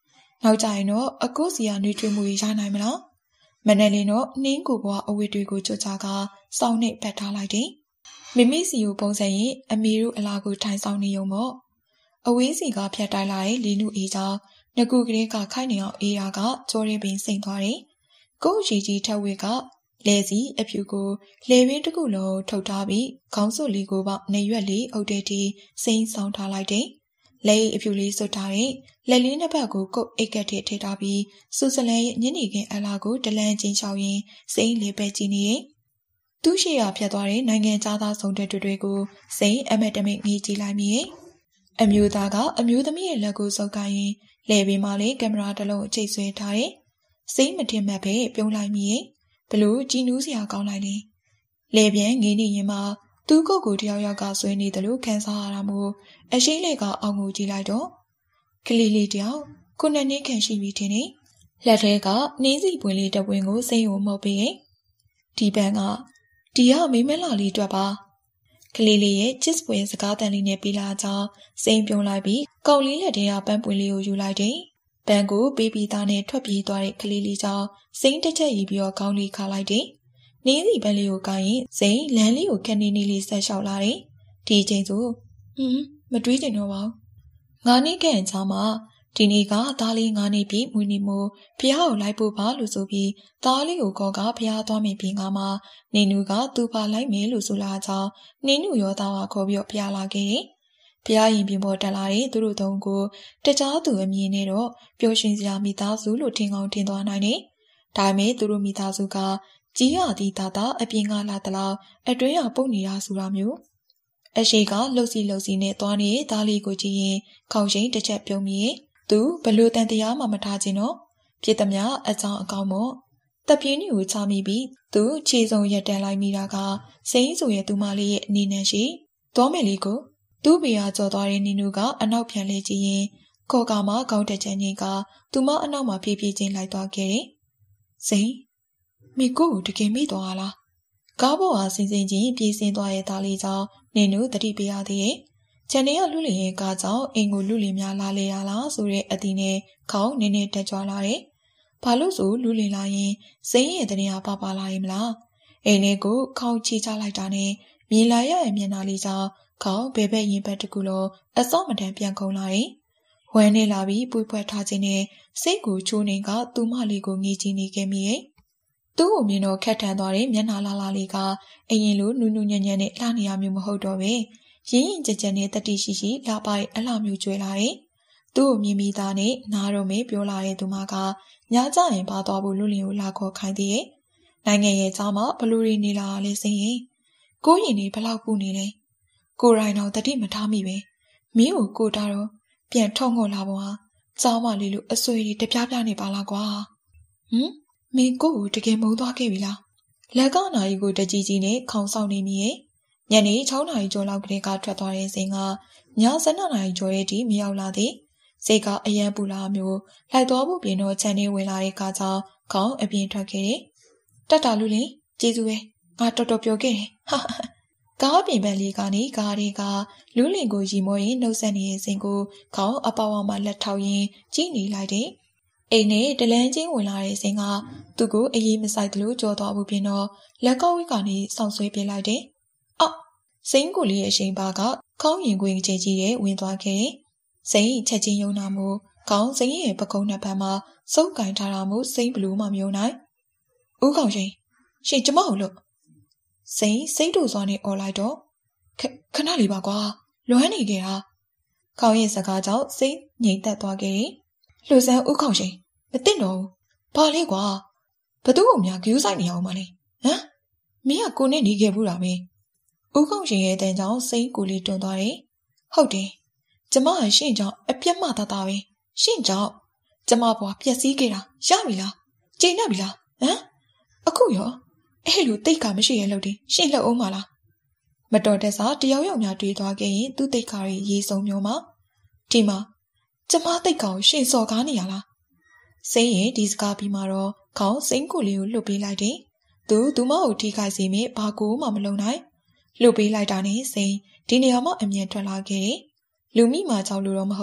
နောက်ကြရင်တော့အကိုစီကနှွေးထွေးမှုရနိုင်မလားမနဲ့လင်းတော့နှင်းကိုဘွားအဝတ်တွေကိုကြွချကစောင်းနဲ့ပတ်ထားလိုက်တယ်မိမိစီကိုပုံစံရင်အမေတို့အလားကိုထိုင်ဆောင်နေုံပေါ့အဝင်းစီကဖြတ်တိုက်လာတဲ့လီနုအေးကြောင့်ငကူကလေးကခိုင်နေအောင်အေးရာကကြောရဲပင်စိမ့်သွားတယ်ကိုရီကြီးထက်ဝဲကလဲစီအဖြူကိုလေပင်တစ်ခုလုံးထုတ်ထားပြီးခေါင်းစွပ်လေးကိုပေါနေရွက်လေးအုပ်တဲ့တီစိမ့်ဆောင်ထားလိုက်တယ်လဲအဖြူလေးစွတ်ထားတဲ့လက်လေးနှစ်ဖက်ကိုကုတ်အိတ်ကက်ထဲထည့်ထားပြီးစူဇလန်ရဲ့ညနေခင်းအလားကိုတလန်ချင်းချောင်းရင်စိမ့်လေးပဲကြည့်နေရင်သူ့ရှိရာဖြတ်သွားတဲ့နိုင်ငံသားသားစုံတဲ့တွေကိုစိမ့်အမက်တမိတ်ငေးကြည့်လိုက်မိရဲ့အမျိုးသားကအမျိုးသမီးရဲ့လက်ကိုစုပ်ကိုင်းရင်လဲပင်မှလည်းကင်မရာတစ်လုံးအချိတ်ဆွဲထားတယ်စိမ့်မထင်မှတ်ပဲပြုံးလိုက်မိရဲ့ဘလို့ကြည်နူးစရာကောင်းလိုက်လေလဲပြန်ငေးနေရင်မှသူ့ကိုယ်ကိုတယောက်ယောက်ကဆွဲနေတယ်လို့ခံစားရတာမို့အရှိလေကအောင်ကိုကြည့်လိုက်တော့ကလေးလေးတယောက်ခုနှစ်နှစ်ခန့်ရှိပြီထင်တယ်လက်ထဲကနှင်းစီပွင့်လေးတစ်ပွင့်ကိုစိမ့်ကိုမှုတ်ပေးရင်ဒီပန်းကဒီကမိမလာလေးတွက်ပါကလေးလေးရဲ့ချစ်ပွင့်စကားတန်လေးနဲ့ပြီးလာကြောင်းစိမ့်ပြုံးလိုက်ပြီးကောက်လေးလက်ထဲကပန်းပွင့်လေးကိုယူလိုက်တယ်ပန်းကိုပေးပြီးသားနဲ့ထွက်ပြေးသွားတဲ့ကလေးလေးကြောင့်စိမ့်တစ်ချက်ရီပြီးတော့ကောင်းလေးခါလိုက်တယ်နင်းစီပန်းလေးကိုကိုင်းရင်စိမ့်လမ်းလေးကိုခက်နေနေလေးဆက်လျှောက်လာတယ်ဒီအချိန်ဆိုဟွန်းမတွေးကျင်တော့ပါဘူးငါနေ့ခန့်ချာမှာဒီနေ့ကသားလေးငါးနှစ်ပြည့်မွေးနေ့မို့ဖះကိုလိုက်ဖို့ပါလို့ဆိုပြီးသားလေးကိုကောကဖះသွားမယ်ပြင်ကမှနင်းနူကသူ့ပါလိုက်မယ်လို့ဆိုလာကြောင်းနင်းနူရောသားကခေါ်ပြီးတော့ဖះလာခဲ့တယ်ဖះရင်ပြင်ပေါ်တက်လာတဲ့သူတို့သုံးကိုတကြားသူအမြင်နဲ့တော့ပျော်ရွှင်စရာမိသားစုလို့ထင်ကောင်းထင်သွားနိုင်တယ်ဒါပေမဲ့သူတို့မိသားစုကကြီးရသည့်သားသားအပြင်ကလာတလောက်အတွင်းကပုတ်နေတာဆိုတာမျိုးအရှိကလှုပ်စီလှုပ်စီနဲ့သွားနေတဲ့သားလေးကိုကြည့်ရင်ခေါင်းရှိန်တစ်ချက်ပြုံးမိသူဘလို့တန်တရားမှမထားခြင်းတော့ဖြစ်သမျှအကြောင်းအကောင်းမို့တပ်ပြင်းတွေကိုချမိပြီးသူခြေစုံရက်တန်လိုက်မိတာကစိမ့်ဆိုရဲ့သူမလေးရဲ့အနေနဲ့ရှိသွားမယ်လေးကိုသူ့ဘေးကကြော်သွားတဲ့နင်းနူကအနောက်ပြန်လဲကြည့်ရင်ခေါ်ကမှကောင်းတဲ့ချမ်းကြီးကသူမအနောက်မှာပြေးပြေးချင်းလိုက်သွားခဲ့တယ်စိမ့်မိကိုကိုတကယ်မိသွားလားကားပေါ်ဟာစင်စင်ချင်းပြေးစင်းသွားရဲ့သားလေးကြောင့်နင်းနူတတိပေးရသေးရဲ့ချန်နေရလူလင်ရဲ့ကားကြောင့်အင်ကိုလူလင်များလာလေရလားဆိုတဲ့အသည့်နဲ့ခေါင်းနင်းနေတက်ကြွလာတယ်။ဘာလို့ဆိုလူလင်လာရင်စိမ့်ရဲ့တနေရာပါပါလာရင်မလား။အိမ်လေးကိုခေါင်းချီချလိုက်တာနဲ့မြင်လာရရဲ့မျက်နှာလေးကြောင့်ခေါင်းဘဲဘဲရင်ဘက်တကူလုံးအစော့မတန်ပြန်ကုန်လာတယ်။ဝမ်းနေလာပြီးပွေဖွက်ထားခြင်းနဲ့စိတ်ကိုချိုးနေကသူမလေးကိုငေးကြည့်နေခဲ့မိရဲ့။သူ့ကိုမြင်တော့ခက်ထန်သွားတဲ့မျက်နှာလာလာလေးကအရင်လိုနူးနူးညံ့ညံ့နဲ့လှနေရမျိုးမဟုတ်တော့ပဲ။ရင်းရင်ကြကြနဲ့တတိရှိရှိလာပါရဲ့အလှမျိုးကျွဲလာတယ်။သူ့ကိုမြင်မိသားနဲ့နားတော့မေပြောလာတဲ့သူမကညကြရင်ပါသွားဖို့လူလင်ကိုလာခေါ်ခိုင်းသေးရဲ့။နိုင်ငံရဲ့ကြားမှာဘလူရီနေလာလဲစင်းရင်ကိုရင်နေဘလောက်ပူနေလဲ။ကိုရိုင်းတော့တတိမထားမိပဲ။မင်းကိုကိုတာတော့ပြန်ထုံငေါ်လာပေါ်ဟာကြားမလေးလို့အဆွေတွေတပြားပြားနေပါလားကွာ။ဟမ်မင်းကိုကိုတကယ်မုန်းသွားခဲ့ပြီလား။လက်ကနာရီကိုတကြီးကြီးနဲ့ခေါင်းဆောင်နေမိရဲ့။ညနေ၆နာရီကျော်လောက်ကလေးကထွက်သွားတဲ့စိန်ကည၁၂နာရီကျော်ရဲ့ဒီမရောက်လာသည်စိတ်ကအယံပူလာမျိုးလိုက်သွားဖို့ပြင်တော့ခြံထဲဝင်လာတဲ့ကကြောင့်ခေါင်းအပြင်ထွက်ခဲ့တယ်တက်တာလူလင်ကျေးဇူးပဲငါတော်တော်ပြောခဲ့တယ်ဟာကားပြင်ပန်းလေးကနေကားတွေကလူလင်ကိုရီမောရင်နှုတ်ဆက်နေတဲ့စိန်ကိုခေါင်းအပေါဝါမှာလက်ထောက်ရင်းကြည့်နေလိုက်တယ်အိမ်နဲ့တလန်းချင်းဝင်လာတဲ့စိန်ကသူ့ကိုအေးအေးမဆိုင်သလိုကြော်သွားဖို့ပြင်တော့လက်ကောက်ဝိကနေစောင့်ဆွဲပြလိုက်တယ်အော်စိန်ကိုလေးရဲ့အရှိန်ပါကခေါင်းရင်ခွင်ကြီးကြီးရဲ့ဝင်သွားခဲ့တယ်စိန်ချက်ချင်းယုံနာမှုခေါင်းစိန်ရဲ့ပကုံးနှစ်ဖက်မှာစုပ်ကင်ထားတာမို့စိန်ဘလူးမှမယုံနိုင်ဦးခေါင်ရှင်ရှင်ကျမကိုလို့စိန်စိတ်တူစွာနဲ့អော်လိုက်တော့ခဏလေးပါကွာလွမ်းနေခဲ့တာခေါင်းရဲ့စကားကြောင့်စိန်ငြိမ်သက်သွားခဲ့တယ်လှူစမ်းဦးခေါင်ရှင်မသိတော့ဘူးဘာလဲကွာဘသူ့ကိုများဂယူးဆိုင်နေအောင်မလဲဟမ်မင်းကကိုနဲ့နေခဲ့ဘူးတာပဲဦးခေါင်ရှင်ရဲ့တန်ကြောင့်စိန်ကိုလေးတွန်းသွားတယ်ဟုတ်တယ်ကျမကရှင့်ကြောင့်အပြတ်မှသာသာပဲရှင့်ကြောင့်ကျမဘွားပျက်စီးခဲ့တာရပြီလားကျိန်နေပြီလားဟမ်အခုရောအဲ့လိုတိတ်ခါမရှိရဲ့လို့တင်ရှင့်လက်အောင်မလားမတော်တဲ့စားတယောက်ယောက်များတွေးသွားခဲ့ရင်သူ့တိတ်ခါတွေရေးစုံမျိုးမှာဒီမှာကျမတိတ်ခါကိုရှင့်စော်ကားနေရလားစိန်ရဲ့ဒီစကားပြီးမှတော့ခေါင်းစိန်ကိုလေးကိုလှုပ်ပေးလိုက်တယ်သူသူမကိုထိခိုက်စေမိဘာကိုမှမလုံနိုင်လှုပ်ပေးလိုက်တာနဲ့စိန်ဒီနေရာမှာအမြင်ထွက်လာခဲ့တယ်လူမိမှာကြောက်လို့တော့မဟုတ်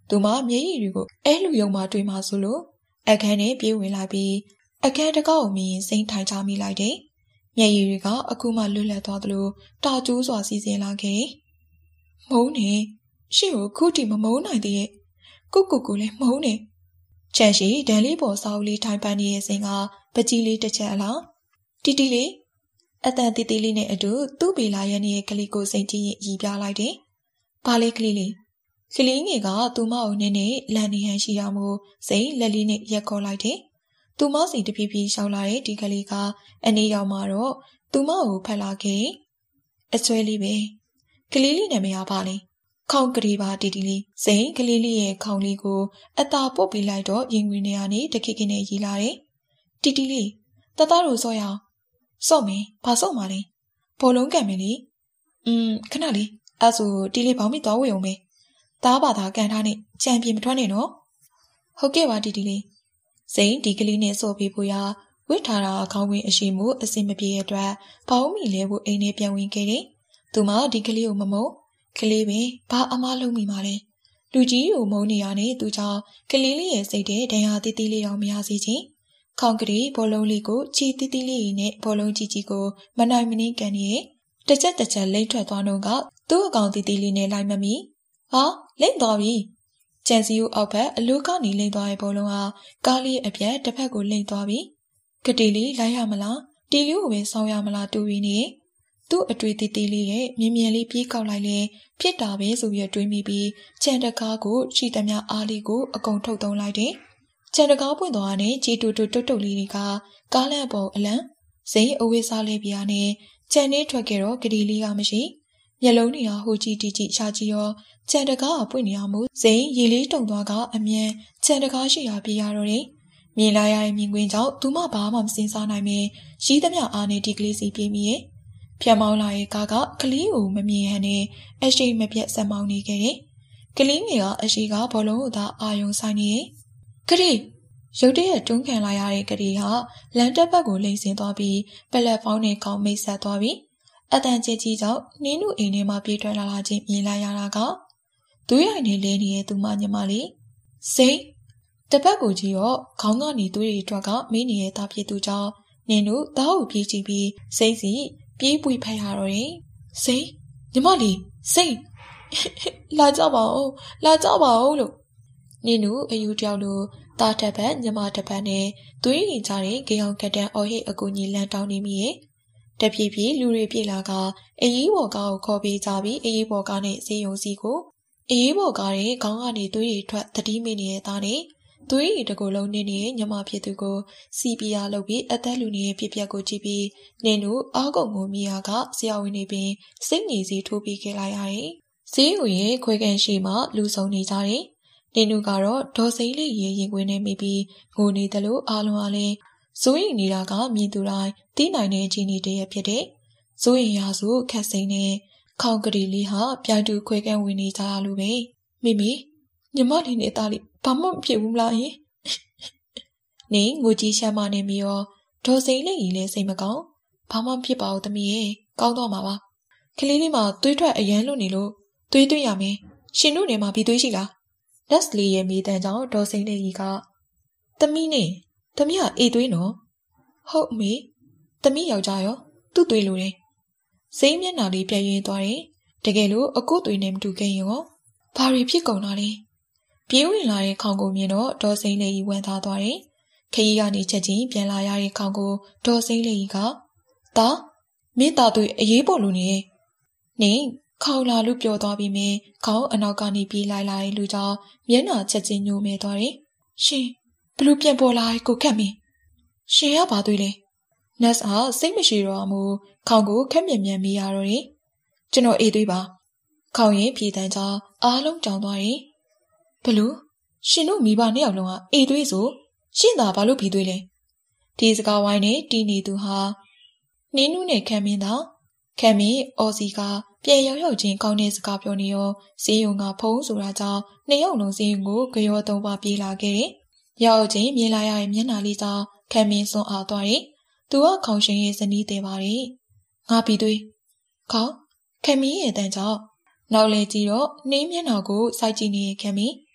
သူမမျက်ရည်တွေကိုအဲလူယုံမှတွေ့မှဆိုလို့အခန်းထဲပြေးဝင်လာပြီးအခန်းတကောက်မြင်စိမ့်ထိုင်ချမိလိုက်တယ်။မျက်ရည်တွေကအခုမှလွတ်လပ်သွားသလိုတာကျိုးစွာစီစဉ်လာခဲ့တယ်။မုန်းနေရှင့်ကိုခုထိမမုန်းနိုင်သေးရဲ့။ကိုကိုကိုလည်းမုန်းနေ။ချန်ရှိဒန်လေးပေါ်စာအုပ်လေးထိုင်ပန်းနေတဲ့စိန်ကပကြီးလေးတစ်ချက်အလားတီတီလေးအတန်တီတီလေးနဲ့အတူသူ့ပေလာရရဲ့ကလေးကိုစိတ်ကြီးရင်ရီပြလိုက်တယ်။ဘာလေးကလေးလေးကလေးငယ်ကသူမအုံနဲ့နဲ့လန်နေဟန်ရှိရမို့စိတ်လက်လေးနဲ့ရက်ခေါ်လိုက်တယ်။သူမစီတဖြည်းဖြည်းရှောက်လာတဲ့ဒီကလေးကအနည်းရောက်မှတော့သူမကိုဖက်လာခဲ့အဆွဲလေးပဲကလေးလေးနာမည်ပါလေခေါင်းကလေးပါတီတီလေးစိန်ကလေးလေးရဲ့ခေါင်းလေးကိုအသာပုတ်ပြီးလိုက်တော့ရင်ဝင်နေရနေတခိခိနဲ့ရီလာတယ်။တီတီလေးတသားတို့စောရအောင်စော့မယ်ဘာစော့မှာလဲဘောလုံးကန်မယ်လေอืมခဏလေးအဲ့ဆိုတီလေးဘောင်းမိသွားဝေအောင်ပဲသားပါသားကန်ထားနဲ့ကြံပြေမထွက်နဲ့နော်ဟုတ်ကဲ့ပါတီတီလေးစိန်ဒီကလေးနဲ့စော့ပေးဖို့ရဝစ်ထားတာခေါင်းဝင်အရှိမှုအစင်မပြေတဲ့အတွက်ဘောင်းမိလဲဖို့အိမ်ထဲပြန်ဝင်ခဲ့တယ်သူမဒီကလေးကိုမမုန်းကလေးပဲဘာအမားလုံးမိမှာလဲလူကြီးကိုမုန်းနေရနဲ့သူကြောင့်ကလေးလေးရဲ့စိတ်ထဲဒဏ်ရာတီးတီးလေးတော့မရစေချင်ခေါင်းကလေးဘောလုံးလေးကိုချီတီးတီးလေးနဲ့ဘောလုံးကြီးကြီးကိုမနိုင်မနှင်းကန်နေတစ်ချက်တစ်ချက်လိမ့်ထွက်သွားတော့ကသူ့အကောင်တီးတီးလေးနဲ့လိုက်မမီဟာလိမ့်သွားပြီကျန်စီကိုအောက်ဘက်အလူကနေလိမ့်သွားတဲ့ဘောလုံးဟာကားလေးအပြက်တစ်ဖက်ကိုလိမ့်သွားပြီကတိလေးလိုက်ရမလားတီလေးကိုပဲစောင်းရမလားတူရင်းနေသူ့အတွေ့တီးတီးလေးရဲ့မြင်မြန်လေးပြေးကောက်လိုက်လဲဖြစ်တာပဲဆိုပြီးတွေးမိပြီးချန်တကားကိုရှိသမျှအားလေးကိုအကုန်ထုတ်သုံးလိုက်တယ်ချန်တကားပွင့်သွားတဲ့ជីတူတူတုတ်တုတ်လေးတွေကကားလန့်ပေါ်အလံစိမ့်အဝေးစားလေးပြားနဲ့ချန်နေထွက်ခဲ့တော့ကတိလေးကမရှိမျက်လုံးတွေဟာဟိုကြည့်တီးကြည့်ရှာကြည့်ရောချန်တကားကပွင့်နေအောင်မို့စိမ့်ရေလေးတုံသွားကအမြန်ချန်တကားရှိရာပြေးရတော့တယ်မြင်လာရတဲ့မြင်ကွင်းကြောင့်သူမဘာမှမစင်စားနိုင်ပဲရှိသမျှအားနဲ့ဒီကလေးစီပြေးမိရဲ့ဖြတ်မောင်းလာရဲ့ကားကကလေးကိုမမြင်ဟန်နဲ့အရှိမပြတ်ဆက်မောင်းနေခဲ့တယ်ကလေးငယ်ကအရှိကဘောလုံးကိုသာအာယုံဆိုင်နေရဲ့ကလေးရုတ်တရက်တွန်းခံလာရတဲ့ကလေးဟာလမ်းတက်ဘက်ကိုလိမ့်ဆင်းသွားပြီးပလက်ဖောင်းနဲ့ကောင်းမိတ်ဆက်သွားပြီးအတန်ကျကြီးကြောင့်နင်းနုအိမ်ထဲမှာပြေးထွက်လာလာချင်းမြင်လိုက်ရတာကသူ့ရိုင်နဲ့လဲနေတဲ့သူမညမလေးစိမ့်တပတ်ကိုကြီးရောခေါင်းကနေသွေးတွေထွက်ကမင်းနေတဲ့သားဖြစ်သူကြောင့်နင်းတို့တောက်ကိုပြေးကြည့်ပြီးစိမ့်စီပြေးပွေဖက်ရတော့တယ်စိမ့်ညမလေးစိမ့်လာကြပါဦးလာကြပါဦးလို့နင်းတို့အယူတယောက်လိုတားတစ်ပတ်ညမတစ်ပတ်နဲ့သွေးရင်ကြတဲ့ဂေအောင်ကတန်အော်ဟစ်အကူကြီးလန်တောင်းနေမိရဲ့တပြည့်ပြည့်လူတွေပြေးလာကအရေးပေါ်ကားကိုခေါ်ပေးကြပြီးအရေးပေါ်ကားနဲ့စေယုံစီကိုအရေးပေါ်ကားရဲ့ခေါင်းကနေသွေးတွေထွက်တတိမိနေတဲ့သားနဲ့သွေးရည်တကူလုံးနေနေတဲ့ညမဖြစ်သူကိုစီပီအာလုပ်ပြီးအသက်လူနေတဲ့ပြက်ပြက်ကိုကြည့်ပြီးနင်းတို့အောက်ကုံကိုမိယာကဆရာဝန်နေပြီးစိတ်ငြိစီထိုးပြီးခဲ့လိုက်ရတယ်။ဈေးဦးရဲ့ခွဲကန်ရှိမှလူဆုံနေကြတယ်။နင်းတို့ကတော့ဒေါ်စိမ့်လေးရေရင်ခွင်းနဲ့မိပြီးငိုနေတယ်လို့အားလုံးအားလည်းဇိုးရင်နေတာကမြင်သူတိုင်းသိနိုင်တဲ့ခြေနေတည်းရဖြစ်တဲ့ဇိုးရင်ရာစုခက်စိမ့်နဲ့ခေါင်ကလေးလေးဟာပြိုင်တူခွဲကန်ဝင်နေကြရလို့ပဲမိမိညမလေးနဲ့သားလေးဘာမှမဖြစ်ဘူးလားယင်နေငိုကြီးရှမ်းမနေပြီးတော့ဒေါ်စိမ့်လေးကြီးလည်းစိတ်မကောင်းဘာမှမဖြစ်ပါဘူးသမီးရဲ့ကောင်းတော့မှာပါကလေးလေးမှာသွေးထွက်အရန်လွတ်နေလို့သွေးတွေ့ရမယ်ရှင်တို့နေမှာဘီသွေးရှိလားလက်စလီရဲ့မိတန်ကြောင့်ဒေါ်စိမ့်လေးကြီးကသမီးနဲ့သမီးကအေးသွေးနော်ဟုတ်အမေသမီးယောက်ျားရောသူ့သွေးလိုတယ်စိမ့်မျက်နှာလေးပြည့်ရင်သွားတယ်တကယ်လို့အကုတ်သွေးနဲ့မတူခဲ့ရင်ရောဘာတွေဖြစ်ကုန်တာလဲပြေးဝင်လာတဲ့ခေါင်ကိုမြင်တော့ဒေါ်စိမ့်လေးကြီးဝမ်းသာသွားတယ်ခရီးကနေချက်ချင်းပြန်လာရတဲ့ခေါင်ကိုဒေါ်စိမ့်လေးကြီးကတာမင်းသားတို့အရေးပေါ်လို့နေနင်းခေါင်လာလို့ပြောသွားပြီးမြင်ခေါင်အနောက်ကနေပြေးလိုက်လာတဲ့လူကြောင့်မျက်နှာချက်ချင်းညိုမဲသွားတယ်ရှင်ဘလူပြန်ပေါ်လာကိုခက်မင်းရှင်ကဘာတွေ့လဲနတ်ဟာစိတ်မရှိတော့မှုခေါင်ကိုခက်မြင်မြန်မေးရတော့တယ်ကျွန်တော်အေးသွေးပါခေါင်ရင်ပြေးတန်းကြောင့်အားလုံးကြောင်သွားတယ်ဘလူရှင်တို့မိဘနှစ်ယောက်လုံးကအေးသွေးဆိုရှင့်သာဘာလို့ပြီးသွေးလဲဒီစကားဝိုင်းနဲ့တီးနေသူဟာနင်းနူးနဲ့ခံမင်းသာခံမင်းအော်စီကပြန်ရောက်ရောက်ချင်းကောင်းတဲ့စကားပြောနေရောဈေးရုံကဖုံးဆိုတာကြောင့်နှစ်ယောက်လုံးဈေးကိုကြောသုံးပါပြေးလာခဲ့တယ်ရောက်ချင်းမြင်လာရတဲ့မျက်နှာလေးကြောင့်ခံမင်းစွန့်အားသွားတယ်သူကခေါင်ရှင်ရဲ့ဇနီးတယ်ပါတယ်ငါပြီးသွေးခေါင်ခံမင်းရဲ့တန်ကြောင့်နောက်လေကြည့်တော့နှင်းမျက်နှာကိုစိုက်ကြည့်နေတဲ့ခံမင်း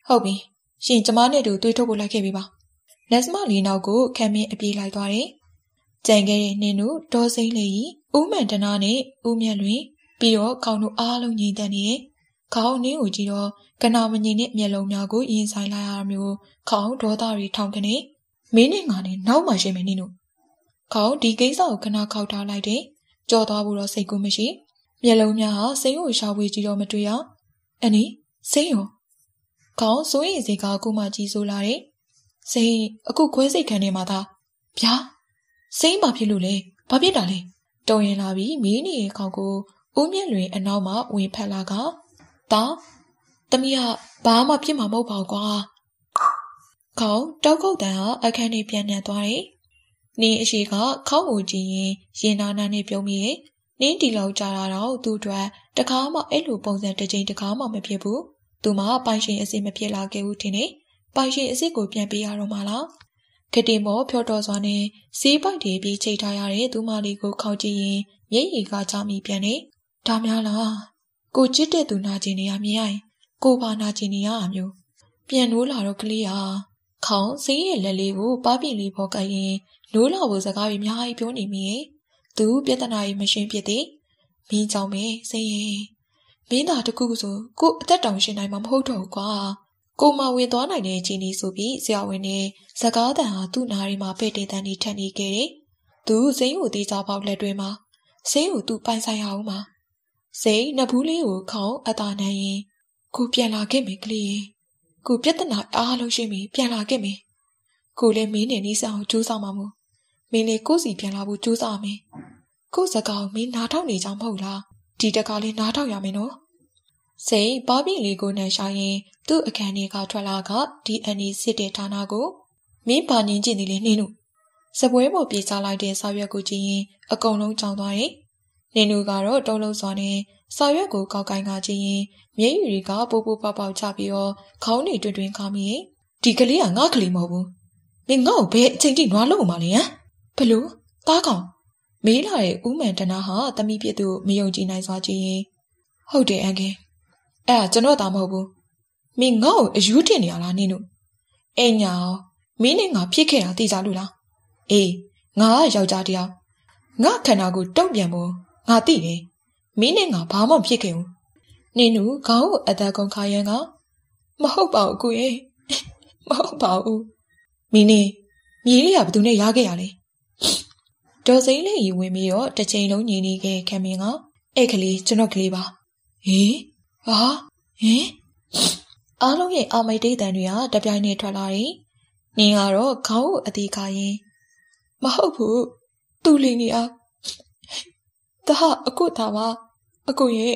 ဟုတ်ပြီရှင်ကျမနဲ့တူတွေးထုတ်ဖို့လိုက်ခဲ့ပြီပါလက်စမလီနောက်ကိုခံမင်းအပြေးလိုက်သွားတယ်ကြံခဲ့တဲ့နင်းတို့ဒေါ်စိမ့်လေးကြီးဦးမှန်တနာနဲ့ဦးမြတ်လွင်ပြီးတော့ခေါင်းတို့အားလုံးငြိမ်သက်နေရဲ့ခေါင်းနင်းကိုကြည့်တော့ကနာမငြိမ်တဲ့မျက်လုံးများကိုရင်ဆိုင်လိုက်ရမျိုးခေါင်းဒေါသတွေထောင်ကနေမင်းနဲ့ငါနဲ့နောက်မှရှိမယ်နင်းတို့ခေါင်းဒီကိစ္စကိုခဏခောက်ထားလိုက်တယ်ကြော်သွားဖို့တော့စိတ်ကူးမရှိမျက်လုံးများဟာစိမ့်ကိုရှာဖွေကြည့်တော့မတွေ့ရအနီစိမ့်ရောခေါင်းစိုးရင်စိတ်ကအခုမှကြီးစိုးလာတယ်စိမ့်အခုခွဲစိတ်ခံနေမှာသားဗျာစိမ့်ဘာဖြစ်လို့လဲဘာဖြစ်တာလဲတုံရင်လာပြီးမင်းနေတဲ့ခေါင်းကိုဦးမြင့်လွင်အနောက်မှဝင်ဖက်လာကတာတမီးကဘာမှဖြစ်မှာမဟုတ်ပါဘူးကွာခေါင်းတောက်ခုတ်တန်ဟာအခန်းထဲပြန်ညံ့သွားတယ်နင်းအရှိကခေါင်းကိုကြည့်ရင်ရင်နာနာနဲ့ပြုံးမိရဲ့နင်းဒီလောက်ကြာတာတော့သူ့အတွက်တကားမှအဲ့လိုပုံစံတစ်ချိန်တကားမှမဖြစ်ဘူးသူမှပိုင်ရှင်အစ်စ်မဖြစ်လာခဲ့ဘူးထင်တယ်ပိုင်ရှင်အစ်စ်ကိုပြန်ပေးရတော့မှလားခတင်မောဖြောတော်စွာနဲ့စီးပိုက်တွေပြီးချိတ်ထားရတဲ့သူမလေးကိုခေါက်ကြည့်ရင်မျက်ရည်ကချမိပြန်တယ်ဒါများလားကိုချစ်တဲ့သူနာကျင်နေရမြင်ရရင်ကိုပါနာကျင်နေရအမျိုးပြန်နိုးလာတော့ကလေးဟာခေါင်းစိမ့်ရဲ့လက်လေးကိုပါပြင်းလေးပေါ်ကရင်နိုးလာဖို့စကားတွေအများကြီးပြောနေမိရဲ့သူပြဿနာကြီးမရှင်းဖြစ်သေးမင်းကြောင့်ပဲစိမ့်ရဲ့မင်းသားတခုဆိုကိုအသက်တောင်ရှင်နိုင်မှာမဟုတ်တော့ဘူးကွာကိုမဝင်သွားနိုင်တဲ့ချင်းကြီးဆိုပြီးဆရာဝန်နဲ့စကားတန်ဟာသူ့နားရီမှာပဲ့တဲ့တန်ကြီးထန်နေခဲ့တယ်သူစိမ့်ကိုတေးကြပေါက်လက်တွဲမှာစိမ့်ကိုသူပိုင်ဆိုင်ရအောင်မှာစိမ့်နဘူးလေးကိုခေါင်းအသာနိုင်ရင်ကိုပြန်လာခဲ့မယ်ကလေးကိုပြဿနာအားလုံးရှင်းပြီးပြန်လာခဲ့မယ်ကိုလည်းမင်းနဲ့နီးစပ်အောင်ကြိုးစားမှာမို့မင်းလည်းကိုစီပြန်လာဖို့ကြိုးစားမယ်ကိုစကားကိုမင်းနားထောင်နေကြမဟုတ်လားဒီတကားလေးနားထောင်ရမယ်နော်စိတ်ပါပြင်းလေးကိုနှံရှာရင်သူ့အခန်းထဲကထွက်လာကဒီအန်ဒီစစ်တဲ့ဌာနကိုမင်းပါညင်ကျင်နေလေနှင်းတို့စပွဲပေါ်ပြေးချလိုက်တဲ့စာရွက်ကိုကြည့်ရင်အကုန်လုံးကြောင်သွားတယ်နှင်းတို့ကတော့တုံးလုံးစွာနဲ့စာရွက်ကိုကောက်ကိုင်းကကြည့်ရင်မျက်ရည်တွေကပိုးပိုးပေါက်ပေါက်ချပြီးတော့ခေါင်းတွေတွင်တွင်ခါမိရင်ဒီကလေးကငါ့ကလေးမဟုတ်ဘူးမင်းငါ့ကိုဘယ်အချိန်ထိနွားလုံးမှလဲဟမ်ဘလို့တားကောင်မေးလာတဲ့ဦးမှန်တနာဟာတမိပြစ်သူမယုံကြည်နိုင်စွာကြည့်ရင်ဟုတ်တယ်အန်ကယ်အဲ့ဒါကျွန်တော်သားမဟုတ်ဘူးမင်းငါ့ကိုအယူတင်နေရလားနင်းတို့အိမ်ညာမင်းနဲ့ငါဖြစ်ခဲ့တာသိကြလို့လားအေးငါကယောက်ျားတယောက်ငါခန္ဓာကိုတုံ့ပြန်ဖို့ငါသိတယ်မင်းနဲ့ငါဘာမှဖြစ်ခဲ့ဘူးနင်းတို့ခေါင်းကိုအသက်ကုန်ခါရန်ကမဟုတ်ပါဘူးကိုရဲ့မဟုတ်ပါဘူးမင်းနေမြေးလေးကဘယ်သူနဲ့ရခဲ့ရလဲဒေါ်စိမ့်လေးရီဝင်ပြီးတော့တစ်ချိန်လုံးညီနေခဲ့ခံမင်းကအဲ့ကလေးကျွန်တော်ကလေးပါဟေးဟာဟင်အားလုံးရဲ့အာမိတ်တိတ်တန်တွေကတပြိုင်တည်းထွက်လာတယ်နင်းကတော့ခေါင်းကိုအသေးခါရင်မဟုတ်ဘူးသူ့လေးနေအောင်ဒါအခုသားပါအခုရဲ့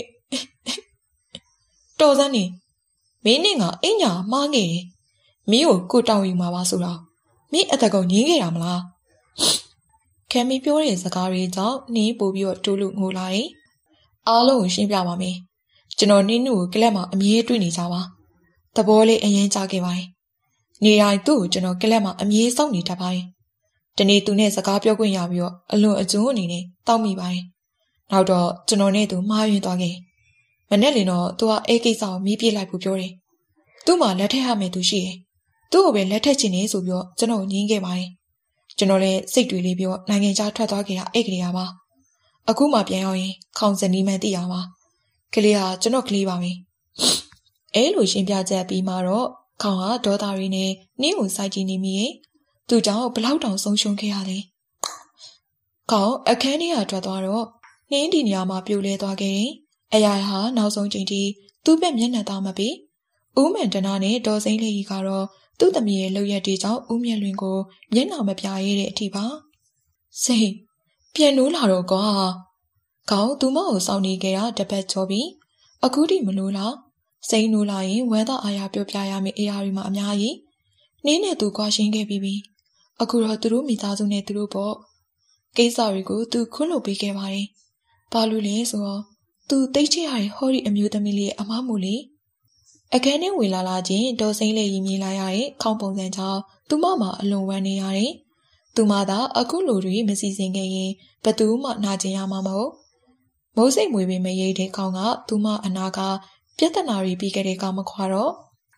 တော်စမ်းနေမင်းနဲ့ငါအင်ညာမှားနေတယ်မင်းကိုကိုတောင်းယူမှာပါဆိုတော့မင်းအသက်ကုန်ငင်းခဲ့တာမလားခံမီပြောတဲ့စကားတွေကြောင့်နင်းပို့ပြီးတော့တိုးလို့ငိုလာတယ်အားလုံးကိုရှင်းပြပါမယ်ကျွန်တော်နင်းနုကိုကလပ်မှာအမြဲတွေ့နေကြပါသဘောလေးအရင်ကြားခဲ့ပါတယ်နေတိုင်းသူ့ကိုကျွန်တော်ကလပ်မှာအမြဲစောင့်နေတတ်ပါတယ်ဒီနေ့သူနဲ့စကားပြောခွင့်ရပြီးတော့အလွန်အကျွန်းအနေနဲ့တောက်မိပါတယ်နောက်တော့ကျွန်တော်နဲ့သူမှားယွင်းသွားခဲ့မနဲ့လင်တော့သူကအဲကိစ္စကိုမီးပြေးလိုက်ဖို့ပြောတယ်သူ့မှာလက်ထက်ရမယ်သူရှိတယ်သူ့ကိုပဲလက်ထက်ချင်နေဆိုပြီးတော့ကျွန်တော်ညင်းခဲ့ပါတယ်ကျွန်တော်လည်းစိတ်တွေလေးပြီးတော့နိုင်ငံခြားထွက်သွားခဲ့တာအဲ့ကလေးပါအခုမှပြန်ရောက်ရင်ခေါင်းစနီးမှန်းသိရပါကလေးဟာကျွန်တော်ကလေးပါပဲအဲလိုရှင်းပြချက်ပြီးမှတော့ခေါင်းဟာဒေါသရီနဲ့နင်းကိုစိုက်ကြည့်နေမိရဲ့သူကြောင့်ဘလောက်တောင်ဆုံးရှုံးခဲ့ရလဲခေါင်းအခန်းထဲကထွက်သွားတော့နှင်းဒီနေရာမှာပြိုလဲသွားခဲ့တယ်အရာဟာနောက်ဆုံးချိန်ထိသူ့ဘက်မျက်နှာသားမပြီးဦးမန်တနာနဲ့ဒေါ်စိမ့်လေးကြီးကတော့သူ့သမီးရဲ့လှုပ်ရက်တွေကြောင့်ဦးမြတ်လွင်ကိုမျက်နှာမပြရဲတဲ့အထိပါစိတ်ပြန်နိုးလာတော့ကွာခေါင်းသူမကိုစောင့်နေခဲ့တာတပတ်ကျော်ပြီအခုထိမလို့လားစိတ်နိုးလာရင်ဝမ်းသာအားရပြောပြရမယ့်အရာတွေမှာအများကြီးနင်းနဲ့သူကွာရှင်းခဲ့ပြီးပြီအခုတော့သူတို့မိသားစုနဲ့သူတို့ပေါ့ကိစ္စတွေကိုသူခွင့်လို့ပေးခဲ့ပါတယ်ဘာလို့လဲဆိုတော့သူတိတ်ချရတဲ့ဟော်ရီအမျိုးသမီးလေးအမမို့လေအခန်းထဲဝင်လာလာချင်းဒေါ်စိမ့်လေးရီမြင်လာရတဲ့ခေါင်းပုံစံကြောင့်သူမမှာအလွန်ဝမ်းနေရတယ်သူမသာအခုလိုတွေမစီစဉ်ခဲ့ရင်ဘသူမှနာကျင်ရမှာမဟုတ်မုန်းစိတ်မွေပင်မရိတ်တဲ့ခေါင်းကသူမအနာကပြဿနာတွေပြီးခဲ့တဲ့ကောင်မခွာတော့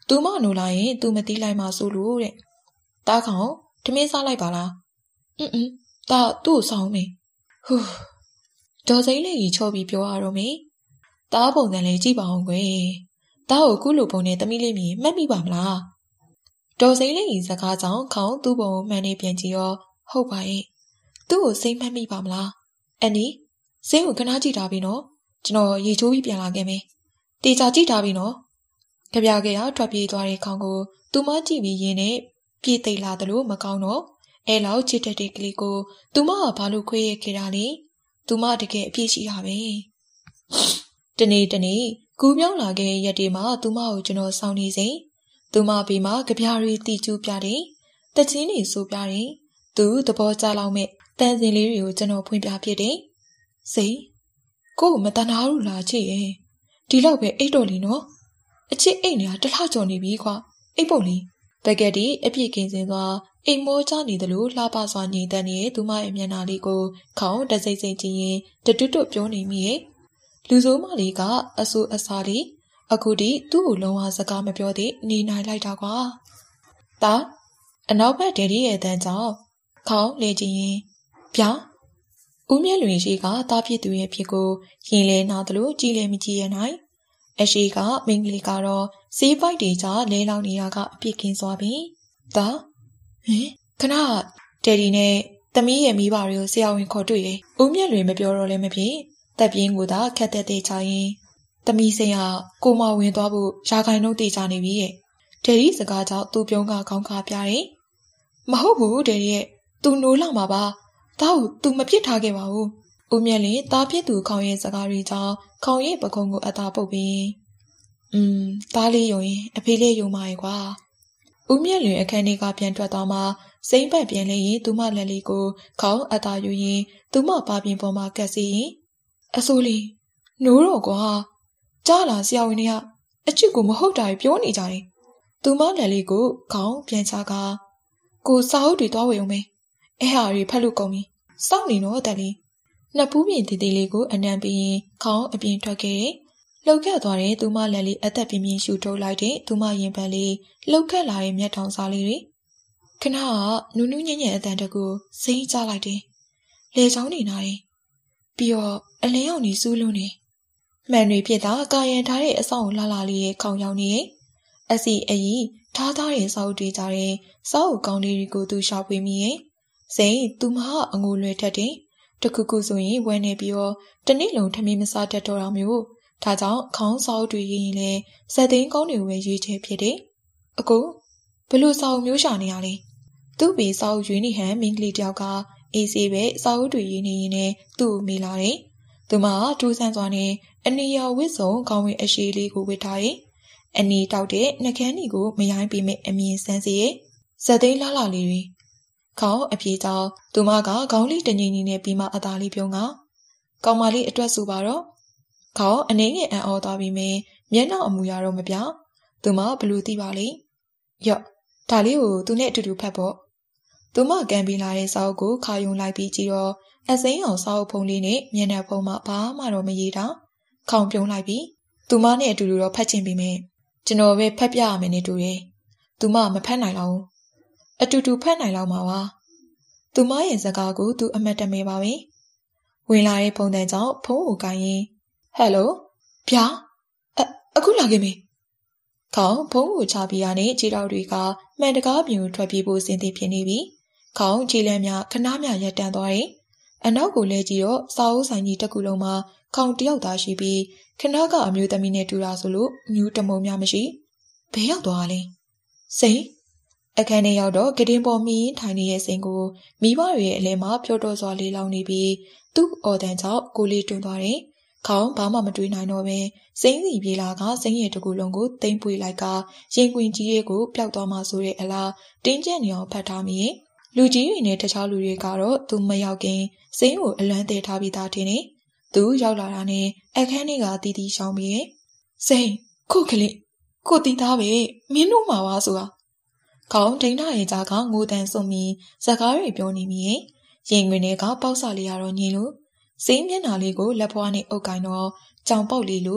သူမနိုးလာရင်သူမသိလိုက်မှဆိုလို့တဲ့တားခေါင်ထမင်းစားလိုက်ပါလားအင်းအင်းတားသူ့ကိုဆောင်မေဟူးဒေါ်စိမ့်လေးကြီးချော်ပြီးပြောရတော့မေတားပုံစံလေးကြည့်ပါအောင်ကွယ်တားကိုခုလိုပုံနဲ့သမီးလေးမြင်မှတ်မိပါမလားဒေါ်စိမ့်လေးကြီးစကားကြောင့်ခေါင်းသူ့ပုံမှန်နေပြန်ကြည့်ရောဟုတ်ပါရဲ့သူ့ကိုစိမ့်မှတ်မိပါမလားအန်ဒီစိမ့်ကိုခဏကြည့်ထားပြီနော်ကျွန်တော်ရေချိုးပြီးပြန်လာခဲ့မယ်တေချာကြည့်ထားပြီနော်ကြပြကြရထွက်ပြေးသွားတဲ့ခေါင်းကိုသူမကြည့်ပြီးရင်းနဲ့ပြေးသိလာတယ်လို့မကောင်းတော့အဲလောက်ချစ်တဲ့ကလေးကိုသူမကဘာလို့ခွေးရခဲ့တာလဲသူမတကယ်အပြည့်ရှိတာပဲတနေ့တနေ့ကူးပြောင်းလာခဲ့တဲ့ရက်တွေမှာသူမကိုကျွန်တော်စောင့်နေစဉ်သူမဘေးမှာကြပြတွေတီကျူးပြတယ်တချင်းတွေဆိုပြတယ်သူသဘောကျလောက်မဲ့တန်စင်လေးတွေကိုကျွန်တော်ဖွင့်ပြဖြစ်တယ်စိတ်ကို့မတနာဘူးလားချစ်ရဲ့ဒီလောက်ပဲအိတ်တော်လီနော်အချစ်အိတ်နေတာတစ်လောက်ကျော်နေပြီကွာအိတ်ပုတ်လီတကယ်ဒီအပြည့်ကင်းစင်သွားအိမ်မောချနေတယ်လို့လှပစွာညီတန်းနေတဲ့သူမရဲ့မျက်နှာလေးကိုခေါင်းတစိမ့်စိမ့်ကြည့်ရင်တတွတ်တွတ်ပြောနေမိရဲ့လူစိုးမလေးကအဆူအစာလေးအခုဒီသူ့ကိုလုံးဝစကားမပြောသေးနေနိုင်လိုက်တာကွာတာအနောက်ဘက်ဒယ်ဒီရဲ့တန်းကြောင့်ခေါင်းလေကြည့်ရင်ဗျာဦးမြတ်လွင်ရှိကတားဖြစ်သူရဲ့ဖြစ်ကိုရင်လဲနာတယ်လို့ကြည်လဲမကြည့်ရနိုင်အရှိကမိန်းကလေးကတော့စေးပိုက်တွေကြားလဲလောင်နေတာကအပြစ်ကင်းသွားပြီဒါဟင်ခဏဒယ်ဒီနဲ့သမီးရဲ့မိဘတွေကိုဆရာဝန်ခေါ်တွေ့တယ်ဦးမြတ်လွင်မပြောတော့လည်းမဖြစ်တပ်ပြင်းကိုသာခက်တဲ့တဲ့ချရင်သမီးစိန်ဟာကိုမဝင်သွားဖို့ရာခိုင်နှုန်းတေချာနေပြီရဲ့ဒယ်ဒီစကားကြောင့်သူ့ပြုံးကခေါင်းခါပြတယ်မဟုတ်ဘူးဒယ်ဒီရဲ့သူနိုးလာမှာပါတားကိုသူမဖြစ်ထားခဲ့ပါဘူးဦးမြတ်လင်းတားဖြစ်သူခေါင်းရဲ့စကားတွေကြောင့်ခေါင်းရဲ့ပကုံးကိုအသာပုတ်ပြီးอืมတားလေးယုံရင်အဖေလေးယုံပါရဲ့ကွာဦးမြတ်လင်းအခန်းထဲကပြန်ထွက်သွားမှစိမ့်ပတ်ပြန်လဲရင်သူမလက်လေးကိုခေါင်းအသာယူရင်သူမပါပြင်ပေါ်မှာကက်စီရင်အစိုးလေးနိုးတော့ကွာကြားလာဆရာဝန်တွေကအချစ်ကိုမဟုတ်တာပြောနေကြတယ်သူမလက်လေးကိုခေါင်းပြန်ချကကိုစာအုပ်တွေသွားဝေအောင်မယ်အဲ့ဟာတွေဖတ်လို့ကုန်ပြီစောင့်နေတော့တက်လေးနှစ်ပူးပြင်တီတီလေးကိုအနံပြီးရင်ခေါင်းအပြင်ထွက်ခဲ့တယ်လှုပ်ခတ်သွားတဲ့သူမလက်လေးအသက်ပြင်းပြင်းရှူထုတ်လိုက်တဲ့သူမရင်ပန်းလေးလှုပ်ခတ်လာတဲ့မျက်ထောင်စားလေးတွေခဏကနူးနူးညံ့ညံ့အတန်တကူစိမ့်ချလိုက်တယ်လေချောင်းနေနာတယ်ပြီးတော့အလင်းအောင်ကြီးစူးလွန်းနေမှန်တွေဖြစ်တာကာယံထားတဲ့အဆောင်လှလှလေးရဲ့ခေါင်းရောက်နေအစီအီထားထားတဲ့စောက်တွေကြတဲ့စောက်ကောင်းလေးတွေကိုသူရှာဖွေမိရဲ့စိန်သူမအငိုလွယ်ထက်တယ်တခုခုဆိုရင်ဝဲနေပြီးတော့တနေ့လုံးထမင်းမစားတတ်တော့တာမျိုးဒါကြောင့်ခေါင်းစောက်တွေရင်းရင်လဲစက်သိန်းကောင်းတွေကိုပဲရွေးချယ်ဖြစ်တယ်အကူဘလို့စောက်မျိုးရှာနေရလဲသူ့ပေစောက်ရွေးနေဟန်မင်းကလေးတယောက်ကအေးစေးပဲစောက်တွေရင်းနေရင်လည်းသူ့ကိုမေးလာတယ်သူမကထူးဆန်းစွာနဲ့အနီရောင်ဝစ်စုံခေါင်းဝင်အရှိလေးကိုဝတ်ထားတယ်အနီတောက်တဲ့နှကန်းကြီးကိုမရိုင်းပေးမဲ့အမြင်ဆန်းစီရဲ့စက်သိန်းလှလှလေးတွေခေါင်းအပြေကြောင့်သူမကခေါင်းလေးတငိမ့်နေနဲ့ပြီးမှအသားလေးပြုံးကကောင်းမလေးအတွက်ဆိုပါတော့ခေါင်းအနေငယ်အံ့ဩသွားပြီးမြမျက်နှာအမူအရာတော့မပြောင်းသူမဘလို့သိပါလိမ့်ရော့ဒါလေးကိုသူနဲ့အတူတူဖတ်ဖို့သူမကန်ပြီးလာတဲ့စာအုပ်ကိုခါယုံလိုက်ပြီးကြည့်တော့အစိမ်းအောင်စာအုပ်ဖုံးလေးနဲ့မျက်နှာဖုံးမှာဘာမှတော့မရေးတာခေါင်းပြုံးလိုက်ပြီးသူမနဲ့အတူတူတော့ဖတ်ချင်ပြီးမြကျွန်တော်ပဲဖတ်ပြရမယ်နဲ့တူတယ်သူမမဖတ်နိုင်တော့အတူတူဖတ်နိုင်လောက်မှာပါသူမရဲ့စကားကိုသူအမှတ်တမဲ့ပါပဲဝင်လာတဲ့ဖုန်းတန်းကြောင့်ဖုန်းကိုကိုင်းရင်ဟယ်လိုဗျာအအခုလာခဲ့မေခေါင်းဖုန်းကိုချပြီးရတဲ့ခြေထောက်တွေကမှန်တကားပြင်ကိုထွက်ပြေးဖို့စဉ်းသည်ဖြစ်နေပြီခေါင်းခြေလမ်းများခဏမြရပ်တန့်သွားတယ်အနောက်ကိုလဲကြည့်တော့စာအုပ်ဆိုင်ကြီးတစ်ခုလုံးမှာခေါင်းတယောက်သားရှိပြီးခဏကအမျိုးသမီးနဲ့တူတာဆိုလို့ညူးတမုံများမရှိဘယ်ရောက်သွားလဲစိန်အခန်းထဲရောက်တော့ကတင်ပေါ်မီးထိုင်နေတဲ့စိန်ကိုမိဘတွေရဲ့အလဲမှာပျော်တော်စွာလေးလောင်နေပြီးသူ့အော်တန်ကြောင့်ကိုလေးတွန်းသွားတယ်ခေါင်းဘာမှမတွေးနိုင်တော့ပဲစိန်စီပြေလာကစိန်ရဲ့တကူလုံးကိုတိမ့်ပွေလိုက်ကရင်ကွင်ကြီးရဲ့ကိုပျောက်သွားမှဆိုတဲ့အလားတင်းကျပ်နေအောင်ဖတ်ထားမိရဲ့လူကြီးတွေနဲ့တခြားလူတွေကတော့သူမရောက်ခင်စိန်ကိုအလွမ်းတည်ထားပြီးသားထင်နေသူရောက်လာတာနဲ့အခန်းထဲကတီးတီးရှောင်းပြီးရဲ့စိန်ခုတ်ကလေးကိုတီးသားပဲမင်းတို့မှာပါဆိုတာခေါင်းဒိန်းထားရဲ့ကြားကငိုတန်စွန်ပြီးစကားတွေပြောနေမိရဲ့ရင်ဝင်တွေကပေါက်စာလေးရတော့ညင်လို့စိမ့်မျက်နှာလေးကိုလက်ဖွားနဲ့အုပ်ကိုင်းတော့ကြောင်ပေါက်လေးလို့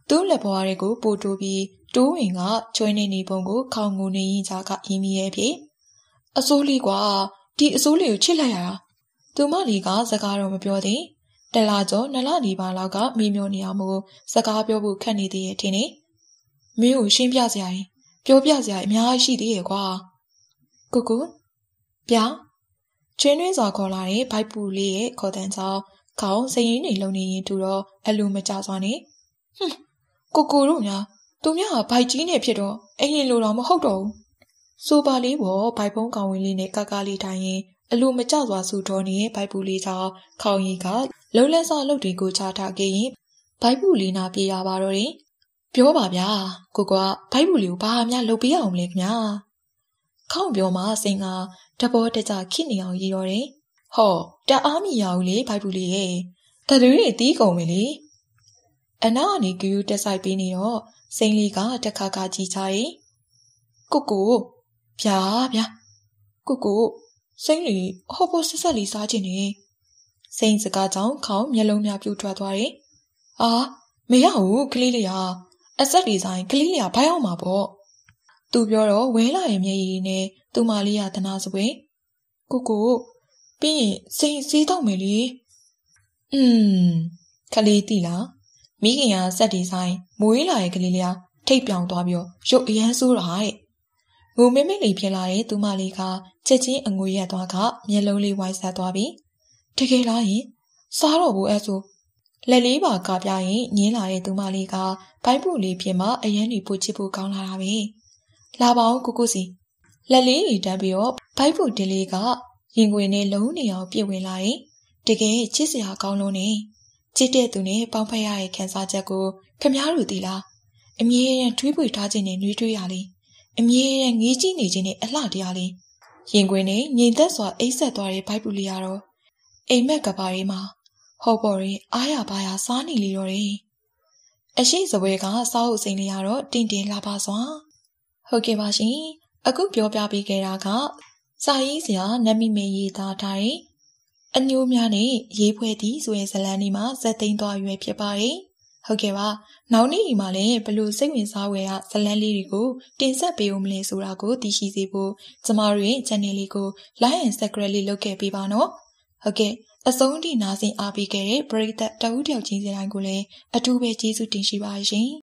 သူ့လက်ဘွားတွေကိုပို့တိုးပြီးတိုးဝင်ကကျွေးနေနေပုံကိုခေါင်းငိုနေရင်ကြားကရင်းမိရဲ့ဖြစ်အစိုးလေးကွာဒီအစိုးလေးကိုချစ်လိုက်ရတာသူမလေးကစကားတော့မပြောသေးတလားကျော်နလဒီပါလောက်ကမိမျောနေအောင်မို့စကားပြောဖို့ခက်နေသေးရဲ့ထင်နေမင်းကိုရှင်းပြစရာရင်ပြောပြစရာအများကြီးရှိသေးရဲ့ကွာကိုကိုပြကျွင်းတွင်းစွာခေါ်လာတဲ့ဘိုက်ပူလေးရဲ့ခေါ်တန်းကြောင့်ခေါင်းစိတ်ရင်းနေလုံနေရင်တူတော့အလိုမကြစွာနေဟွန်းကိုကိုတို့များသူများဟာဘိုက်ကြီးနေဖြစ်တော့အရင်လိုတော့မဟုတ်တော့ဘူးဆိုပါလေးပေါ်ဘိုက်ဖုံးကောင်ဝင်လေးနဲ့ကကလေးတိုင်းရင်အလိုမကြစွာဆူတော်နေတဲ့ဘိုက်ပူလေးကြောင့်ခေါင်းကြီးကလုံလက်စလုပ်တွေကိုချထားခဲ့ရင်ဘိုက်ပူလေးနာပြေးရပါတော့တယ်ပြောပါဗျာကိုကဘိုက်ပူလေးကိုဘာမှလုပ်ပေးအောင်မလဲခင်ဗျာခေါင်းပြောမှစိန်ကတဘောတကြခစ်နေအောင်ရည်ရောတယ်ဟောတအားမြည်ရအောင်လေဘိုက်ပူလေးရဲ့တသူတွေတီးကုန်ပြီလေအနာကနေကူတက်ဆိုင်ပေးနေတော့စိန်လေးကတခါခါကြည့်ချရင်ကိုကိုဗျာဗျာကိုကိုစိန်လေးဟောဖို့ဆက်ဆက်လေးစားခြင်းနေစိန်စကားကြောင့်ခေါင်းမျက်လုံးများပြူထွက်သွားတယ်အာမရဘူးကလေးလေးဟာအဆက်ဒီဇိုင်းကလေးလေးဟာဘိုင်းအောင်မှာပေါ့သူပြောတော့ဝဲလာရဲ့မျက်ရည်နဲ့သူမလေးရတနာစပွဲကိုကိုပြီးရင်စိန်စေးတော့မယ်လေอืมကလေးတီလားမိခင်ကစက်ဒီဇိုင်းမွေးလာရဲ့ကလေးလေးဟာထိတ်ပြောင်သွားပြီးရုပ်အရန်ဆိုးတာတဲ့ငိုမိမိလေးဖြစ်လာတဲ့သူမလေးကချက်ချင်းအငွေရက်သွားကမျက်လုံးလေးဝိုင်းဆက်သွားပြီးတကယ်လားယင်စားတော့ဘူးအဲ့ဆိုလက်လေးပါကပြရင်ညင်းလာတဲ့သူမလေးကဘိုက်ပူလေးဖြစ်မှအရန်နေပို့ချစ်ဖို့ကောင်းလာတာပဲလာပါအောင်ကိုကိုစီလက်လေးတွေတန်းပြီးတော့ဘိုက်ပူတင်လေးကရင်ခွင်နဲ့လုံးနေအောင်ပြည့်ဝင်လာရင်တကယ်ချစ်စရာကောင်းလို့နေချစ်တဲ့သူနဲ့ပေါင်းဖက်ရတဲ့ခံစားချက်ကိုခမားတို့သိလားအမြဲတမ်းထွေးပွေထားခြင်းနဲ့နှွေးထွေးရလေအမြဲတမ်းငေးကြည့်နေခြင်းနဲ့အလှတရားလေရင်ခွင်နဲ့ငြိမ်သက်စွာအိပ်ဆက်သွားတဲ့ဘိုက်ပူလေးကတော့အိမ်မက်ကဘာတွေမှာဟောပေါ်ရင်အားရပါရစားနေလေတော့တယ်အရှိစပွဲကစားအုပ်စိန်လေးကတော့တင်တင်လာပါစွာဟုတ်ကဲ့ပါရှင်အခုပြောပြပေးခဲ့တာကစာရေးဆရာနတ်မိမေရေးသားထားတဲ့အညိုးများနဲ့ရေးဖွဲ့သည့်ဆိုရင်ဇလန်းလေးမှာဇက်သိမ်းသွားရွယ်ဖြစ်ပါတယ်ဟုတ်ကဲ့ပါနောက်နေ့ဒီမှာလည်းဘလို့စိတ်ဝင်စားဝယ်ရဇလန်းလေးတွေကိုတင်ဆက်ပေးဦးမလဲဆိုတာကိုသိရှိစေဖို့ကျမတို့ရဲ့ channel လေးကို like and subscribe လေးလုပ်ခဲ့ပေးပါနော်ဟုတ်ကဲ့အဆုံးထိနားဆင်အားပေးခဲ့တဲ့ပရိသတ်တဦးတယောက်ချင်းစီတိုင်းကိုလည်းအထူးပဲကျေးဇူးတင်ရှိပါရှင်